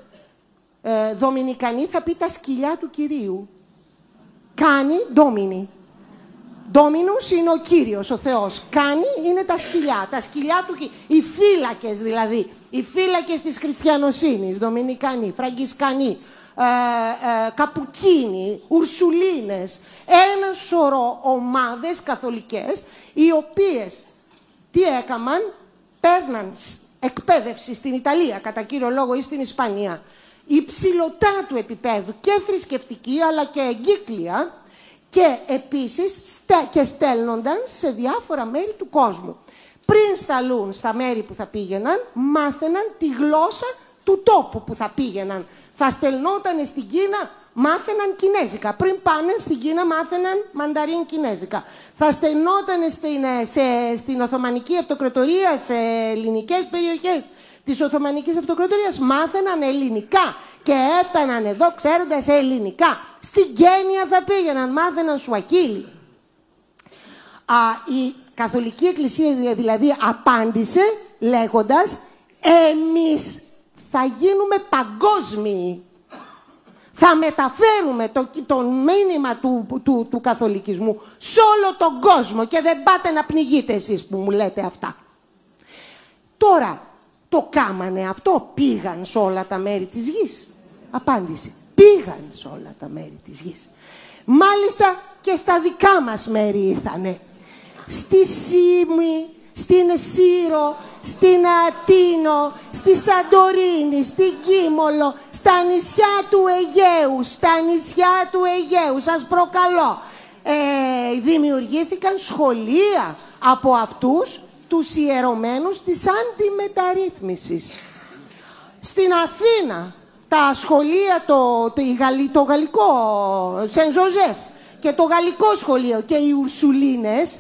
Ε, Δομινικανοί θα πει τα σκυλιά του Κυρίου. Κάνει Ντόμινι. Ντόμινους είναι ο Κύριος, ο Θεός. Κάνει είναι τα σκυλιά. Τα σκυλιά του, οι φύλακες δηλαδή. Οι φύλακες της χριστιανοσύνης. Δομινικανοί, Φραγκισκανοί, ε, ε, Καπουκίνοι, Ουρσουλίνες. Ένα σωρό ομάδες καθολικές, οι οποίες τι έκαναν? Παίρναν εκπαίδευση στην Ιταλία, κατά κύριο λόγο, ή στην Ισπανία, υψηλωτά του επίπεδου, και θρησκευτική αλλά και εγκύκλια, και επίσης και στέλνονταν σε διάφορα μέρη του κόσμου. Πριν σταλούν στα μέρη που θα πήγαιναν, μάθαιναν τη γλώσσα του τόπου που θα πήγαιναν. Θα στελνόταν στην Κίνα, μάθαιναν Κινέζικα. Πριν πάνε στην Κίνα, μάθαιναν Μανταρίν Κινέζικα. Θα στελνόταν στην, σε, στην Οθωμανική Αυτοκρατορία, σε ελληνικές περιοχές της Οθωμανικής Αυτοκρατορίας, μάθαιναν ελληνικά και έφταναν εδώ ξέροντας ελληνικά. Στην Κένια θα πήγαιναν, μάθαιναν Σουαχίλι. Α, η Καθολική Εκκλησία δηλαδή απάντησε λέγοντας, εμείς θα γίνουμε παγκόσμιοι. Θα μεταφέρουμε το, το μήνυμα του, του, του καθολικισμού σε όλο τον κόσμο και δεν πάτε να πνιγείτε εσείς που μου λέτε αυτά. Τώρα, το κάμανε αυτό, πήγαν σε όλα τα μέρη της γης? Απάντηση. πήγαν σε όλα τα μέρη της γης. Μάλιστα και στα δικά μας μέρη ήρθανε. Στη Σύμη, στην Σύρο, στην Αττίνο, στη Σαντορίνη, στην Κίμολο, στα νησιά του Αιγαίου, στα νησιά του Αιγαίου, σας προκαλώ. Ε, δημιουργήθηκαν σχολεία από αυτούς τους ιερωμένους της αντιμεταρρύθμισης. Στην Αθήνα, τα σχολεία, το, το, το γαλλικό, Σεν Ζωζέφ και το γαλλικό σχολείο και οι Ουρσουλίνες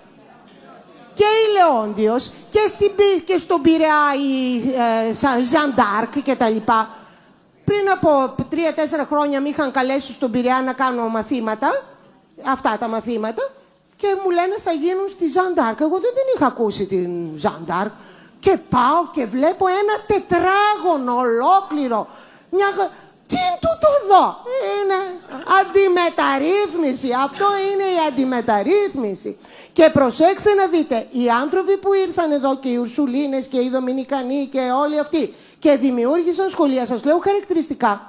και η Λεόντιος και, στην, και στον Πειραιά η ε, Ζαν Ντάρκ και τα λοιπά. Πριν από τρία-τέσσερα χρόνια με είχαν καλέσει στον Πειραιά να κάνω μαθήματα, αυτά τα μαθήματα, και μου λένε θα γίνουν στη Ζαν Ντάρκ. Εγώ δεν την είχα ακούσει την Ζαν Ντάρκ. Και πάω και βλέπω ένα τετράγωνο ολόκληρο. Μια... Τι είναι τούτο εδώ? Είναι αντιμεταρρύθμιση. Αυτό είναι η αντιμεταρρύθμιση. Και προσέξτε να δείτε, οι άνθρωποι που ήρθαν εδώ και οι Ουρσουλίνες και οι Δομινικανοί και όλοι αυτοί και δημιούργησαν σχολεία, σας λέω χαρακτηριστικά.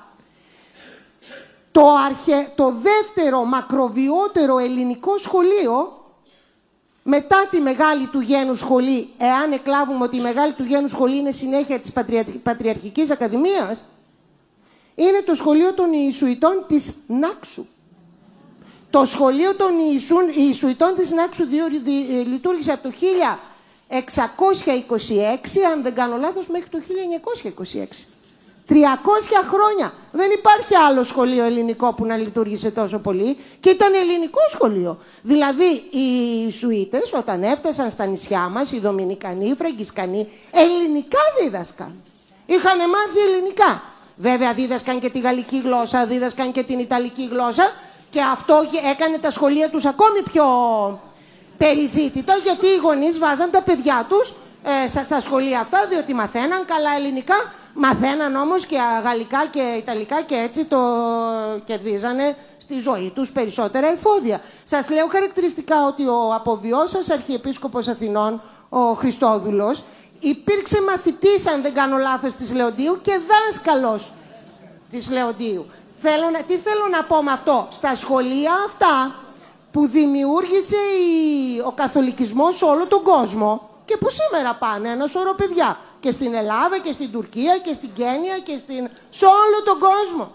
Το, αρχε... το δεύτερο μακροβιότερο ελληνικό σχολείο μετά τη Μεγάλη του Γένου Σχολή, εάν εκλάβουμε ότι η Μεγάλη του Γένου Σχολή είναι συνέχεια της Πατριαρχικής Ακαδημίας, είναι το σχολείο των Ιησουητών της Νάξου. Το σχολείο των Ιησουητών της Νάξου λειτουργήσε από το χίλια εξακόσια είκοσι έξι, αν δεν κάνω λάθος, μέχρι το χίλια εννιακόσια είκοσι έξι. τριακόσια χρόνια. Δεν υπάρχει άλλο σχολείο ελληνικό που να λειτουργήσε τόσο πολύ και ήταν ελληνικό σχολείο. Δηλαδή οι Ιησουίτες όταν έφτασαν στα νησιά μας, οι Δομινικανοί, οι Φραγκισκανοί, ελληνικά δίδασκαν. Είχαν μάθει ελληνικά. Βέβαια δίδασκαν και τη γαλλική γλώσσα, δίδασκαν και την ιταλική γλώσσα και αυτό έκανε τα σχολεία τους ακόμη πιο περιζήτητα, γιατί οι γονείς βάζαν τα παιδιά τους ε, στα σχολεία αυτά, διότι μαθαίναν καλά ελληνικά. Μαθαίναν όμως και γαλλικά και ιταλικά και έτσι το κερδίζανε στη ζωή τους περισσότερα εφόδια. Σας λέω χαρακτηριστικά ότι ο αποβιός σας Αρχιεπίσκοπος Αθηνών, ο Χριστόδουλος, υπήρξε μαθητής, αν δεν κάνω λάθος, της Λεοντίου και δάσκαλος της Λεοντίου. Θέλω να, τι θέλω να πω με αυτό? Στα σχολεία αυτά που δημιούργησε η, ο καθολικισμός σε όλο τον κόσμο και που σήμερα πάνε ένα σωρό παιδιά, και στην Ελλάδα και στην Τουρκία και στην Κένια και στην... σε όλο τον κόσμο.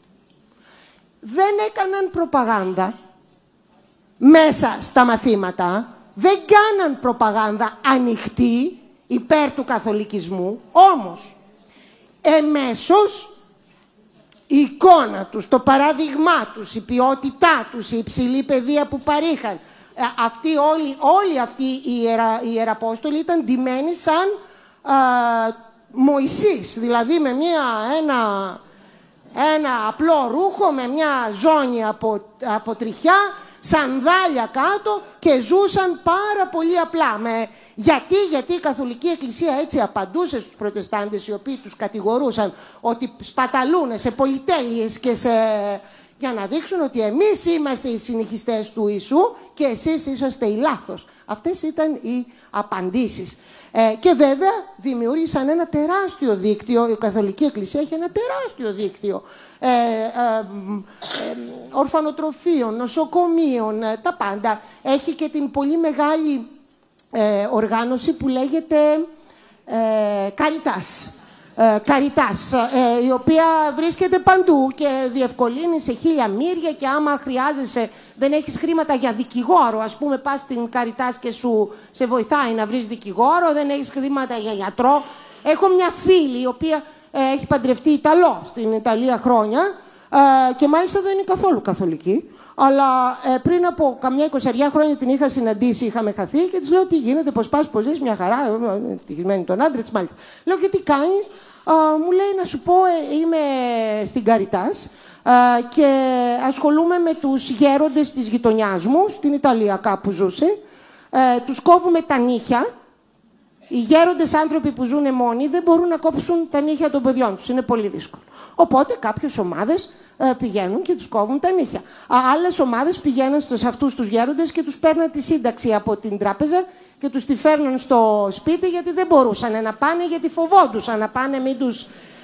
Δεν έκαναν προπαγάνδα μέσα στα μαθήματα, δεν κάναν προπαγάνδα ανοιχτή υπέρ του καθολικισμού, όμως εμέσως η εικόνα τους, το παράδειγμά τους, η ποιότητά τους, η υψηλή παιδεία που παρήχαν, αυτοί όλοι, όλοι αυτοί οι, ιερα, οι ιεραπόστολοι ήταν ντυμένοι σαν α, Μωυσής, δηλαδή με μια, ένα, ένα απλό ρούχο, με μια ζώνη από, από τριχιά, σανδάλια κάτω και ζούσαν πάρα πολύ απλά. Με... Γιατί, γιατί η Καθολική Εκκλησία έτσι απαντούσε στους προτεστάντες, οι οποίοι τους κατηγορούσαν ότι σπαταλούν σε πολυτέλειες και σε... για να δείξουν ότι εμείς είμαστε οι συνεχιστές του Ιησού και εσείς είσαστε οι λάθος. Αυτές ήταν οι απαντήσεις. Ε, και βέβαια δημιούργησαν ένα τεράστιο δίκτυο, η Καθολική Εκκλησία έχει ένα τεράστιο δίκτυο ε, ε, ε, ορφανοτροφίων, νοσοκομείων, ε, τα πάντα. Έχει και την πολύ μεγάλη ε, οργάνωση που λέγεται ε, Καριτάς. Ε, Καριτάς, ε, η οποία βρίσκεται παντού και διευκολύνει σε χίλια μύρια και άμα χρειάζεσαι, δεν έχεις χρήματα για δικηγόρο, ας πούμε πας στην Καριτάς και σου σε βοηθάει να βρεις δικηγόρο, δεν έχεις χρήματα για γιατρό. Έχω μια φίλη η οποία ε, έχει παντρευτεί Ιταλό στην Ιταλία χρόνια ε, και μάλιστα δεν είναι καθόλου καθολική, αλλά ε, πριν από καμιά εικοσαριά χρόνια την είχα συναντήσει, είχαμε χαθεί και της λέω τι γίνεται, πώς πας, πώς ζεις, μια χαρά, ε, ευτυχισμένη τον άντρα της μάλιστα. Λέω και τι κάνεις? Uh, μου λέει να σου πω, ε, είμαι στην Καριτάς uh, και ασχολούμαι με τους γέροντες της γειτονιάς μου, στην Ιταλία κάπου ζούσε. Uh, τους κόβουμε τα νύχια. Οι γέροντες άνθρωποι που ζουν μόνοι δεν μπορούν να κόψουν τα νύχια των παιδιών τους. Είναι πολύ δύσκολο. Οπότε κάποιες ομάδες uh, πηγαίνουν και τους κόβουν τα νύχια. Uh, άλλες ομάδες πηγαίνουν σε αυτούς τους γέροντες και τους παίρνουν τη σύνταξη από την τράπεζα και τους τη φέρνουν στο σπίτι γιατί δεν μπορούσαν να πάνε, γιατί φοβόντουσαν να πάνε, μην τους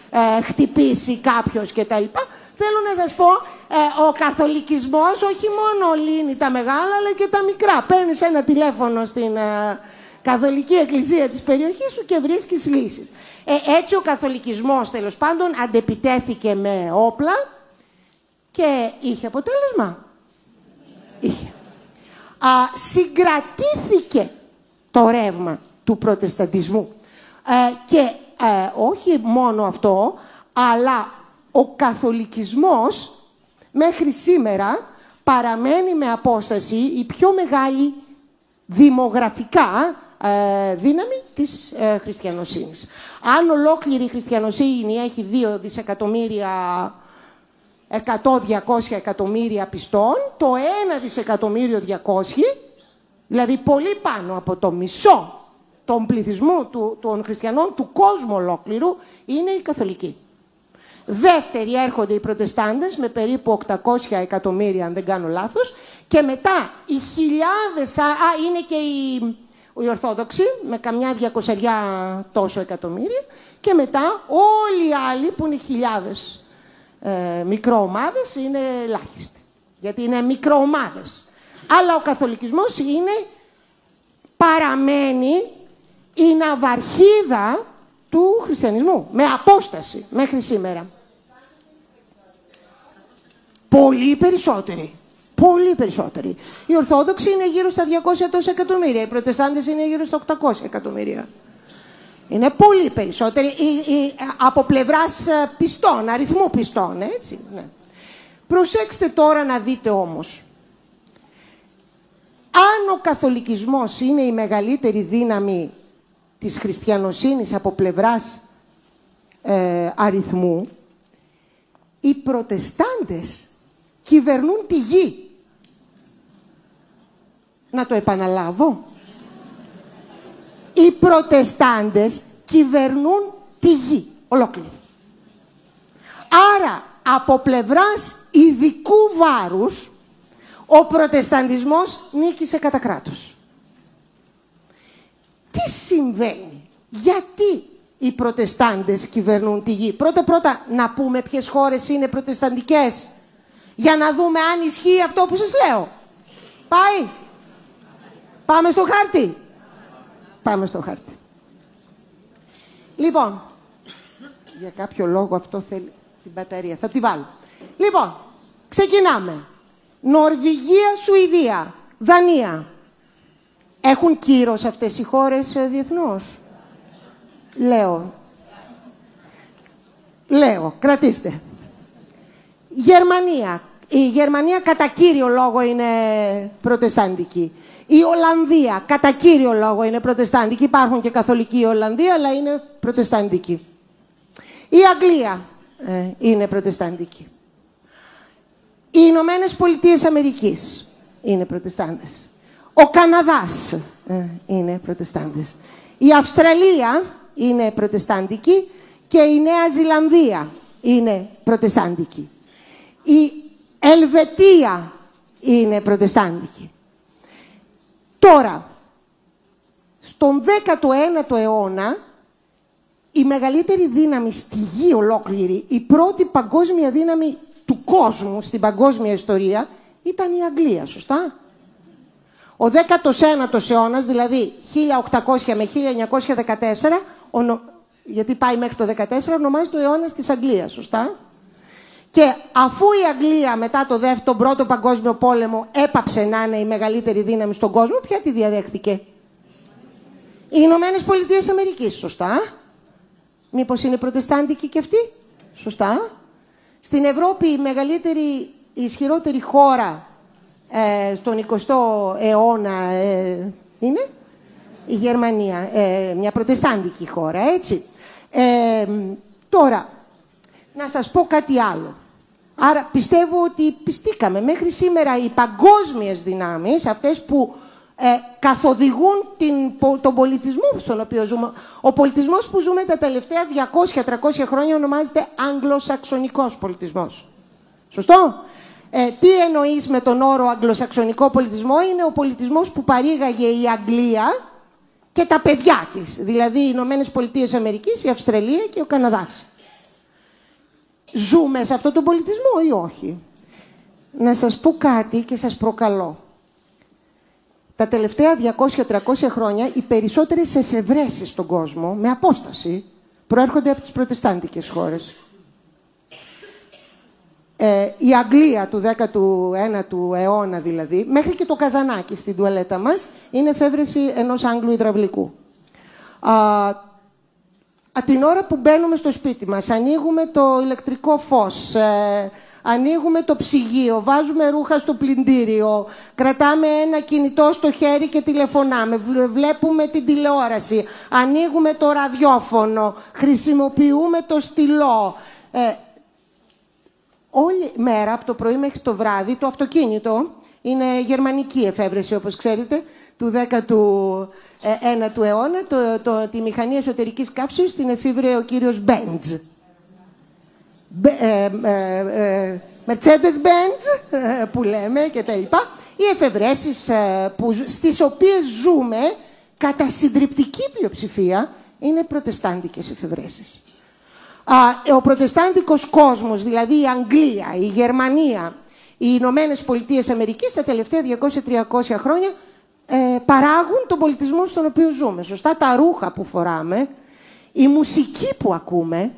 ε, χτυπήσει κάποιος κτλ. Θέλω να σας πω, ε, ο καθολικισμός όχι μόνο λύνει τα μεγάλα, αλλά και τα μικρά. Παίρνεις ένα τηλέφωνο στην ε, καθολική εκκλησία της περιοχής σου και βρίσκεις λύσεις. Ε, έτσι ο καθολικισμός, τέλος πάντων, αντεπιτέθηκε με όπλα και είχε αποτέλεσμα. Είχε. Α, συγκρατήθηκε το ρεύμα του προτεσταντισμού. Ε, και ε, όχι μόνο αυτό, αλλά ο καθολικισμός μέχρι σήμερα παραμένει με απόσταση η πιο μεγάλη δημογραφικά ε, δύναμη της ε, χριστιανοσύνης. Αν ολόκληρη η χριστιανοσύνη έχει δύο δισεκατομμύρια, εκατό διακόσια εκατομμύρια πιστών, το ένα δισεκατομμύριο διακόσια, δηλαδή πολύ πάνω από το μισό των πληθυσμού του, των χριστιανών του κόσμου ολόκληρου, είναι οι καθολικοί. Δεύτεροι έρχονται οι προτεστάντες με περίπου οκτακόσια εκατομμύρια, αν δεν κάνω λάθος, και μετά οι χιλιάδες, α, α είναι και οι, οι Ορθόδοξοι με καμιά διακοσαριά τόσο εκατομμύρια, και μετά όλοι οι άλλοι που είναι χιλιάδες ε, μικροομάδες είναι ελάχιστοι, γιατί είναι μικροομάδες. Αλλά ο καθολικισμός είναι, παραμένει η ναυαρχίδα του χριστιανισμού, με απόσταση μέχρι σήμερα. Πολύ περισσότεροι. Πολύ περισσότεροι. Οι Ορθόδοξοι είναι γύρω στα διακόσια τόσα εκατομμύρια. Οι Προτεστάντες είναι γύρω στα οκτακόσια εκατομμύρια. Είναι πολύ περισσότεροι. Η, η, από πλευράς πιστών, αριθμού πιστών, έτσι. Ναι. Προσέξτε τώρα να δείτε όμως. Αν ο καθολικισμός είναι η μεγαλύτερη δύναμη της χριστιανοσύνης από πλευράς ε, αριθμού, οι προτεστάντες κυβερνούν τη γη. Να το επαναλάβω. Οι προτεστάντες κυβερνούν τη γη ολόκληρη. Άρα, από πλευράς ειδικού βάρους, ο προτεσταντισμός νίκησε κατά κράτος. Τι συμβαίνει, γιατί οι προτεστάντες κυβερνούν τη γη? Πρώτα-πρώτα να πούμε ποιες χώρες είναι προτεσταντικές, για να δούμε αν ισχύει αυτό που σας λέω. Πάει. Πάμε στο χάρτη. Πάμε στο χάρτη. Λοιπόν, για κάποιο λόγο αυτό θέλει την μπαταρία. Θα τη βάλω. Λοιπόν, ξεκινάμε. Νορβηγία, Σουηδία, Δανία. Έχουν κύρος αυτές οι χώρες ε, διεθνώς? Λέω. Λέω, κρατήστε. Γερμανία. Η Γερμανία κατά κύριο λόγο είναι προτεσταντική. Η Ολλανδία κατά κύριο λόγο είναι προτεσταντική. Υπάρχουν και καθολικοί Ολλανδία, αλλά είναι προτεσταντική. Η Αγγλία ε, είναι προτεσταντική. Οι Ηνωμένες Πολιτείες Αμερικής είναι προτεστάντες. Ο Καναδάς ε, είναι προτεστάντες. Η Αυστραλία είναι προτεσταντική και η Νέα Ζηλανδία είναι προτεσταντική. Η Ελβετία είναι προτεσταντική. Τώρα, στον δέκατο ένατο αιώνα, η μεγαλύτερη δύναμη στη γη ολόκληρη, η πρώτη παγκόσμια δύναμη του κόσμου στην παγκόσμια ιστορία, ήταν η Αγγλία, σωστά? Ο δέκατος ένατος αιώνας, δηλαδή χίλια οκτακόσια με χίλια εννιακόσια δεκατέσσερα, ονο... γιατί πάει μέχρι το δεκατέσσερα, ονομάζεται ο αιώνας της Αγγλίας, σωστά? Και αφού η Αγγλία μετά το δεύτερο, τον πρώτο παγκόσμιο πόλεμο έπαψε να είναι η μεγαλύτερη δύναμη στον κόσμο, ποια τη διαδέχτηκε? Οι Ηνωμένες Πολιτείες Αμερικής, σωστά? Μήπως είναι προτεστάντικη και αυτή? Σωστά. Στην Ευρώπη η μεγαλύτερη, η ισχυρότερη χώρα ε, στον εικοστό αιώνα ε, είναι η Γερμανία, ε, μια προτεστάντικη χώρα, έτσι. Ε, τώρα, να σας πω κάτι άλλο. Άρα πιστεύω ότι πιστήκαμε. Μέχρι σήμερα οι παγκόσμιες δυνάμεις, αυτές που ε, καθοδηγούν την, τον πολιτισμό στον οποίο ζούμε. Ο πολιτισμός που ζούμε τα τελευταία διακόσια με τριακόσια χρόνια ονομάζεται αγγλοσαξονικός πολιτισμός. Σωστό? Ε, τι εννοείς με τον όρο αγγλοσαξονικό πολιτισμό? Είναι ο πολιτισμός που παρήγαγε η Αγγλία και τα παιδιά της. Δηλαδή οι Ηνωμένες Πολιτείες Αμερικής, η Αυστραλία και ο Καναδάς. Ζούμε σε αυτόν τον πολιτισμό ή όχι? Να σας πω κάτι και σας προκαλώ. Τα τελευταία διακόσια με τριακόσια χρόνια οι περισσότερες εφευρέσεις στον κόσμο, με απόσταση, προέρχονται από τις προτεστάντικες χώρες. Ε, η Αγγλία του δέκατου ένατου αιώνα δηλαδή, μέχρι και το καζανάκι στην τουαλέτα μας, είναι εφεύρεση ενός Άγγλου υδραυλικού. Α, α, την ώρα που μπαίνουμε στο σπίτι μας, ανοίγουμε το ηλεκτρικό φως, ε, ανοίγουμε το ψυγείο, βάζουμε ρούχα στο πλυντήριο, κρατάμε ένα κινητό στο χέρι και τηλεφωνάμε, βλέπουμε την τηλεόραση, ανοίγουμε το ραδιόφωνο, χρησιμοποιούμε το στυλό. Ε, όλη μέρα, από το πρωί μέχρι το βράδυ, το αυτοκίνητο είναι γερμανική εφεύρεση, όπως ξέρετε, του δέκατου ένατου αιώνα. Το, το, τη μηχανή εσωτερικής καύσης την εφήβρε ο κύριος Benz. Mercedes-Benz, που λέμε και τα λοιπά. Οι εφευρέσεις που, στις οποίες ζούμε, κατά συντριπτική πλειοψηφία, είναι προτεστάντικες εφευρέσεις. Ο προτεστάντικος κόσμος, δηλαδή η Αγγλία, η Γερμανία, οι Ηνωμένες Πολιτείες Αμερικής, τα τελευταία διακόσια με τριακόσια χρόνια ε, παράγουν τον πολιτισμό στον οποίο ζούμε. Σωστά, τα ρούχα που φοράμε, η μουσική που ακούμε.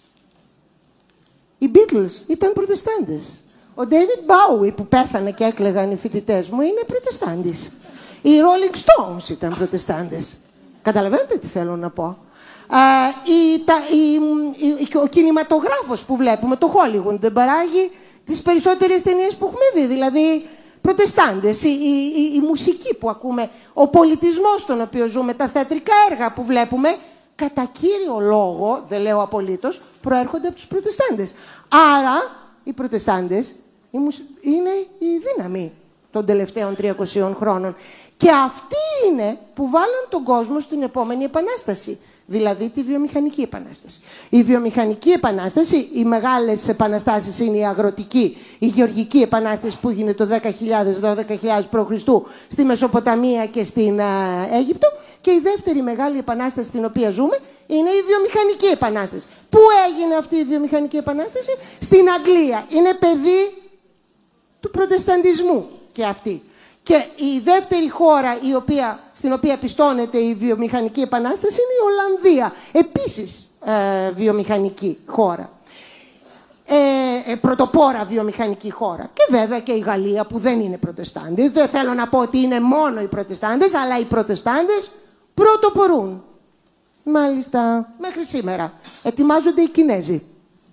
Οι Beatles ήταν προτεστάντες. Ο David Bowie που πέθανε και έκλαιγαν οι φοιτητές μου είναι προτεστάντης. Οι Rolling Stones ήταν προτεστάντες. Καταλαβαίνετε τι θέλω να πω. Uh, η, τα, η, η, ο κινηματογράφος που βλέπουμε, το Hollywood, δεν παράγει τις περισσότερες ταινίες που έχουμε δει. Δηλαδή, προτεστάντες, η, η, η, η μουσική που ακούμε, ο πολιτισμός στον οποίο ζούμε, τα θεατρικά έργα που βλέπουμε, κατά κύριο λόγο, δεν λέω απολύτως, προέρχονται από τους προτεστάντες. Άρα, οι προτεστάντες είναι η δύναμη των τελευταίων τριακοσίων χρόνων. Και αυτοί είναι που βάλαν τον κόσμο στην επόμενη επανάσταση. Δηλαδή τη βιομηχανική επανάσταση. Η βιομηχανική επανάσταση, οι μεγάλες επαναστάσεις είναι η αγροτική, η γεωργική επανάσταση που έγινε το δέκα χιλιάδες με δώδεκα χιλιάδες π.Χ. στη Μεσοποταμία και στην α, Αίγυπτο, και η δεύτερη μεγάλη επανάσταση στην οποία ζούμε είναι η βιομηχανική επανάσταση. Πού έγινε αυτή η βιομηχανική επανάσταση? Στην Αγγλία. Είναι παιδί του προτεσταντισμού και αυτή. Και η δεύτερη χώρα η οποία, στην οποία πιστώνεται η βιομηχανική επανάσταση είναι η Ολλανδία. Επίσης ε, βιομηχανική χώρα. Ε, ε, πρωτοπόρα βιομηχανική χώρα. Και βέβαια και η Γαλλία που δεν είναι προτεστάντες. Δεν θέλω να πω ότι είναι μόνο οι προτεστάντες, αλλά οι προτεστάντες πρωτοπορούν. Μάλιστα, μέχρι σήμερα. Ετοιμάζονται οι Κινέζοι.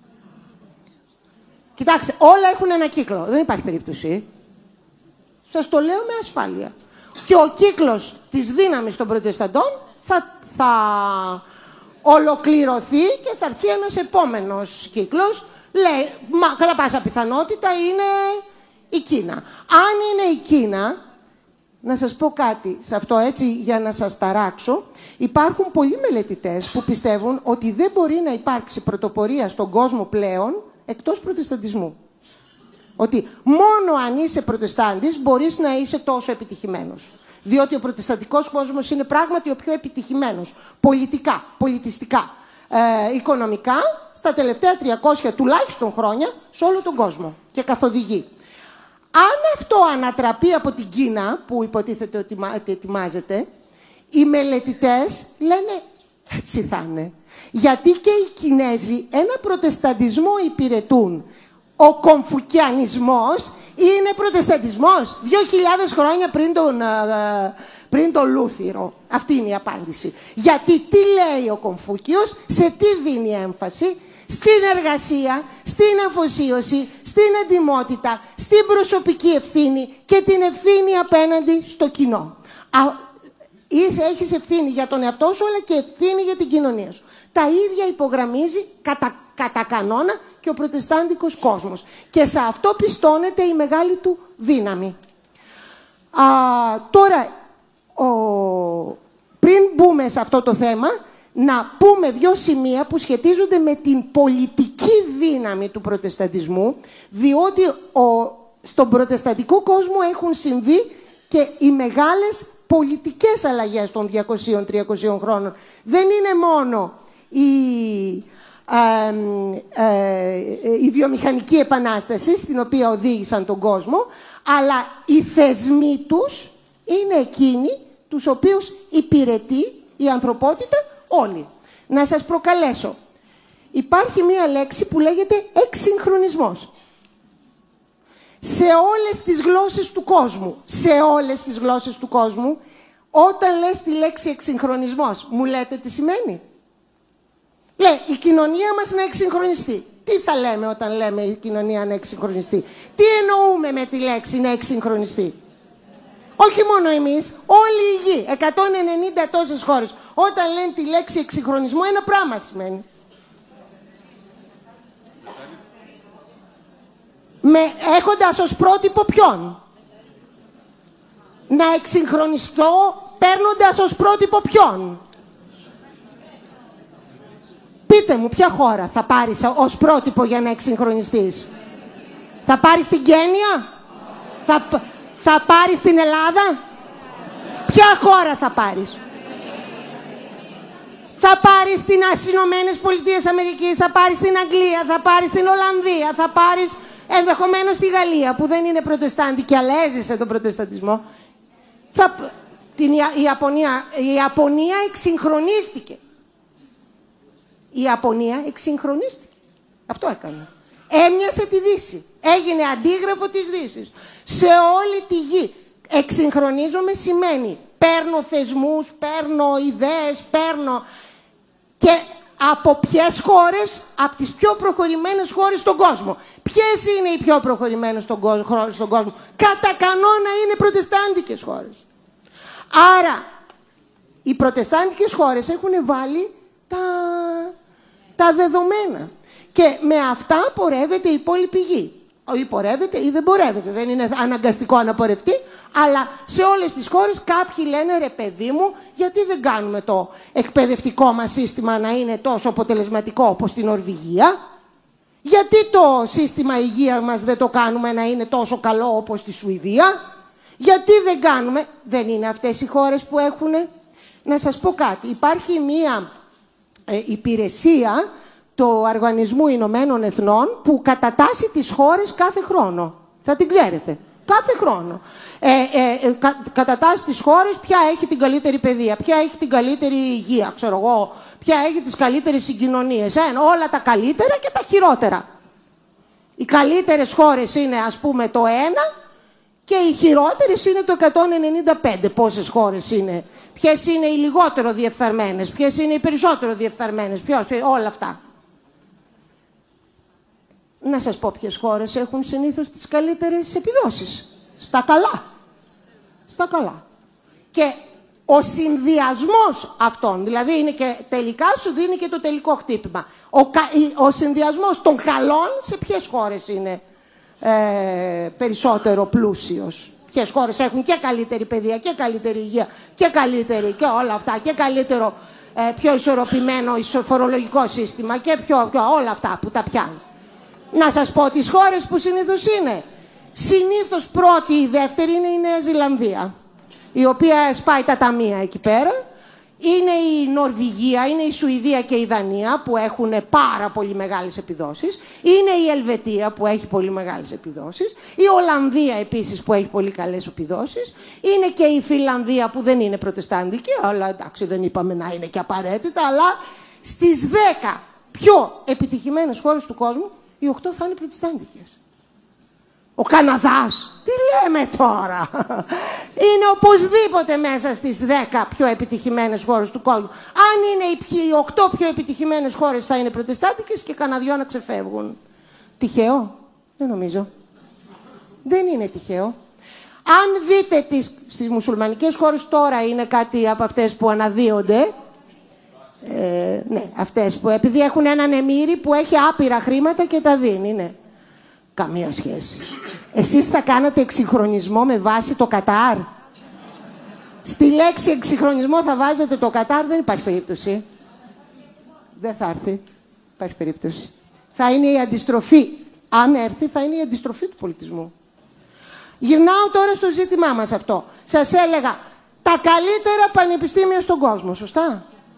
Κοιτάξτε, όλα έχουν ένα κύκλο. Δεν υπάρχει περίπτωση. Σας το λέω με ασφάλεια. Και ο κύκλος της δύναμης των προτεσταντών θα, θα ολοκληρωθεί και θα έρθει ένας επόμενος κύκλος. Λέει, μα, κατά πάσα πιθανότητα είναι η Κίνα. Αν είναι η Κίνα, να σας πω κάτι σε αυτό έτσι για να σας ταράξω, υπάρχουν πολλοί μελετητές που πιστεύουν ότι δεν μπορεί να υπάρξει πρωτοπορία στον κόσμο πλέον εκτός προτεσταντισμού. Ότι μόνο αν είσαι προτεστάντης μπορείς να είσαι τόσο επιτυχημένος. Διότι ο προτεσταντικός κόσμος είναι πράγματι ο πιο επιτυχημένος. Πολιτικά, πολιτιστικά, ε, οικονομικά, στα τελευταία τριακόσια τουλάχιστον χρόνια σε όλο τον κόσμο. Και καθοδηγεί. Αν αυτό ανατραπεί από την Κίνα, που υποτίθεται ότι ετοιμάζεται, οι μελετητές λένε έτσι θα είναι. Γιατί και οι Κινέζοι ένα προτεσταντισμό υπηρετούν. Ο κομφουκιανισμός είναι προτεσταντισμός. Δύο χιλιάδες χρόνια πριν τον, πριν τον Λούθυρο. Αυτή είναι η απάντηση. Γιατί τι λέει ο Κομφούκιος, σε τι δίνει έμφαση? Στην εργασία, στην αφοσίωση, στην εντιμότητα, στην προσωπική ευθύνη και την ευθύνη απέναντι στο κοινό. Α, έχεις ευθύνη για τον εαυτό σου, αλλά και ευθύνη για την κοινωνία σου. Τα ίδια υπογραμμίζει κατά, κατά κανόνα και ο προτεστάντικος κόσμος. Και σε αυτό πιστώνεται η μεγάλη του δύναμη. Α, τώρα, ο... πριν μπούμε σε αυτό το θέμα, να πούμε δύο σημεία που σχετίζονται με την πολιτική δύναμη του προτεσταντισμού, διότι ο... στον προτεσταντικό κόσμο έχουν συμβεί και οι μεγάλες πολιτικές αλλαγές των διακοσίων με τριακοσίων χρόνων. Δεν είναι μόνο η ε, ε, η βιομηχανική επανάσταση, στην οποία οδήγησαν τον κόσμο, αλλά οι θεσμοί τους είναι εκείνοι τους οποίους υπηρετεί η ανθρωπότητα όλη. Να σας προκαλέσω. Υπάρχει μία λέξη που λέγεται εξυγχρονισμός. Σε όλες τις γλώσσες του κόσμου, σε όλες τις γλώσσες του κόσμου, όταν λες τη λέξη εξυγχρονισμός, μου λέτε τι σημαίνει? Λέει, η κοινωνία μας να εξυγχρονιστεί. Τι θα λέμε όταν λέμε η κοινωνία να εξυγχρονιστεί? Τι εννοούμε με τη λέξη να εξυγχρονιστεί? Όχι μόνο εμείς, όλη η γη, εκατόν ενενήντα τόσες χώρες, όταν λένε τη λέξη εξυγχρονισμό, ένα πράγμα σημαίνει. Με, έχοντας ως πρότυπο ποιον? Να εξυγχρονιστώ παίρνοντας ως πρότυπο ποιον? Πείτε μου, ποια χώρα θα πάρεις ως πρότυπο για να εξυγχρονιστείς? Θα πάρεις την Κένια? Θα, θα πάρεις την Ελλάδα? Ποια χώρα θα πάρεις? Θα πάρεις τις Ηνωμένες Πολιτείες Αμερικής, θα πάρεις την Αγγλία, θα πάρεις την Ολλανδία, θα πάρεις ενδεχομένως τη Γαλλία, που δεν είναι προτεστάντικη, αλλά έζησε τον προτεσταντισμό. Θα, την, η, Ιαπωνία, η Ιαπωνία εξυγχρονίστηκε. Η Ιαπωνία εξυγχρονίστηκε. Αυτό έκανε. Έμοιασε τη Δύση. Έγινε αντίγραφο της Δύσης. Σε όλη τη γη. Εξυγχρονίζομαι σημαίνει παίρνω θεσμούς, παίρνω ιδέες, παίρνω... Και από ποιες χώρες? Από τις πιο προχωρημένες χώρες στον κόσμο. Ποιες είναι οι πιο προχωρημένες στον κόσμο, στον κόσμο? Κατά κανόνα είναι προτεστάντικες χώρες. Άρα, οι προτεστάντικες χώρες έχουν βάλει τα, τα δεδομένα. Και με αυτά πορεύεται η υπόλοιπη γη. Ή πορεύεται ή δεν πορεύεται. Δεν είναι αναγκαστικό να πορευτεί. Αλλά σε όλες τις χώρες κάποιοι λένε, ρε παιδί μου, γιατί δεν κάνουμε το εκπαιδευτικό μας σύστημα να είναι τόσο αποτελεσματικό όπως στην Νορβηγία? Γιατί το σύστημα υγείας μας δεν το κάνουμε να είναι τόσο καλό όπως στη Σουηδία? Γιατί δεν κάνουμε? Δεν είναι αυτές οι χώρες που έχουν... Να σας πω κάτι. Υπάρχει μία ε, υπηρεσία του Οργανισμού Ηνωμένων Εθνών που κατατάσσει τις χώρες κάθε χρόνο. Θα την ξέρετε. Κάθε χρόνο. Ε, ε, κα, κατατάσσει τις χώρες ποια έχει την καλύτερη παιδεία, ποια έχει την καλύτερη υγεία, ξέρω εγώ, ποια έχει τις καλύτερες συγκοινωνίες. Ε, όλα τα καλύτερα και τα χειρότερα. Οι καλύτερες χώρες είναι, ας πούμε, το ένα και οι χειρότερες είναι το εκατόν ενενήντα πέντε. Πόσες χώρες είναι, ποιες είναι οι λιγότερο διεφθαρμένες, ποιες είναι οι περισσότερο διεφθαρμένες, ποιος, όλα αυτά. Να σας πω ποιες χώρες έχουν συνήθως τις καλύτερες επιδόσεις. Στα καλά. Στα καλά. Και ο συνδυασμός αυτών, δηλαδή είναι και, τελικά σου δίνει και το τελικό χτύπημα. Ο, ο συνδυασμός των καλών σε ποιες χώρες είναι ε, περισσότερο πλούσιος? Ποιες χώρες έχουν και καλύτερη παιδεία και καλύτερη υγεία και καλύτερη και όλα αυτά και καλύτερο, ε, πιο ισορροπημένο φορολογικό σύστημα και πιο, πιο όλα αυτά που τα πιάνουν. Να σας πω τις χώρες που συνήθως είναι. Συνήθως πρώτη ή δεύτερη είναι η Νέα Ζηλανδία, η οποία σπάει τα ταμεία εκεί πέρα. Είναι η Νορβηγία, είναι η Σουηδία και η Δανία που έχουν πάρα πολύ μεγάλες επιδόσεις. Είναι η Ελβετία που έχει πολύ μεγάλες επιδόσεις. Η Ολλανδία επίσης που έχει πολύ καλές επιδόσεις. Είναι και η Φινλανδία που δεν είναι προτεστάντικη, αλλά εντάξει δεν είπαμε να είναι και απαραίτητα, αλλά στις δέκα πιο επιτυχημένες χώρες του κόσμου οι οκτώ θα είναι προτεστάντικες. Ο Καναδάς, τι λέμε τώρα, είναι οπωσδήποτε μέσα στις δέκα πιο επιτυχημένες χώρες του κόσμου. Αν είναι οι οκτώ πιο επιτυχημένες χώρες θα είναι προτεστάντικες και κανένα δυο να ξεφεύγουν. Τυχαίο, δεν νομίζω. Δεν είναι τυχαίο. Αν δείτε τις, στις μουσουλμανικές χώρες τώρα είναι κάτι από αυτές που αναδύονται. Ε, ναι, αυτές που επειδή έχουν έναν εμμύρη που έχει άπειρα χρήματα και τα δίνει, ναι. Καμία σχέση. Εσείς θα κάνατε εξυγχρονισμό με βάση το Κατάρ? Στη λέξη εξυγχρονισμό θα βάζετε το Κατάρ? Δεν υπάρχει περίπτωση. Δεν θα έρθει. Υπάρχει περίπτωση. Θα είναι η αντιστροφή. Αν έρθει θα είναι η αντιστροφή του πολιτισμού. Γυρνάω τώρα στο ζήτημά μας αυτό. Σας έλεγα τα καλύτερα πανεπιστήμια στον κόσμο, σωστά?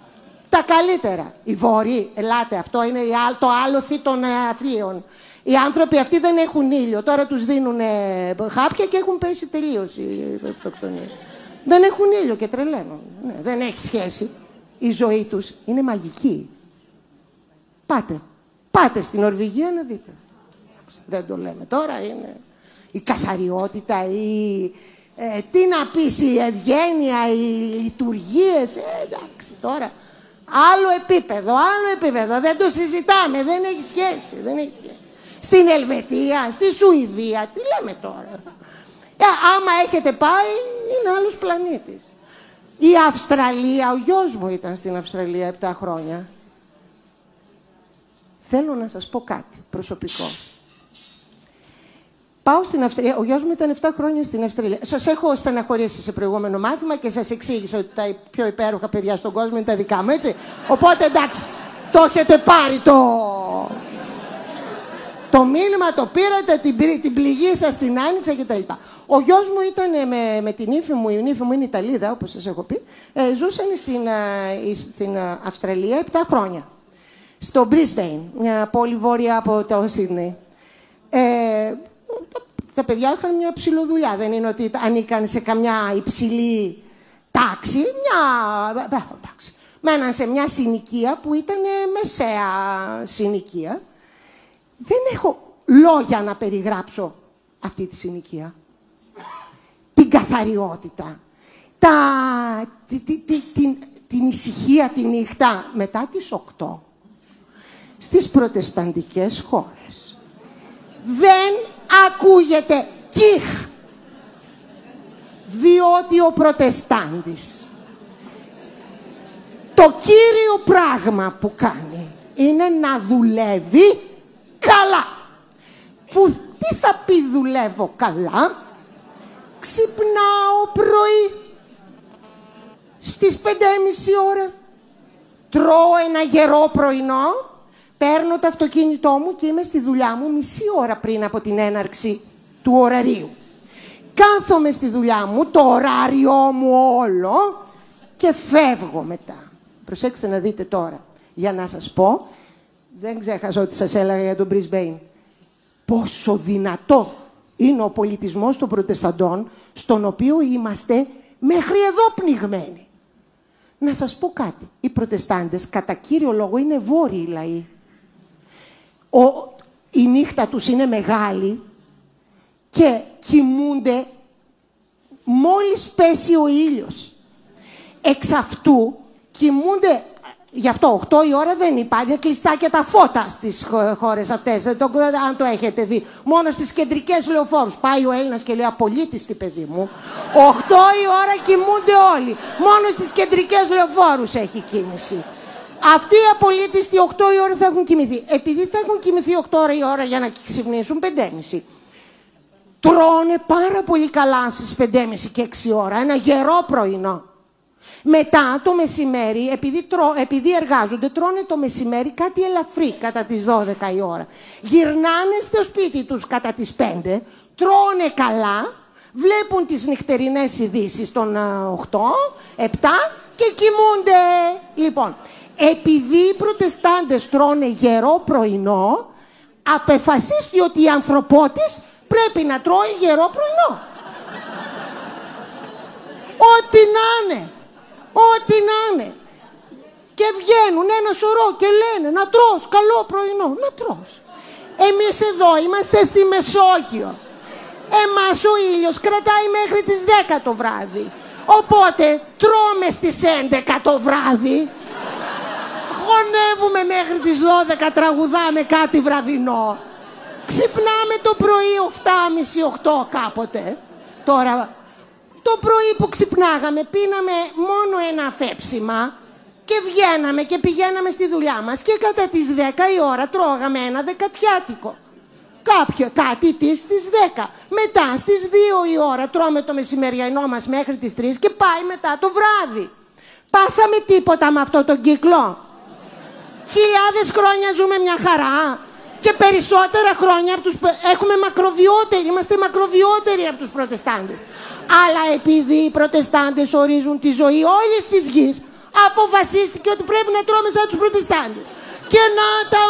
Τα καλύτερα. Οι Βόρειοι, ελάτε, αυτό είναι το άλοθη των Αθλίων. Οι άνθρωποι αυτοί δεν έχουν ήλιο. Τώρα τους δίνουν χάπια και έχουν πέσει τελείως η αυτοκτονία. Δεν έχουν ήλιο και τρελαίνουν. Ναι, δεν έχει σχέση. Η ζωή τους είναι μαγική. Πάτε. Πάτε στην Νορβηγία να δείτε. Δεν το λέμε τώρα, είναι η καθαριότητα, η... Ε, τι να πεις, η ευγένεια, οι λειτουργίες, ε, εντάξει, τώρα, άλλο επίπεδο, άλλο επίπεδο, δεν το συζητάμε, δεν έχει σχέση, δεν έχει σχέση. Στην Ελβετία, στη Σουηδία, τι λέμε τώρα. Ε, άμα έχετε πάει, είναι άλλος πλανήτης. Η Αυστραλία, ο γιος μου ήταν στην Αυστραλία επτά χρόνια. Θέλω να σας πω κάτι προσωπικό. Πάω στην Αυστραλία. Ο γιος μου ήταν επτά χρόνια στην Αυστραλία. Σας έχω στεναχωρήσει σε προηγούμενο μάθημα και σας εξήγησα ότι τα πιο υπέροχα παιδιά στον κόσμο είναι τα δικά μου, έτσι. Οπότε εντάξει, το έχετε πάρει το... το μήνυμα, το πήρατε, την, την πληγή σας την άνοιξα κτλ. Ο γιος μου ήταν με, με την ύφη μου, η ύφη μου είναι Ιταλίδα, όπως σας έχω πει, ε, ζούσαν στην, ε, στην Αυστραλία επτά χρόνια. Στο Brisbane, μια πόλη βόρεια από το Σίδνεϊ. Ε, τα παιδιά είχαν μια ψηλοδουλειά, δεν είναι ότι ανήκαν σε καμιά υψηλή τάξη, μια... εντάξει. Μέναν σε μια συνοικία που ήταν μεσαία συνοικία. Δεν έχω λόγια να περιγράψω αυτή τη συνοικία. Την καθαριότητα, τα... τη, τη, τη, την, την ησυχία τη νύχτα μετά τις οκτώ. Στις προτεσταντικές χώρες δεν ακούγεται κιχ, διότι ο προτεστάντης το κύριο πράγμα που κάνει είναι να δουλεύει καλά. Που τι θα πει δουλεύω καλά? Ξυπνάω πρωί στις πέντε και μισή ώρα, τρώω ένα γερό πρωινό, παίρνω το αυτοκίνητό μου και είμαι στη δουλειά μου μισή ώρα πριν από την έναρξη του ωραρίου. Κάθομαι στη δουλειά μου, το ωράριό μου όλο και φεύγω μετά. Προσέξτε να δείτε τώρα, για να σας πω, δεν ξέχασα ότι σας έλεγα για τον Brisbane, πόσο δυνατό είναι ο πολιτισμός των προτεσταντών, στον οποίο είμαστε μέχρι εδώ πνιγμένοι. Να σας πω κάτι, οι προτεστάντες κατά κύριο λόγο είναι βόρειοι λαοί. Ο, η νύχτα τους είναι μεγάλη και κοιμούνται μόλις πέσει ο ήλιος. Εξ αυτού κοιμούνται, γι' αυτό οκτώ η ώρα δεν υπάρχει, είναι κλειστά και τα φώτα στις χώρες αυτές, δεν το, αν το έχετε δει. Μόνο στις κεντρικές λεωφόρους. Πάει ο Έλληνας και λέει απολύτιστη παιδί μου. οκτώ η ώρα κοιμούνται όλοι. Μόνο στις κεντρικές λεωφόρους έχει κίνηση. Αυτοί οι απολύτιστοι οκτώ η ώρα θα έχουν κοιμηθεί. Επειδή θα έχουν κοιμηθεί οκτώ η ώρα για να ξυπνήσουν πέντε και μισή. Τρώνε πάρα πολύ καλά στις πέντε και μισή και έξι ώρα, ένα γερό πρωινό. Μετά το μεσημέρι, επειδή, τρώ, επειδή εργάζονται, τρώνε το μεσημέρι κάτι ελαφρύ κατά τις δώδεκα η ώρα. Γυρνάνε στο σπίτι τους κατά τις πέντε, τρώνε καλά, βλέπουν τις νυχτερινές ειδήσεις των οκτώ, επτά και κοιμούνται. Λοιπόν, επειδή οι προτεστάντες τρώνε γερό πρωινό, απεφασίστη ότι η ανθρωπότης πρέπει να τρώει γερό πρωινό. Ό,τι να είναι. Ό,τι να είναι. Και βγαίνουν ένα σωρό και λένε να τρως καλό πρωινό. Να τρως. Εμείς εδώ είμαστε στη Μεσόγειο. Εμάς ο ήλιος κρατάει μέχρι τις δέκα το βράδυ. Οπότε τρώμε στις έντεκα το βράδυ. Χωνεύουμε μέχρι τις δώδεκα, τραγουδάμε κάτι βραδινό. Ξυπνάμε το πρωί επτά και μισή οκτώ κάποτε. Τώρα... Το πρωί που ξυπνάγαμε πίναμε μόνο ένα αφέψιμα και βγαίναμε και πηγαίναμε στη δουλειά μας και κατά τις δέκα η ώρα τρώγαμε ένα δεκατιάτικο. Κάποιο, κάτι τις στις δέκα. Μετά στις δύο η ώρα τρώμε το μεσημεριανό μας μέχρι τις τρεις και πάει μετά το βράδυ. Πάθαμε τίποτα με αυτό τον κύκλο? Χιλιάδες χρόνια ζούμε μια χαρά. Και περισσότερα χρόνια από τους... έχουμε μακροβιότεροι, είμαστε μακροβιότεροι από τους προτεστάντες. Αλλά επειδή οι προτεστάντες ορίζουν τη ζωή όλης της γης, Αποφασίστηκε ότι πρέπει να τρώμε σαν τους προτεστάντες. Και να τα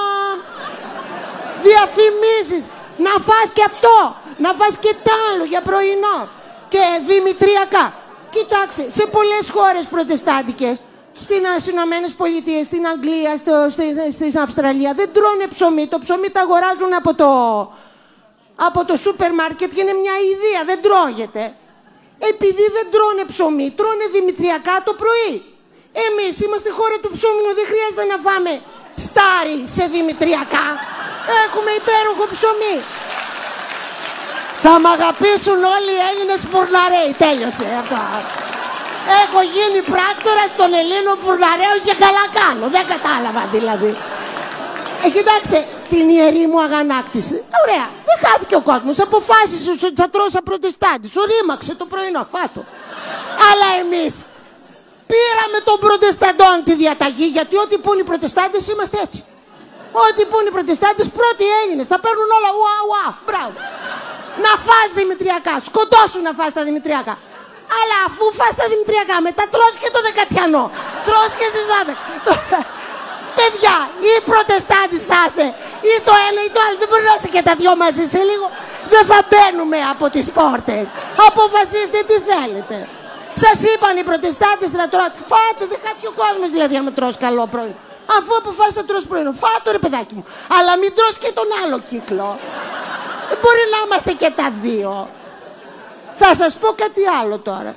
διαφημίσεις. Να φας και αυτό. Να φας και τ' άλλο για πρωινό. Και δημητριακά. Κοιτάξτε, σε πολλές χώρες προτεστάντικες, στις Ηνωμένες Πολιτείες, στην Αγγλία, στο, στη, στην Αυστραλία, δεν τρώνε ψωμί. Το ψωμί το αγοράζουν από το, από το σούπερ μάρκετ και είναι μια ιδέα, δεν τρώγεται. Επειδή δεν τρώνε ψωμί, τρώνε δημητριακά το πρωί. Εμείς είμαστε χώρα του ψωμιού, δεν χρειάζεται να φάμε στάρι σε δημητριακά. Έχουμε υπέροχο ψωμί. Θα μ' αγαπήσουν όλοι οι Έλληνες φουρναρέοι. Τέλειωσε αυτό. Έχω γίνει πράκτορα των Ελλήνων φουρναρέων και καλά κάνω. Δεν κατάλαβα δηλαδή. Ε, κοιτάξτε, την ιερή μου αγανάκτηση. Ωραία, δεν χάθηκε ο κόσμος. Αποφάσισε ότι θα τρώσα προτεστάντη. Σου ρήμαξε το πρωινό, φάτο. Αλλά εμείς πήραμε των προτεσταντών τη διαταγή, γιατί ό,τι πουν οι προτεστάντες είμαστε έτσι. Ό,τι πουν οι προτεστάντες, πρώτοι Έλληνες. Θα παίρνουν όλα. Ουα, ουα, μπράβο. Να φας δημητριακά, σκοτώσου να φας τα δημητριακά. Αλλά αφού φας τα δημητριακά, μετά τρως και το δεκατιανό. Τρως και ζυζάδε. Παιδιά, ή προτεστάντης θα είσαι, ή το ένα ή το άλλο. Δεν μπορεί να είσαι και τα δυο μαζί σε λίγο. Δεν θα μπαίνουμε από τις πόρτες. Αποφασίστε τι θέλετε. Σας είπαν οι προτεστάντες να τρώτε. Φάτε, δεν χάθηκε ο κόσμος δηλαδή αν με τρως καλό πρωινό. Αφού αποφάσισα να τρως πρωινό, φάτο ρε παιδάκι μου. Αλλά μην τρως και τον άλλο κύκλο. Δεν μπορεί να είμαστε και τα δύο. Θα σας πω κάτι άλλο τώρα.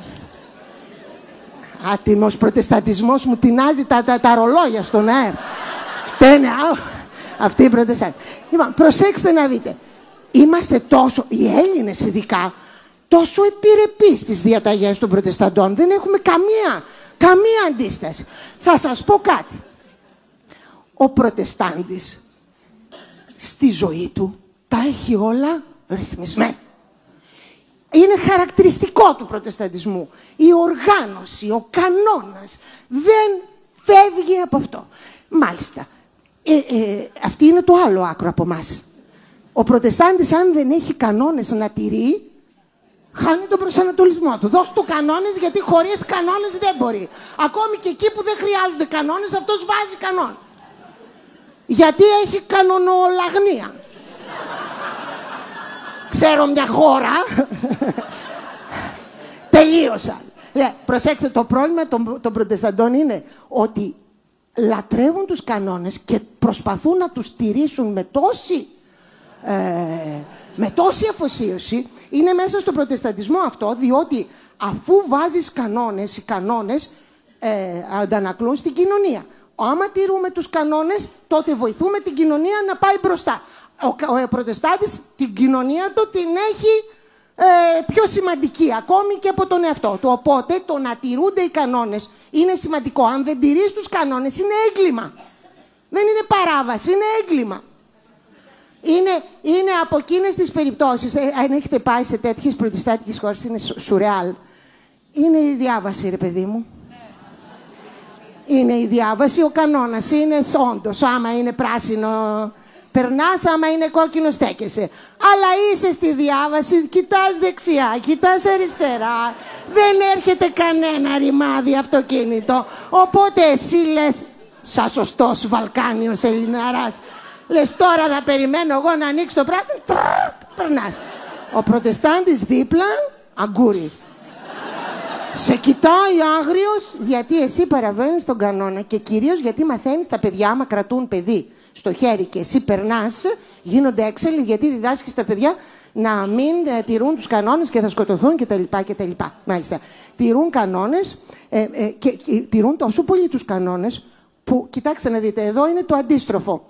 Άτιμος προτεσταντισμός μου τεινάζει τα, τα, τα ρολόγια στον αέρα. Φταίνε, α, αυτοί οι προτεστάντες. Λοιπόν, προσέξτε να δείτε. Είμαστε τόσο, οι Έλληνες ειδικά, τόσο επιρρεπείς στις διαταγές των προτεσταντών. Δεν έχουμε καμία, καμία αντίσταση. Θα σας πω κάτι. Ο προτεστάντης στη ζωή του τα έχει όλα ρυθμισμένα. Είναι χαρακτηριστικό του προτεσταντισμού. Η οργάνωση, ο κανόνας δεν φεύγει από αυτό. Μάλιστα, ε, ε, αυτή είναι το άλλο άκρο από εμάς. Ο προτεστάντης αν δεν έχει κανόνες να τηρεί, χάνει τον προσανατολισμό του. Δώσ' του κανόνες, γιατί χωρίς κανόνες δεν μπορεί. Ακόμη και εκεί που δεν χρειάζονται κανόνες, αυτός βάζει κανόνες. Γιατί έχει κανονολαγνία. Ξέρω μια χώρα. Τελείωσα. Λε, προσέξτε, το πρόβλημα των, των προτεσταντών είναι ότι λατρεύουν τους κανόνες και προσπαθούν να τους στηρίσουν με τόση, ε, με τόση αφοσίωση. Είναι μέσα στον προτεσταντισμό αυτό, διότι αφού βάζεις κανόνες, οι κανόνες ε, αντανακλούν στην κοινωνία. Άμα τηρούμε τους κανόνες, τότε βοηθούμε την κοινωνία να πάει μπροστά. Ο, ο, ο προτεστάντης την κοινωνία του την έχει ε, πιο σημαντική, ακόμη και από τον εαυτό του. Οπότε το να τηρούνται οι κανόνες είναι σημαντικό. Αν δεν τηρείς τους κανόνες είναι έγκλημα. Δεν είναι παράβαση, είναι έγκλημα. Είναι, είναι από εκείνες τις περιπτώσεις, ε, αν έχετε πάει σε τέτοιες προτεστάντικες χώρες, είναι σουρεάλ. Είναι η διάβαση, ρε παιδί μου. Είναι η διάβαση, ο κανόνας είναι όντως, άμα είναι πράσινο περνάς, άμα είναι κόκκινο στέκεσαι. Αλλά είσαι στη διάβαση, κοιτάς δεξιά, κοιτάς αριστερά, δεν έρχεται κανένα ρημάδι αυτοκίνητο. Οπότε εσύ λες, σαν σωστός Βαλκάνιος Ελληναράς, λες τώρα θα περιμένω εγώ να ανοίξω το πράγμα, τρρρ, περνάς. Ο προτεστάντης δίπλα, αγκούρι. Σε κοιτάει άγριος γιατί εσύ παραβαίνεις τον κανόνα και κυρίως γιατί μαθαίνεις τα παιδιά, άμα κρατούν παιδί στο χέρι και εσύ περνάς, γίνονται έξαλλοι γιατί διδάσκεις τα παιδιά να μην ε, τηρούν τους κανόνες και θα σκοτωθούν κτλ. κτλ. Μάλιστα. Τηρούν κανόνες ε, ε, και, και τηρούν τόσο πολύ τους κανόνες που, κοιτάξτε να δείτε, εδώ είναι το αντίστροφο.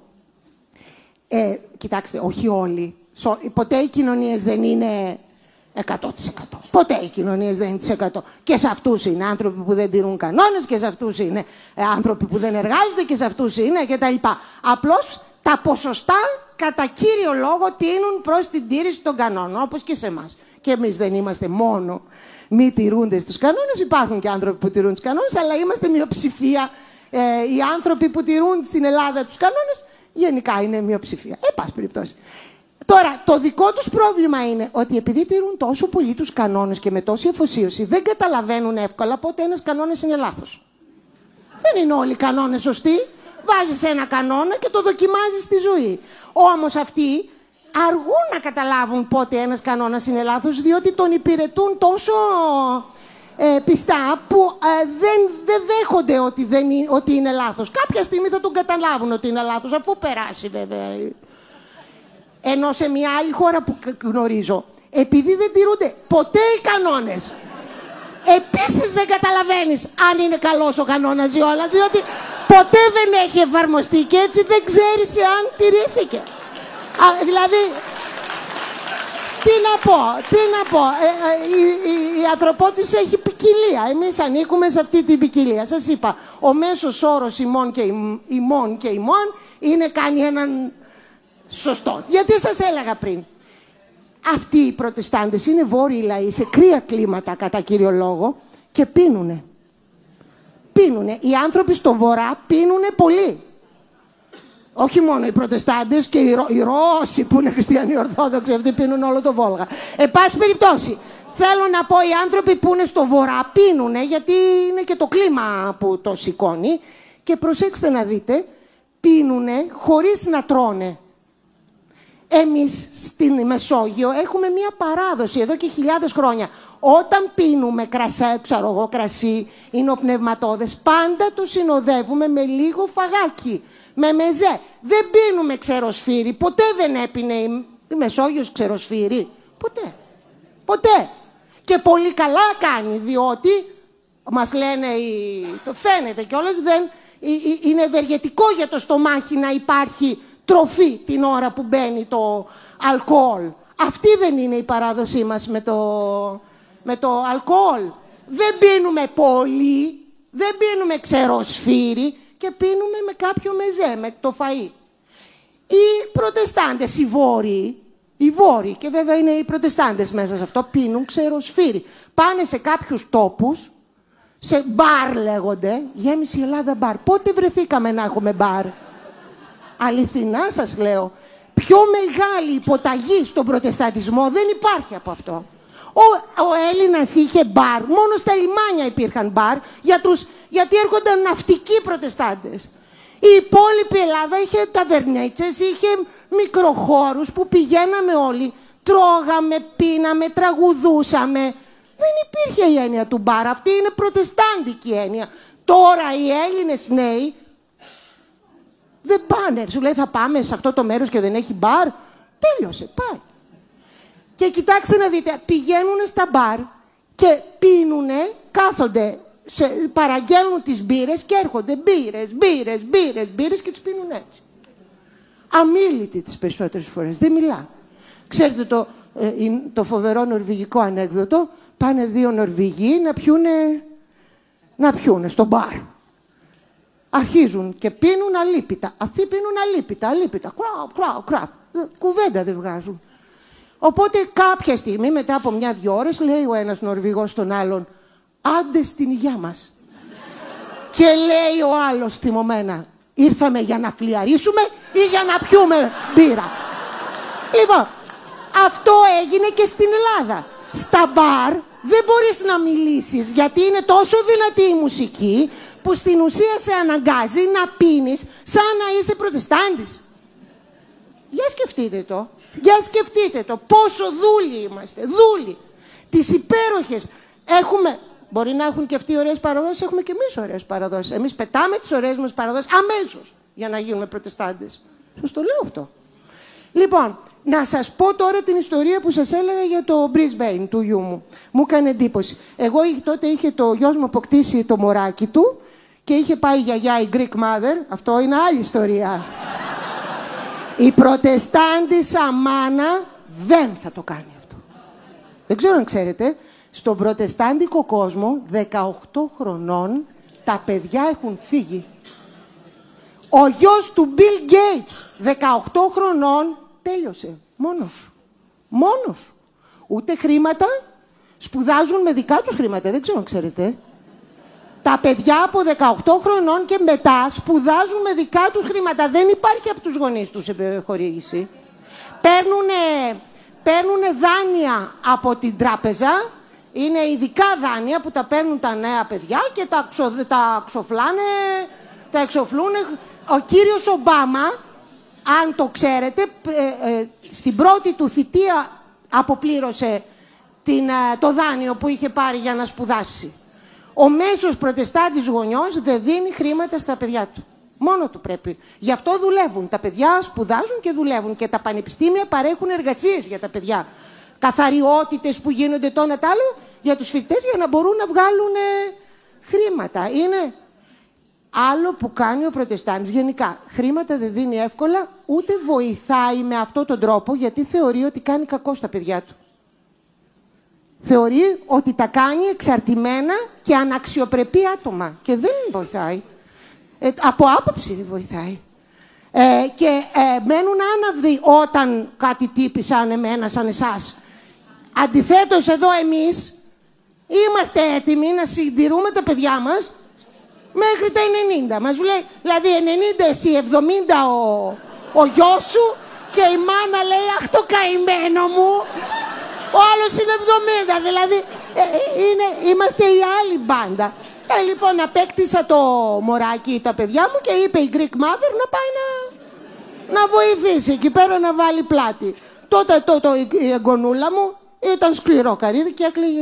Ε, κοιτάξτε, όχι όλοι. Ποτέ οι κοινωνίες δεν είναι εκατό τοις εκατό. Ποτέ οι κοινωνίες δεν είναι τις εκατό. Και σε αυτούς είναι άνθρωποι που δεν τηρούν κανόνες και σε αυτούς είναι άνθρωποι που δεν εργάζονται και σε αυτούς είναι κτλ. Απλώς τα ποσοστά κατά κύριο λόγο τείνουν προς την τήρηση των κανόνων, όπως και σε εμάς. Και εμείς δεν είμαστε μόνο μη τηρούντες τους κανόνες, υπάρχουν και άνθρωποι που τηρούν τους κανόνες, αλλά είμαστε μειοψηφία. Ε, οι άνθρωποι που τηρούν στην Ελλάδα τους κανόνες γενικά είναι μειοψηφία. Ε, πάση περιπτώσει. Τώρα, το δικό τους πρόβλημα είναι ότι επειδή τηρούν τόσο πολύ τους κανόνες και με τόση αφοσίωση, δεν καταλαβαίνουν εύκολα πότε ένας κανόνας είναι λάθος. Δεν είναι όλοι οι κανόνες σωστοί. Βάζεις ένα κανόνα και το δοκιμάζεις στη ζωή. Όμως αυτοί αργούν να καταλάβουν πότε ένας κανόνας είναι λάθος, διότι τον υπηρετούν τόσο ε, πιστά που ε, δεν, δεν δέχονται ότι, δεν είναι, ότι είναι λάθος. Κάποια στιγμή θα τον καταλάβουν ότι είναι λάθος, αφού περάσει βέβαια. Ενώ σε μια άλλη χώρα που γνωρίζω, επειδή δεν τηρούνται ποτέ οι κανόνες, επίσης δεν καταλαβαίνεις αν είναι καλός ο κανόνας ή όλα, διότι ποτέ δεν έχει εφαρμοστεί και έτσι δεν ξέρεις αν τηρήθηκε. Α, δηλαδή, τι να πω, τι να πω, ε, ε, η, η, η ανθρωπότητα έχει ποικιλία, εμείς ανήκουμε σε αυτή την ποικιλία. Σας είπα, ο μέσος όρος ημών και, ημών και ημών είναι κάνει έναν σωστό. Γιατί σας έλεγα πριν, αυτοί οι προτεστάντες είναι βόρειοι λαοί σε κρύα κλίματα κατά κύριο λόγο και πίνουνε. Πίνουνε. Οι άνθρωποι στο βορρά πίνουνε πολύ. Όχι μόνο οι προτεστάντες και οι, Ρο... οι Ρώσοι που είναι χριστιανοί ορθόδοξοι, αυτοί πίνουν όλο το Βόλγα. Εν πάση περιπτώσει, θέλω να πω οι άνθρωποι που είναι στο βορρά πίνουνε γιατί είναι και το κλίμα που το σηκώνει και προσέξτε να δείτε, πίνουνε χωρίς να τρώνε. Εμείς στην Μεσόγειο έχουμε μία παράδοση εδώ και χιλιάδες χρόνια. Όταν πίνουμε κρασέ, ξέρω εγώ, κρασί, υνοπνευματώδες, πάντα το συνοδεύουμε με λίγο φαγάκι, με μεζέ. Δεν πίνουμε ξεροσφύρι, ποτέ δεν έπινε η, η Μεσόγειος ξεροσφύρι. Ποτέ. Ποτέ. Και πολύ καλά κάνει, διότι μας λένε, το φαίνεται κιόλας, δεν, είναι ευεργετικό για το στομάχι να υπάρχει τροφή την ώρα που μπαίνει το αλκοόλ. Αυτή δεν είναι η παράδοσή μας με το, με το αλκοόλ. Δεν πίνουμε πολύ, δεν πίνουμε ξεροσφύρι και πίνουμε με κάποιο μεζέ, με το φαΐ. Οι προτεστάντες, οι βόρειοι, οι βόρειοι, και βέβαια είναι οι προτεστάντες μέσα σε αυτό, πίνουν ξεροσφύρι. Πάνε σε κάποιους τόπους, σε μπαρ λέγονται, γέμισε η Ελλάδα μπαρ. Πότε βρεθήκαμε να έχουμε μπαρ? Αληθινά σας λέω, πιο μεγάλη υποταγή στον προτεσταντισμό δεν υπάρχει από αυτό. Ο, ο Έλληνας είχε μπαρ, μόνο στα λιμάνια υπήρχαν μπαρ, για τους, γιατί έρχονταν ναυτικοί προτεστάντες. Η υπόλοιπη Ελλάδα είχε ταβερνίτσες, είχε μικροχώρους που πηγαίναμε όλοι, τρώγαμε, πίναμε, τραγουδούσαμε. Δεν υπήρχε η έννοια του μπαρ, αυτή είναι προτεστάντικη έννοια. Τώρα οι Έλληνες νέοι δεν πάνε, σου λέει θα πάμε σε αυτό το μέρος και δεν έχει μπαρ. Τέλειωσε, πάει. Και κοιτάξτε να δείτε, πηγαίνουν στα μπαρ και πίνουνε, κάθονται, σε, παραγγέλνουν τις μπύρες και έρχονται μπύρες, μπύρες, μπύρες, μπύρες και τις πίνουν έτσι. Αμίλητοι τις περισσότερες φορές, δεν μιλά. Ξέρετε το, ε, το φοβερό νορβηγικό ανέκδοτο, πάνε δύο Νορβηγοί να πιούνε, να πιούνε στο μπαρ. Αρχίζουν και πίνουν αλίπητα. Αυτοί πίνουν αλίπητα, αλίπητα. Κράου, κράου, κράου. Κουβέντα δεν βγάζουν. Οπότε κάποια στιγμή, μετά από μια-δυο ώρες, λέει ο ένας Νορβηγός στον άλλον, άντε στην υγειά μας. Και λέει ο άλλος θυμωμένα, ήρθαμε για να φλιαρίσουμε ή για να πιούμε μπύρα? Λοιπόν, αυτό έγινε και στην Ελλάδα. Στα μπαρ δεν μπορείς να μιλήσεις, γιατί είναι τόσο δυνατή η μουσική, που στην ουσία σε αναγκάζει να πίνεις σαν να είσαι προτεστάντης. Για σκεφτείτε το. Για σκεφτείτε το. Πόσο δούλοι είμαστε. Δούλοι. Τις υπέροχες. Έχουμε, μπορεί να έχουν και αυτοί ωραίες παραδόσεις, έχουμε και εμείς ωραίες παραδόσεις. Εμείς πετάμε τις ωραίες μας παραδόσεις αμέσως για να γίνουμε προτεστάντες. Σας το λέω αυτό. Λοιπόν, να σας πω τώρα την ιστορία που σας έλεγα για το Brisbane του γιού μου. Μου έκανε εντύπωση. Εγώ τότε είχε το γιος μου αποκτήσει το μωράκι του και είχε πάει η γιαγιά, η Greek mother. Αυτό είναι άλλη ιστορία. Η προτεστάντισσα μάνα δεν θα το κάνει αυτό. Δεν ξέρω αν ξέρετε, στον προτεστάντικο κόσμο δεκαοκτώ χρονών τα παιδιά έχουν φύγει. Ο γιος του Bill Gates, δεκαοκτώ χρονών, τέλειωσε. Μόνος. Μόνος. Ούτε χρήματα, σπουδάζουν με δικά τους χρήματα, δεν ξέρω αν ξέρετε. Τα παιδιά από δεκαοκτώ χρονών και μετά σπουδάζουν με δικά τους χρήματα. Δεν υπάρχει από τους γονείς τους χορήγηση. Παίρνουνε, παίρνουνε δάνεια από την τράπεζα Είναι ειδικά δάνεια που τα παίρνουν τα νέα παιδιά και τα, ξο, τα ξοφλάνε, τα εξοφλούνε. Ο κύριος Ομπάμα, αν το ξέρετε, ε, ε, στην πρώτη του θητεία αποπλήρωσε την, ε, το δάνειο που είχε πάρει για να σπουδάσει. Ο μέσος προτεστάντης γονιός δεν δίνει χρήματα στα παιδιά του. Μόνο του πρέπει. Γι' αυτό δουλεύουν. Τα παιδιά σπουδάζουν και δουλεύουν. Και τα πανεπιστήμια παρέχουν εργασίες για τα παιδιά. Καθαριότητες που γίνονται το ένα τ' άλλο για τους φοιτητές για να μπορούν να βγάλουν ε, χρήματα. Είναι άλλο που κάνει ο προτεστάντης γενικά. Χρήματα δεν δίνει εύκολα, ούτε βοηθάει με αυτόν τον τρόπο, γιατί θεωρεί ότι κάνει κακό στα παιδιά του. Θεωρεί ότι τα κάνει εξαρτημένα και αναξιοπρεπή άτομα. Και δεν βοηθάει. Ε, από άποψη δεν βοηθάει. Ε, και ε, μένουν άναυδοι όταν κάτι τύποι σαν εμένα, σαν εσάς. Αντιθέτως εδώ εμείς είμαστε έτοιμοι να συντηρούμε τα παιδιά μας μέχρι τα ενενήντα. Μας λέει, δηλαδή ενενήντα εσύ, εβδομήντα ο, ο γιος σου και η μάνα λέει αχ το καημένο μου. Ο άλλος είναι εβδομήντα, δηλαδή ε, είναι, είμαστε η άλλη μπάντα. Ε, λοιπόν, απέκτησα το μωράκι τα παιδιά μου και είπε η Greek mother να πάει να, να βοηθήσει εκεί πέρα να βάλει πλάτη. Τότε το, το, η εγγονούλα μου ήταν σκληρό καρύδι και έκλαιγε.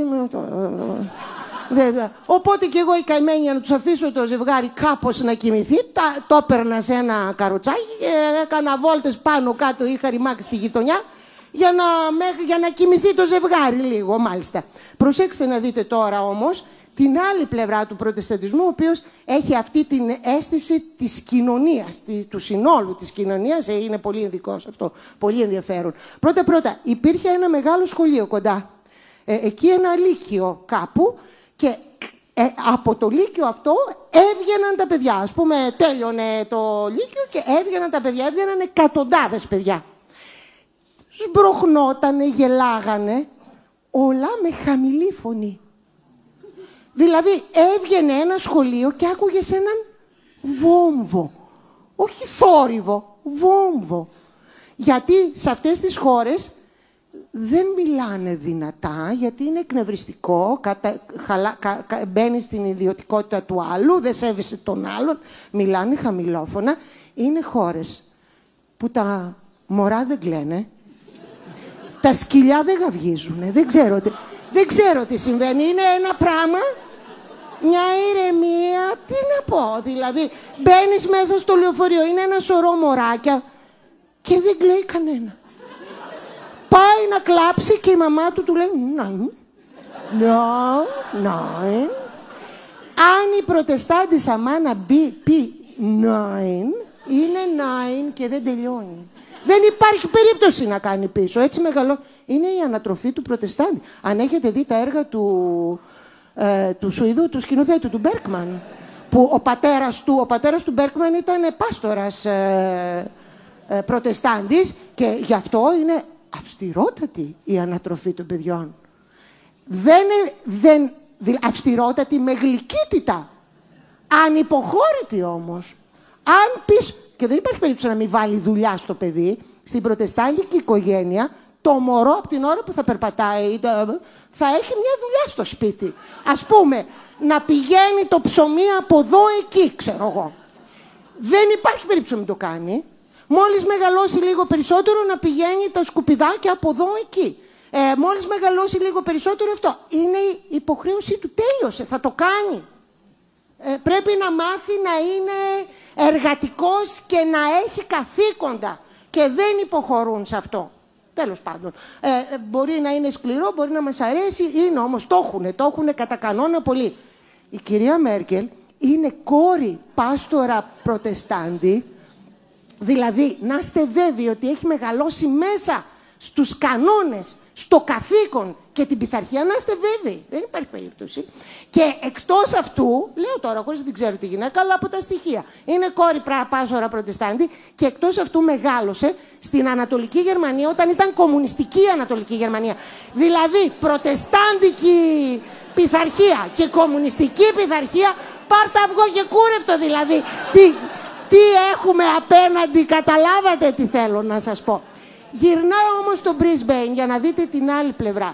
Οπότε και εγώ η καημένη για να τους αφήσω το ζευγάρι κάπως να κοιμηθεί, τα, το έπαιρνα σε ένα καροτσάκι και έκανα βόλτες πάνω κάτω, είχα ρημάξει στη γειτονιά για να, για να κοιμηθεί το ζευγάρι λίγο μάλιστα. Προσέξτε να δείτε τώρα όμως την άλλη πλευρά του προτεσταντισμού, ο οποίος έχει αυτή την αίσθηση της κοινωνίας, του συνόλου της κοινωνίας, είναι πολύ ειδικός αυτό, πολύ ενδιαφέρον. Πρώτα-πρώτα, υπήρχε ένα μεγάλο σχολείο κοντά, ε, εκεί ένα λύκειο κάπου, και ε, από το λύκειο αυτό έβγαιναν τα παιδιά. Ας πούμε, τέλειωνε το λύκειο και έβγαιναν τα παιδιά, έβγαιναν εκατοντάδες παιδιά. Σμπροχνότανε, γελάγανε, όλα με χαμηλή φωνή. Δηλαδή, έβγαινε ένα σχολείο και άκουγες έναν βόμβο. Όχι θόρυβο, βόμβο. Γιατί σε αυτές τις χώρες δεν μιλάνε δυνατά, γιατί είναι εκνευριστικό, κατα, χαλα, κα, κα, μπαίνει στην ιδιωτικότητα του άλλου, δεν σέβεσαι τον άλλον, μιλάνε χαμηλόφωνα. Είναι χώρες που τα μωρά δεν κλαίνε, τα σκυλιά δεν γαυγίζουν, δεν ξέρω, δεν ξέρω τι συμβαίνει. Είναι ένα πράγμα, μια ηρεμία, τι να πω, δηλαδή μπαίνεις μέσα στο λεωφορείο, είναι ένα σωρό μωράκια και δεν κλαίει κανένα. Πάει να κλάψει και η μαμά του του λέει «Νάιν, νάιν». Αν η προτεστάντισσα μάνα πει «Νάιν», είναι «Νάιν» και δεν τελειώνει. Δεν υπάρχει περίπτωση να κάνει πίσω. Έτσι μεγαλό. Είναι η ανατροφή του προτεστάντη. Αν έχετε δει τα έργα του, ε, του Σουηδού, του σκηνοθέτου, του Μπέρκμαν, που ο πατέρας του, ο πατέρας του Μπέρκμαν ήταν πάστορας ε, ε, προτεστάντης και γι' αυτό είναι αυστηρότατη η ανατροφή των παιδιών. Δεν, δεν, αυστηρότατη με γλυκύτητα. Ανυποχώρητη όμως. Αν πεις, και δεν υπάρχει περίπτωση να μην βάλει δουλειά στο παιδί, στην προτεστάντικη οικογένεια, το μωρό από την ώρα που θα περπατάει θα έχει μια δουλειά στο σπίτι. Ας πούμε, να πηγαίνει το ψωμί από εδώ εκεί, ξέρω εγώ. Δεν υπάρχει περίπτωση να μην το κάνει. Μόλις μεγαλώσει λίγο περισσότερο να πηγαίνει τα σκουπιδάκια από εδώ εκεί. Ε, μόλις μεγαλώσει λίγο περισσότερο αυτό. Είναι η υποχρέωσή του, τέλειωσε, θα το κάνει. Ε, πρέπει να μάθει να είναι εργατικός και να έχει καθήκοντα. Και δεν υποχωρούν σε αυτό. Τέλος πάντων. Ε, μπορεί να είναι σκληρό, μπορεί να μας αρέσει, είναι όμως, το έχουνε, το έχουνε κατά κανόνα πολύ. Η κυρία Μέρκελ είναι κόρη πάστορα προτεστάντη, δηλαδή να είστε βέβαιοι ότι έχει μεγαλώσει μέσα στους κανόνες, στο καθήκον και την πειθαρχία, να είστε βέβαιοι. Δεν υπάρχει περίπτωση. Και εκτός αυτού, λέω τώρα, χωρίς δεν ξέρω τη γυναίκα, αλλά από τα στοιχεία. Είναι κόρη πάστορα προτεστάντη και εκτός αυτού μεγάλωσε στην Ανατολική Γερμανία όταν ήταν κομμουνιστική η Ανατολική Γερμανία. Δηλαδή, προτεστάντικη πειθαρχία και κομμουνιστική πειθαρχία, πάρ' τα αυγό και κούρευτο δηλαδή. Τι, τι έχουμε απέναντι, καταλάβατε τι θέλω να σας πω. Γυρνάω όμως στο Brisbane για να δείτε την άλλη πλευρά.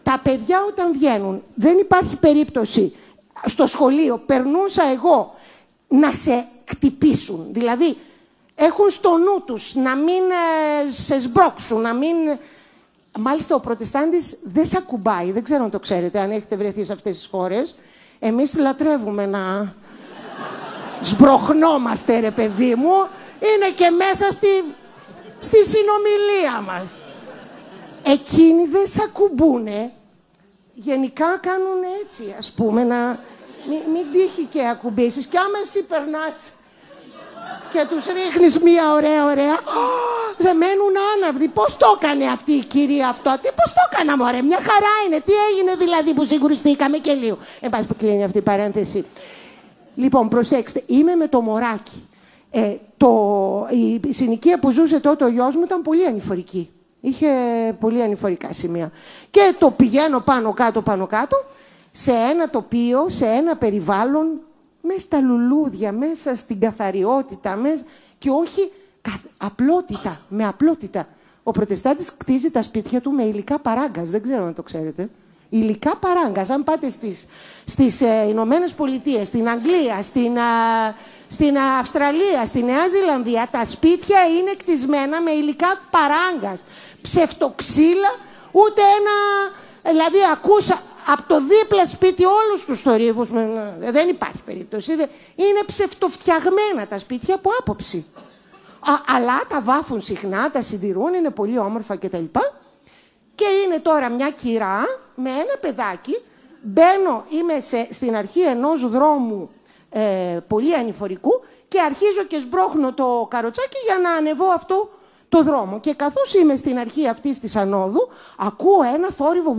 τα παιδιά όταν βγαίνουν, δεν υπάρχει περίπτωση στο σχολείο, περνούσα εγώ, να σε χτυπήσουν. Δηλαδή, έχουν στο νου τους να μην ε, σε σμπρώξουν, να μην... Μάλιστα, ο προτεστάντης δεν σε ακουμπάει. Δεν ξέρω αν το ξέρετε, αν έχετε βρεθεί σε αυτές τις χώρες. Εμείς λατρεύουμε να σμπροχνόμαστε, ρε παιδί μου. Είναι και μέσα στη, στη συνομιλία μας. Εκείνοι δεν σε ακουμπούνε. Γενικά κάνουν έτσι, ας πούμε, να... Μην, μην τύχει και ακουμπήσεις. Και άμα εσύ περνάς και τους ρίχνεις μία ωραία ωραία, σε μένουν άναυδοι. Πώς το έκανε αυτή η κυρία αυτό, τι, πώς το έκανα μωρέ, μια χαρά είναι, τι έγινε δηλαδή που συγκρουστήκαμε και λίγο. Εν πάση που κλείνει αυτή η παρένθεση. Λοιπόν, προσέξτε, είμαι με το μωράκι. Ε, το, η συνοικία που ζούσε τότε ο γιος μου ήταν πολύ ανηφορική. Είχε πολύ ανηφορικά σημεία. Και το πηγαίνω πάνω κάτω, πάνω κάτω, σε ένα τοπίο, σε ένα περιβάλλον, μέσα στα λουλούδια, μέσα στην καθαριότητα, μέσα... και όχι απλότητα, με απλότητα. Ο προτεστάντης κτίζει τα σπίτια του με υλικά παράγκας, δεν ξέρω αν το ξέρετε. Υλικά παράγκας, αν πάτε στις, στις ε, Ηνωμένες Πολιτείες, στην Αγγλία, στην, α, στην Αυστραλία, στη Νέα Ζηλανδία, τα σπίτια είναι κτισμένα με υλικά παράγκας. Ψευτοξύλα, ούτε ένα... Δηλαδή, ακούσα από το δίπλα σπίτι όλους τους θορύβους, δεν υπάρχει περίπτωση. Είναι ψευτοφτιαγμένα τα σπίτια από άποψη. Α, αλλά τα βάφουν συχνά, τα συντηρούν, είναι πολύ όμορφα κτλ. Και είναι τώρα μια κυρά με ένα παιδάκι. Μπαίνω, είμαι σε, στην αρχή ενός δρόμου ε, πολύ ανηφορικού και αρχίζω και σμπρώχνω το καροτσάκι για να ανεβώ αυτό το δρόμο. Και καθώς είμαι στην αρχή αυτής της ανόδου, ακούω ένα θόρυβο.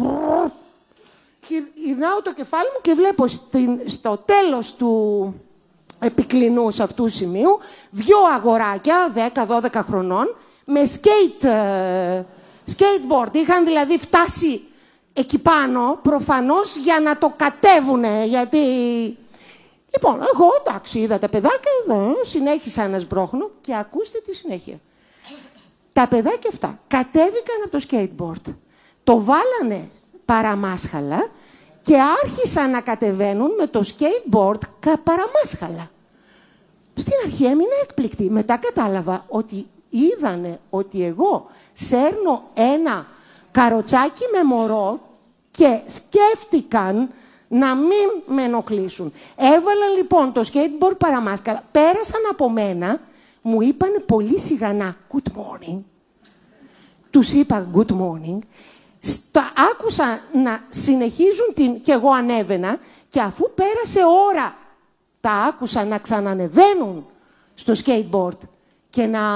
Γυρνάω το κεφάλι μου και βλέπω στην, στο τέλος του επικλινούς αυτού σημείου δυο αγοράκια δέκα δώδεκα χρονών με skate, skateboard. Είχαν δηλαδή φτάσει εκεί πάνω προφανώς για να το κατέβουνε, γιατί... Λοιπόν, εγώ εντάξει είδα τα παιδάκια, συνέχισα να σμπρώχνω και ακούστε τη συνέχεια. Τα παιδάκια αυτά κατέβηκαν από το skateboard, το βάλανε παραμάσχαλα και άρχισαν να κατεβαίνουν με το skateboard παραμάσχαλα. Στην αρχή έμεινα έκπληκτη. Μετά κατάλαβα ότι είδανε ότι εγώ σέρνω ένα καροτσάκι με μωρό και σκέφτηκαν να μην με ενοχλήσουν. Έβαλαν λοιπόν το skateboard παραμάσκαλα, πέρασαν από μένα, μου είπαν πολύ σιγανά good morning. Τους είπα good morning. Στα, άκουσα να συνεχίζουν την... και εγώ ανέβαινα και αφού πέρασε ώρα τα άκουσα να ξανανεβαίνουν στο skateboard και να...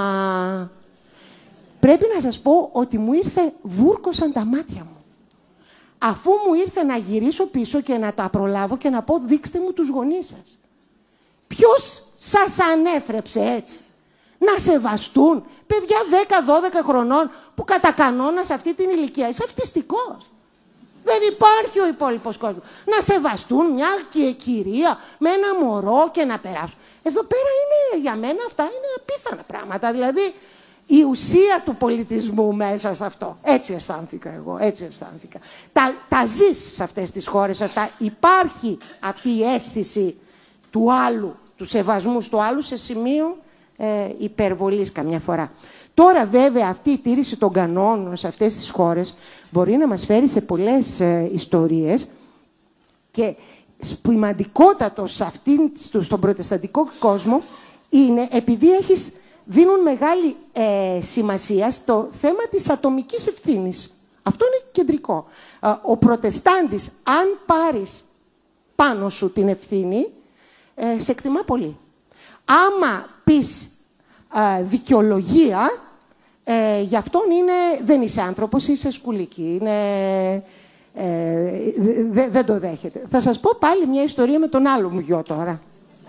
Πρέπει να σας πω ότι μου ήρθε, βούρκωσαν τα μάτια μου. Αφού μου ήρθε να γυρίσω πίσω και να τα προλάβω και να πω δείξτε μου τους γονείς σας. Ποιος σας ανέθρεψε έτσι? Να σεβαστούν παιδιά δέκα δώδεκα χρονών που κατά κανόνα σε αυτή την ηλικία είσαι αυτιστικός. Δεν υπάρχει ο υπόλοιπος κόσμος. Να σεβαστούν μια κυρία με ένα μωρό και να περάσουν. Εδώ πέρα είναι, για μένα αυτά είναι απίθανα πράγματα. Δηλαδή η ουσία του πολιτισμού μέσα σε αυτό. Έτσι αισθάνθηκα εγώ, έτσι αισθάνθηκα. Τα, τα ζεις σε αυτές τις χώρες αυτά. Υπάρχει αυτή η αίσθηση του άλλου, του σεβασμού στο άλλου σε σημείο ε, υπερβολής καμιά φορά. Τώρα βέβαια αυτή η τήρηση των κανόνων σε αυτές τις χώρες μπορεί να μας φέρει σε πολλές ε, ιστορίες και σημαντικότατο σε αυτήν, στον προτεσταντικό κόσμο είναι επειδή έχεις, δίνουν μεγάλη ε, σημασία στο θέμα της ατομικής ευθύνης. Αυτό είναι κεντρικό. Ε, ο προτεστάντης, αν πάρεις πάνω σου την ευθύνη, ε, σε εκτιμά πολύ. Άμα πεις ε, δικαιολογία, ε, γι' αυτόν είναι, δεν είσαι άνθρωπος, είσαι σκουλίκι. Είναι, ε, δε, δεν το δέχεται. Θα σας πω πάλι μια ιστορία με τον άλλο μου γιο τώρα.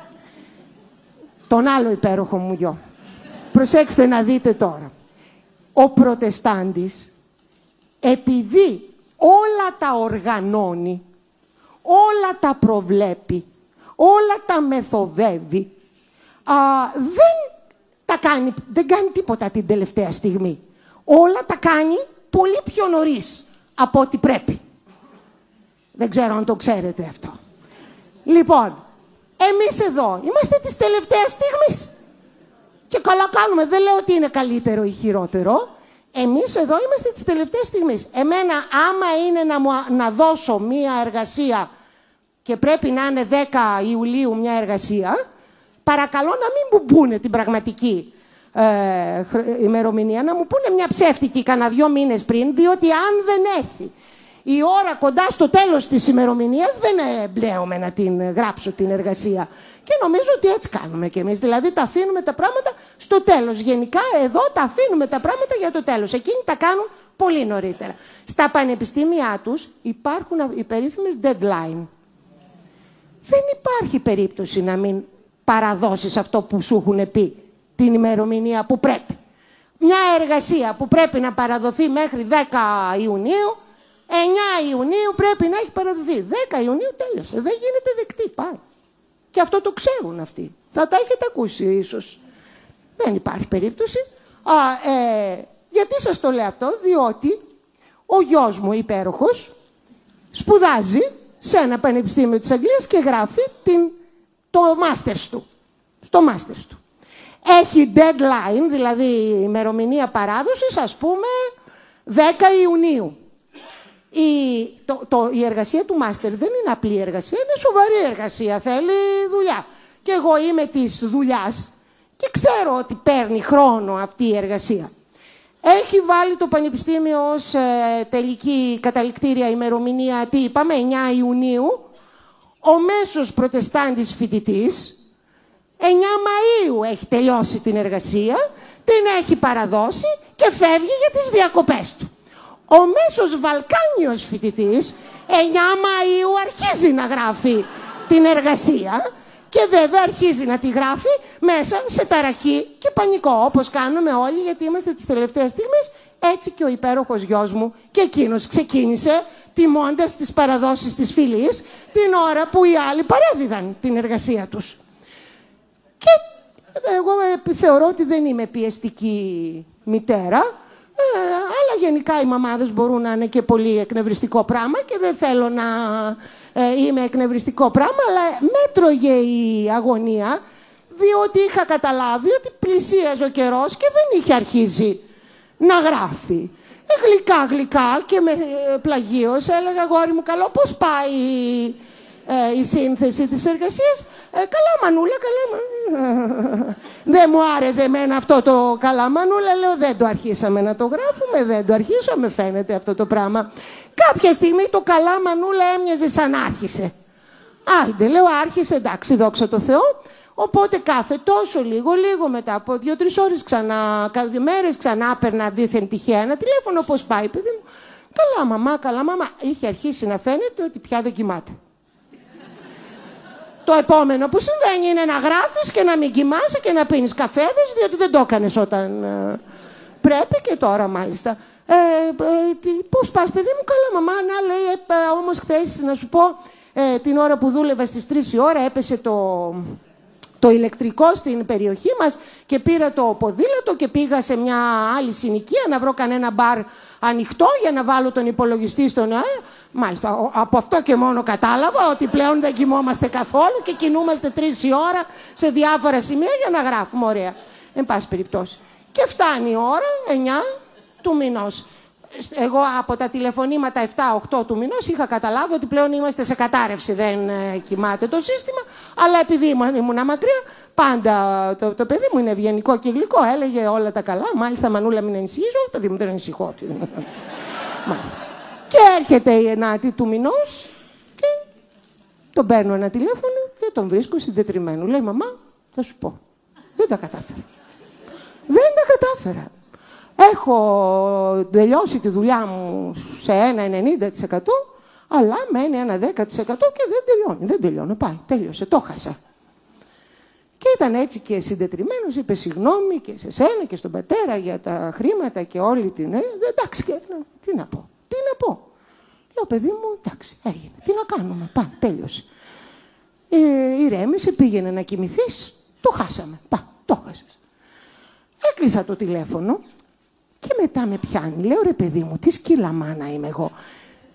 Τον άλλο υπέροχο μου γιο. Προσέξτε να δείτε τώρα. Ο προτεστάντης, επειδή όλα τα οργανώνει, όλα τα προβλέπει, όλα τα μεθοδεύει, α, δεν τα κάνει, δεν κάνει τίποτα την τελευταία στιγμή. Όλα τα κάνει πολύ πιο νωρίς από ό,τι πρέπει. Δεν ξέρω αν το ξέρετε αυτό. Λοιπόν, εμείς εδώ είμαστε της τελευταίας στιγμής. Και καλά κάνουμε. Δεν λέω ότι είναι καλύτερο ή χειρότερο. Εμείς εδώ είμαστε της τελευταίας στιγμής. Εμένα, άμα είναι να, μου, να δώσω μία εργασία και πρέπει να είναι δέκα Ιουλίου μια εργασία, παρακαλώ να μην μου πούνε την πραγματική ε, ημερομηνία, να μου πούνε μια ψεύτικη κανένα δυο μήνες πριν, διότι αν δεν έρθει η ώρα κοντά στο τέλος της ημερομηνίας, δεν εμπλέομαι να την γράψω την εργασία. Και νομίζω ότι έτσι κάνουμε κι εμείς. Δηλαδή τα αφήνουμε τα πράγματα στο τέλος. Γενικά εδώ τα αφήνουμε τα πράγματα για το τέλος. Εκείνοι τα κάνουν πολύ νωρίτερα. Στα πανεπιστήμια τους υπάρχουν οι περίφημες deadline. Δεν υπάρχει περίπτωση να μην παραδώσεις αυτό που σου έχουν πει την ημερομηνία που πρέπει. Μια εργασία που πρέπει να παραδοθεί μέχρι δέκα Ιουνίου, εννιά Ιουνίου πρέπει να έχει παραδοθεί. δέκα Ιουνίου τέλειωσε. Δεν γίνεται δεκτή. Πάει. Και αυτό το ξέρουν αυτοί. Θα τα έχετε ακούσει ίσως. Δεν υπάρχει περίπτωση. Α, ε, γιατί σας το λέω αυτό? Διότι ο γιος μου υπέροχος σπουδάζει σε ένα πανεπιστήμιο της Αγγλίας και γράφει την, το μάστερς του. Στο μάστερς του. Έχει deadline, δηλαδή ημερομηνία παράδοσης, ας πούμε, δέκα Ιουνίου. Η, το, το, η εργασία του μάστερ δεν είναι απλή εργασία, είναι σοβαρή εργασία, θέλει δουλειά. Και εγώ είμαι της δουλειάς και ξέρω ότι παίρνει χρόνο αυτή η εργασία. Έχει βάλει το πανεπιστήμιο ως ε, τελική καταληκτήρια ημερομηνία, τι είπαμε, εννιά Ιουνίου. Ο μέσος προτεστάντης φοιτητής, εννιά Μαΐου έχει τελειώσει την εργασία, την έχει παραδώσει και φεύγει για τις διακοπές του. Ο μέσος Βαλκάνιος φοιτητής, εννιά Μαΐου αρχίζει να γράφει την εργασία και βέβαια αρχίζει να τη γράφει μέσα σε ταραχή και πανικό, όπως κάνουμε όλοι, γιατί είμαστε τις τελευταίες στιγμές. Έτσι και ο υπέροχος γιος μου και εκείνος ξεκίνησε τιμώντας τις παραδόσεις της φυλής την ώρα που οι άλλοι παρέδιδαν την εργασία τους. Και εγώ θεωρώ ότι δεν είμαι πιεστική μητέρα. Ε, αλλά γενικά οι μαμάδες μπορούν να είναι και πολύ εκνευριστικό πράγμα και δεν θέλω να ε, είμαι εκνευριστικό πράγμα, αλλά με τρώγε η αγωνία, διότι είχα καταλάβει ότι πλησίαζε ο καιρός και δεν είχε αρχίσει να γράφει. Ε, γλυκά γλυκά και με ε, πλαγίως έλεγα, αγόρι μου, καλό, πώς πάει ε, η σύνθεση της εργασίας? Ε, καλά Μανούλα, καλά. Δεν μου άρεσε εμένα αυτό το καλά Μανούλα. Λέω, δεν το αρχίσαμε να το γράφουμε, δεν το αρχίσαμε, φαίνεται αυτό το πράγμα. Κάποια στιγμή το καλά Μανούλα έμοιαζε σαν άρχισε. Άιντε, λέω, άρχισε, εντάξει, δόξα τω Θεώ. Οπότε κάθε τόσο λίγο, λίγο μετά από δύο-τρεις ώρες ξανά, κάθε μέρες ξανά παίρνα δίθεν τυχαία ένα τηλέφωνο, πώς πάει, παιδί μου? Καλά μαμά, καλά μαμά. Είχε αρχίσει να φαίνεται ότι πια δεν κοιμάται. Το επόμενο που συμβαίνει είναι να γράφεις και να μην κοιμάσαι και να πίνεις καφέδες, διότι δεν το έκανες όταν ε, πρέπει, και τώρα μάλιστα. Ε, ε, τι, πώς πας, παιδί μου? Καλά μαμά. Να, λέει, ε, όμως χθες, να σου πω, ε, την ώρα που δούλευα στις τρεις η ώρα έπεσε το, το ηλεκτρικό στην περιοχή μας και πήρα το ποδήλατο και πήγα σε μια άλλη συνοικία να βρω κανένα μπαρ ανοιχτό για να βάλω τον υπολογιστή στον αέρα. Μάλιστα, από αυτό και μόνο κατάλαβα ότι πλέον δεν κοιμόμαστε καθόλου και κινούμαστε τρεις η ώρα σε διάφορα σημεία για να γράφουμε. Ωραία. Εν πάση περιπτώσει. Και φτάνει η ώρα, εννιά του μηνός. Εγώ από τα τηλεφωνήματα επτά οκτώ του μηνός είχα καταλάβει ότι πλέον είμαστε σε κατάρρευση, δεν ε, κοιμάται το σύστημα, αλλά επειδή ήμουν μακριά, πάντα το, το παιδί μου είναι ευγενικό και γλυκό, έλεγε όλα τα καλά. Μάλιστα, Μανούλα, μην ανησυχείς. Όχι, παιδί μου, δεν ανησυχώ. Μάλιστα. Και έρχεται η ενάτη του μηνός και τον παίρνω ένα τηλέφωνο και τον βρίσκω συντετριμμένο. Λέει, μαμά, θα σου πω, δεν τα κατάφερα. Δεν τα κατάφερα. Έχω τελειώσει τη δουλειά μου σε ένα ενενήντα τοις εκατό, αλλά μένει ένα δέκα τοις εκατό και δεν τελειώνει. Δεν τελειώνει. Πάει, τέλειωσε, το χάσα. Και ήταν έτσι και συντετριμμένος, είπε συγγνώμη και σε σένα και στον πατέρα για τα χρήματα και όλη την... Ε, εντάξει, και, τι να πω, τι να πω. Λέω, παιδί μου, εντάξει, έγινε. Τι να κάνουμε, πάει, τέλειωσε. Ε, ηρέμησε, πήγαινε να κοιμηθείς, το χάσαμε. Πάει, το χάσες. Έκλεισα το τηλέφωνο. Και μετά με πιάνει, λέω, ρε παιδί μου, τι σκύλα μάνα είμαι εγώ. Το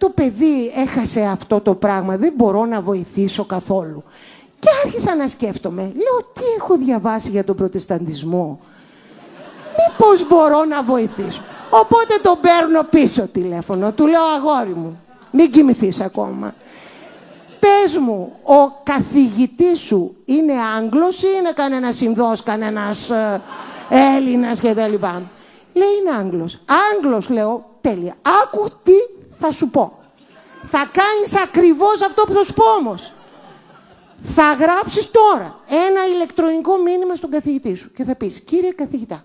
το παιδί έχασε αυτό το πράγμα, δεν μπορώ να βοηθήσω καθόλου. Και άρχισα να σκέφτομαι, λέω, τι έχω διαβάσει για τον προτεσταντισμό. Μήπως μπορώ να βοηθήσω. Οπότε τον παίρνω πίσω τηλέφωνο, του λέω, αγόρι μου, μην κοιμηθείς ακόμα. Πες μου, ο καθηγητής σου είναι Άγγλος ή είναι κανένας Ινδός, κανένας ε, Έλληνας κτλ. Λέει, είναι Άγγλος. Άγγλος, λέω, τέλεια. Άκου τι θα σου πω. Θα κάνεις ακριβώς αυτό που θα σου πω όμως. Θα γράψεις τώρα ένα ηλεκτρονικό μήνυμα στον καθηγητή σου και θα πεις, κύριε καθηγητά,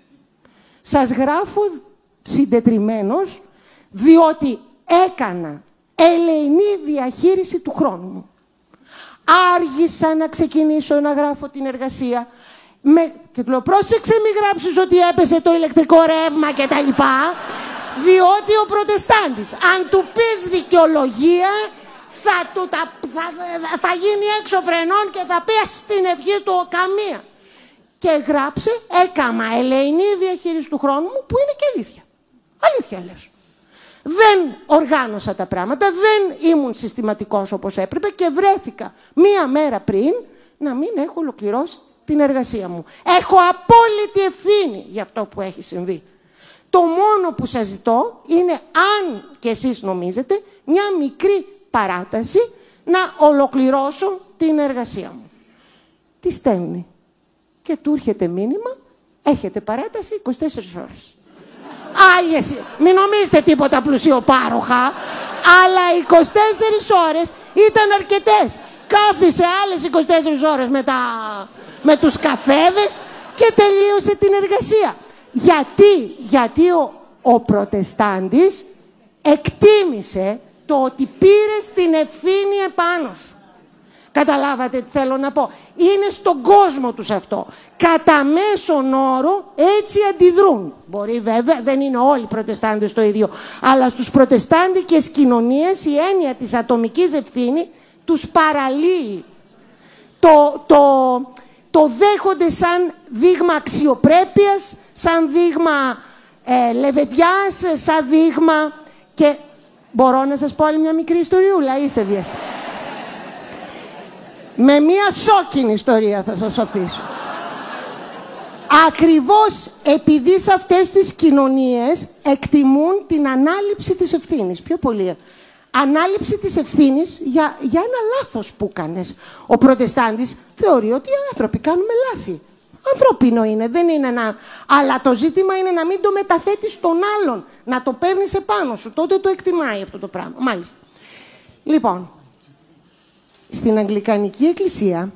σας γράφω συντετριμμένος διότι έκανα ελεηνή διαχείριση του χρόνου μου. Άργησα να ξεκινήσω να γράφω την εργασία. Με... Και του λέω, πρόσεξε μη γράψεις ότι έπεσε το ηλεκτρικό ρεύμα και τα λοιπά, διότι ο προτεστάντης, αν του πεις δικαιολογία, θα, του, τα, θα, θα γίνει έξω φρενών και θα πει στην ευχή του καμία. Και γράψε, έκαμα ελεηνή διαχείριση του χρόνου μου, που είναι και αλήθεια. Αλήθεια λες. Δεν οργάνωσα τα πράγματα, δεν ήμουν συστηματικός όπως έπρεπε και βρέθηκα μία μέρα πριν να μην έχω ολοκληρώσει την εργασία μου. Έχω απόλυτη ευθύνη για αυτό που έχει συμβεί. Το μόνο που σας ζητώ είναι, αν και εσείς νομίζετε, μια μικρή παράταση να ολοκληρώσω την εργασία μου. Τι στέλνει. Και του έρχεται μήνυμα, έχετε παράταση είκοσι τέσσερις ώρες. Άλλες, μην νομίζετε τίποτα πλουσιοπάροχα, αλλά είκοσι τέσσερις ώρες ήταν αρκετές. Κάθισε άλλες είκοσι τέσσερις ώρες με, τα, με τους καφέδες και τελείωσε την εργασία. Γιατί, γιατί ο, ο προτεστάντης εκτίμησε το ότι πήρες την ευθύνη επάνω σου. Καταλάβατε τι θέλω να πω. Είναι στον κόσμο τους αυτό. Κατά μέσον όρο έτσι αντιδρούν. Μπορεί βέβαια, δεν είναι όλοι οι προτεστάντες το ίδιο, αλλά στους προτεστάντικες κοινωνίες η έννοια της ατομικής ευθύνης τους παραλύει. Το, το, το δέχονται σαν δείγμα αξιοπρέπειας, σαν δείγμα ε, λεβεντιάς, σαν δείγμα... Και μπορώ να σας πω άλλη μια μικρή ιστοριούλα, είστε βιαστοί. Με μία σόκινη ιστορία θα σας αφήσω. Ακριβώς επειδή σε αυτές τις κοινωνίες εκτιμούν την ανάληψη της ευθύνης. Πιο πολύ. Ανάληψη της ευθύνης για, για ένα λάθος που κάνεις. Ο προτεστάντης θεωρεί ότι οι άνθρωποι κάνουμε λάθη. Ανθρώπινο είναι, δεν είναι ένα... Αλλά το ζήτημα είναι να μην το μεταθέτεις στον άλλον, να το παίρνεις επάνω σου. Τότε το εκτιμάει αυτό το πράγμα. Μάλιστα. Λοιπόν, στην Αγγλικανική Εκκλησία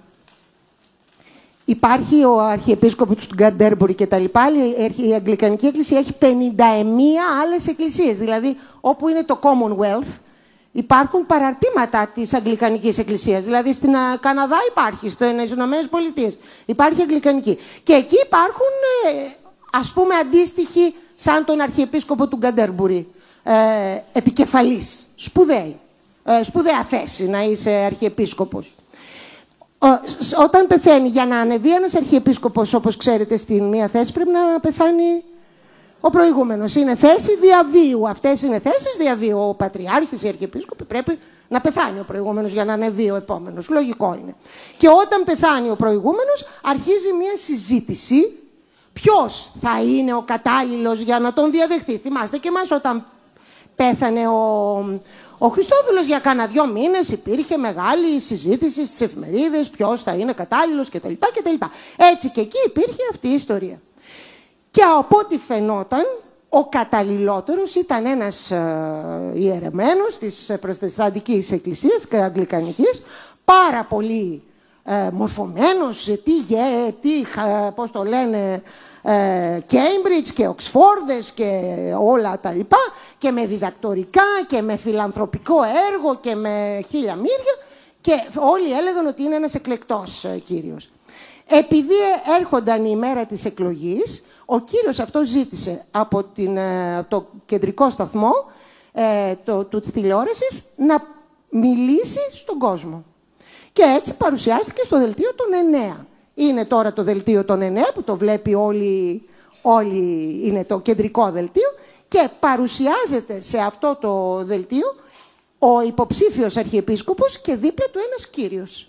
υπάρχει ο Αρχιεπίσκοπος του Γκαντέρμπουρι και τα λοιπά. Η Αγγλικανική Εκκλησία έχει πενήντα μία άλλες εκκλησίες. Δηλαδή, όπου είναι το Commonwealth, υπάρχουν παραρτήματα της Αγγλικανικής Εκκλησίας. Δηλαδή, στην Καναδά υπάρχει, στις Ηνωμένες Πολιτείες υπάρχει Αγγλικανική. Και εκεί υπάρχουν, ας πούμε, αντίστοιχοι σαν τον Αρχιεπίσκοπο του Γκαντέρμπουρι, ε, επικεφαλής, σπουδαίοι. Ε, σπουδαία θέση να είσαι αρχιεπίσκοπος. Ο, όταν πεθαίνει, για να ανεβεί ένας αρχιεπίσκοπος, όπως ξέρετε, στην μία θέση πρέπει να πεθάνει ο προηγούμενος. Είναι θέση διαβίου. Αυτές είναι θέσεις διαβίου. Ο πατριάρχης, οι αρχιεπίσκοποι πρέπει να πεθάνει ο προηγούμενος για να ανεβεί ο επόμενος. Λογικό είναι. Και όταν πεθάνει ο προηγούμενος, αρχίζει μία συζήτηση ποιος θα είναι ο κατάλληλος για να τον διαδεχθεί. Θυμάστε και εμάς όταν πέθανε ο... Ο Χριστόδουλος για κάνα δυο μήνες υπήρχε μεγάλη συζήτηση στις εφημερίδες ποιος θα είναι κατάλληλος κτλ. κτλ. Έτσι και εκεί υπήρχε αυτή η ιστορία. Και από ό,τι φαινόταν, ο καταλληλότερος ήταν ένας ε, ιερεμένος της Προτεσταντικής Εκκλησίας και Αγγλικανικής, πάρα πολύ ε, μορφωμένος, τι, γε, τι ε, πώς το λένε, Κέιμπριτζ και Οξφόρδες και όλα τα λοιπά, και με διδακτορικά και με φιλανθρωπικό έργο και με χίλια μύρια, και όλοι έλεγαν ότι είναι ένας εκλεκτός κύριος. Επειδή έρχονταν η μέρα της εκλογής, ο κύριος αυτός ζήτησε από την, το κεντρικό σταθμό ε, το, το, της τηλεόρασης να μιλήσει στον κόσμο. Και έτσι παρουσιάστηκε στο δελτίο των εννέα. Είναι τώρα το δελτίο των εννέα που το βλέπει όλοι, όλοι, είναι το κεντρικό δελτίο, και παρουσιάζεται σε αυτό το δελτίο ο υποψήφιος αρχιεπίσκοπος και δίπλα του ένας κύριος.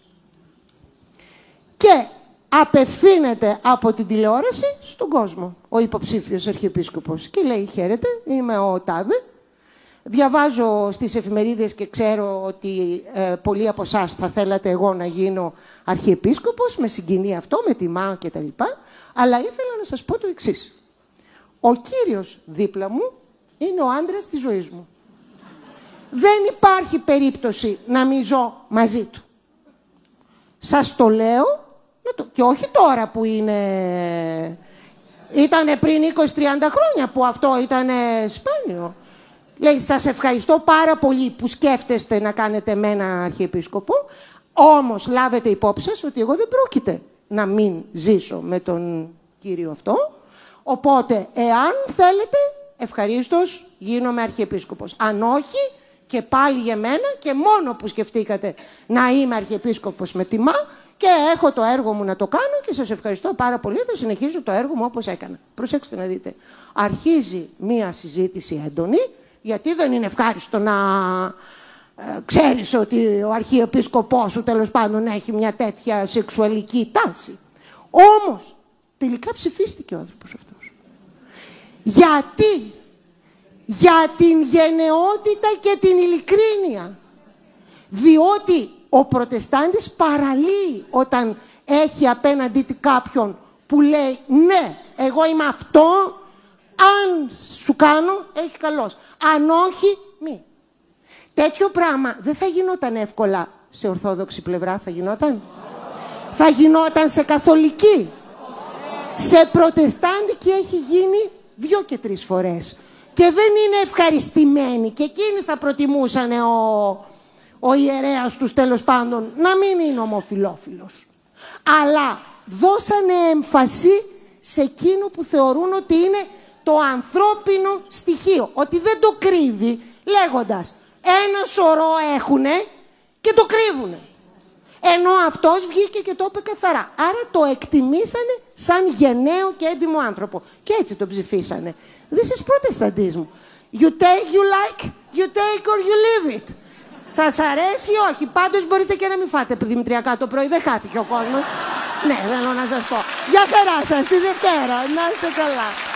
Και απευθύνεται από την τηλεόραση στον κόσμο ο υποψήφιος αρχιεπίσκοπος και λέει: χαίρετε, είμαι ο τάδε. Διαβάζω στις εφημερίδες και ξέρω ότι ε, πολλοί από εσάς θα θέλατε εγώ να γίνω αρχιεπίσκοπος, με συγκινεί αυτό, με τιμά και τα λοιπά, αλλά ήθελα να σας πω το εξής. Ο κύριος δίπλα μου είναι ο άντρας της ζωής μου. Δεν υπάρχει περίπτωση να μην ζω μαζί του. Σας το λέω, και όχι τώρα που είναι... Ήτανε πριν είκοσι τριάντα χρόνια που αυτό ήταν σπάνιο. Λέει, σας ευχαριστώ πάρα πολύ που σκέφτεστε να κάνετε εμένα αρχιεπίσκοπο, όμως λάβετε υπόψη σας ότι εγώ δεν πρόκειται να μην ζήσω με τον κύριο αυτό, οπότε εάν θέλετε ευχαρίστως γίνομαι αρχιεπίσκοπος. Αν όχι, και πάλι για μένα και μόνο που σκεφτήκατε να είμαι αρχιεπίσκοπος με τιμά και έχω το έργο μου να το κάνω και σας ευχαριστώ πάρα πολύ, θα συνεχίσω το έργο μου όπως έκανα. Προσέξτε να δείτε, αρχίζει μία συζήτηση έντονη, γιατί δεν είναι ευχάριστο να ε, ξέρεις ότι ο αρχιεπίσκοπός σου τέλος πάντων έχει μια τέτοια σεξουαλική τάση. Όμως, τελικά ψηφίστηκε ο άνθρωπος αυτός. Γιατί? Για την γενναιότητα και την ειλικρίνεια. Διότι ο προτεστάντης παραλύει όταν έχει απέναντί του κάποιον που λέει ναι, εγώ είμαι αυτό, αν σου κάνω, έχει καλός. Αν όχι, μη. Τέτοιο πράγμα δεν θα γινόταν εύκολα σε ορθόδοξη πλευρά, θα γινόταν. Θα γινόταν σε καθολική. Σε προτεστάντικη έχει γίνει δυο και τρεις φορές. Και δεν είναι ευχαριστημένοι. Και εκείνοι θα προτιμούσαν ο, ο ιερέας τους τέλος πάντων να μην είναι ομοφυλόφιλος. Αλλά δώσανε έμφαση σε εκείνο που θεωρούν ότι είναι το ανθρώπινο στοιχείο. Ότι δεν το κρύβει λέγοντας ένα σωρό έχουνε και το κρύβουνε. Ενώ αυτός βγήκε και το είπε καθαρά. Άρα το εκτιμήσανε σαν γενναίο και έντιμο άνθρωπο. Και έτσι το ψηφίσανε. This is Protestantism. You take, you like, you take or you leave it. Σας αρέσει ή όχι. Πάντως μπορείτε και να μην φάτε δημητριακά το πρωί. Δεν χάθηκε ο κόσμος. Ναι, θέλω να σας πω. Γεια χαρά σας, τη Δευτέρα. Να είστε καλά.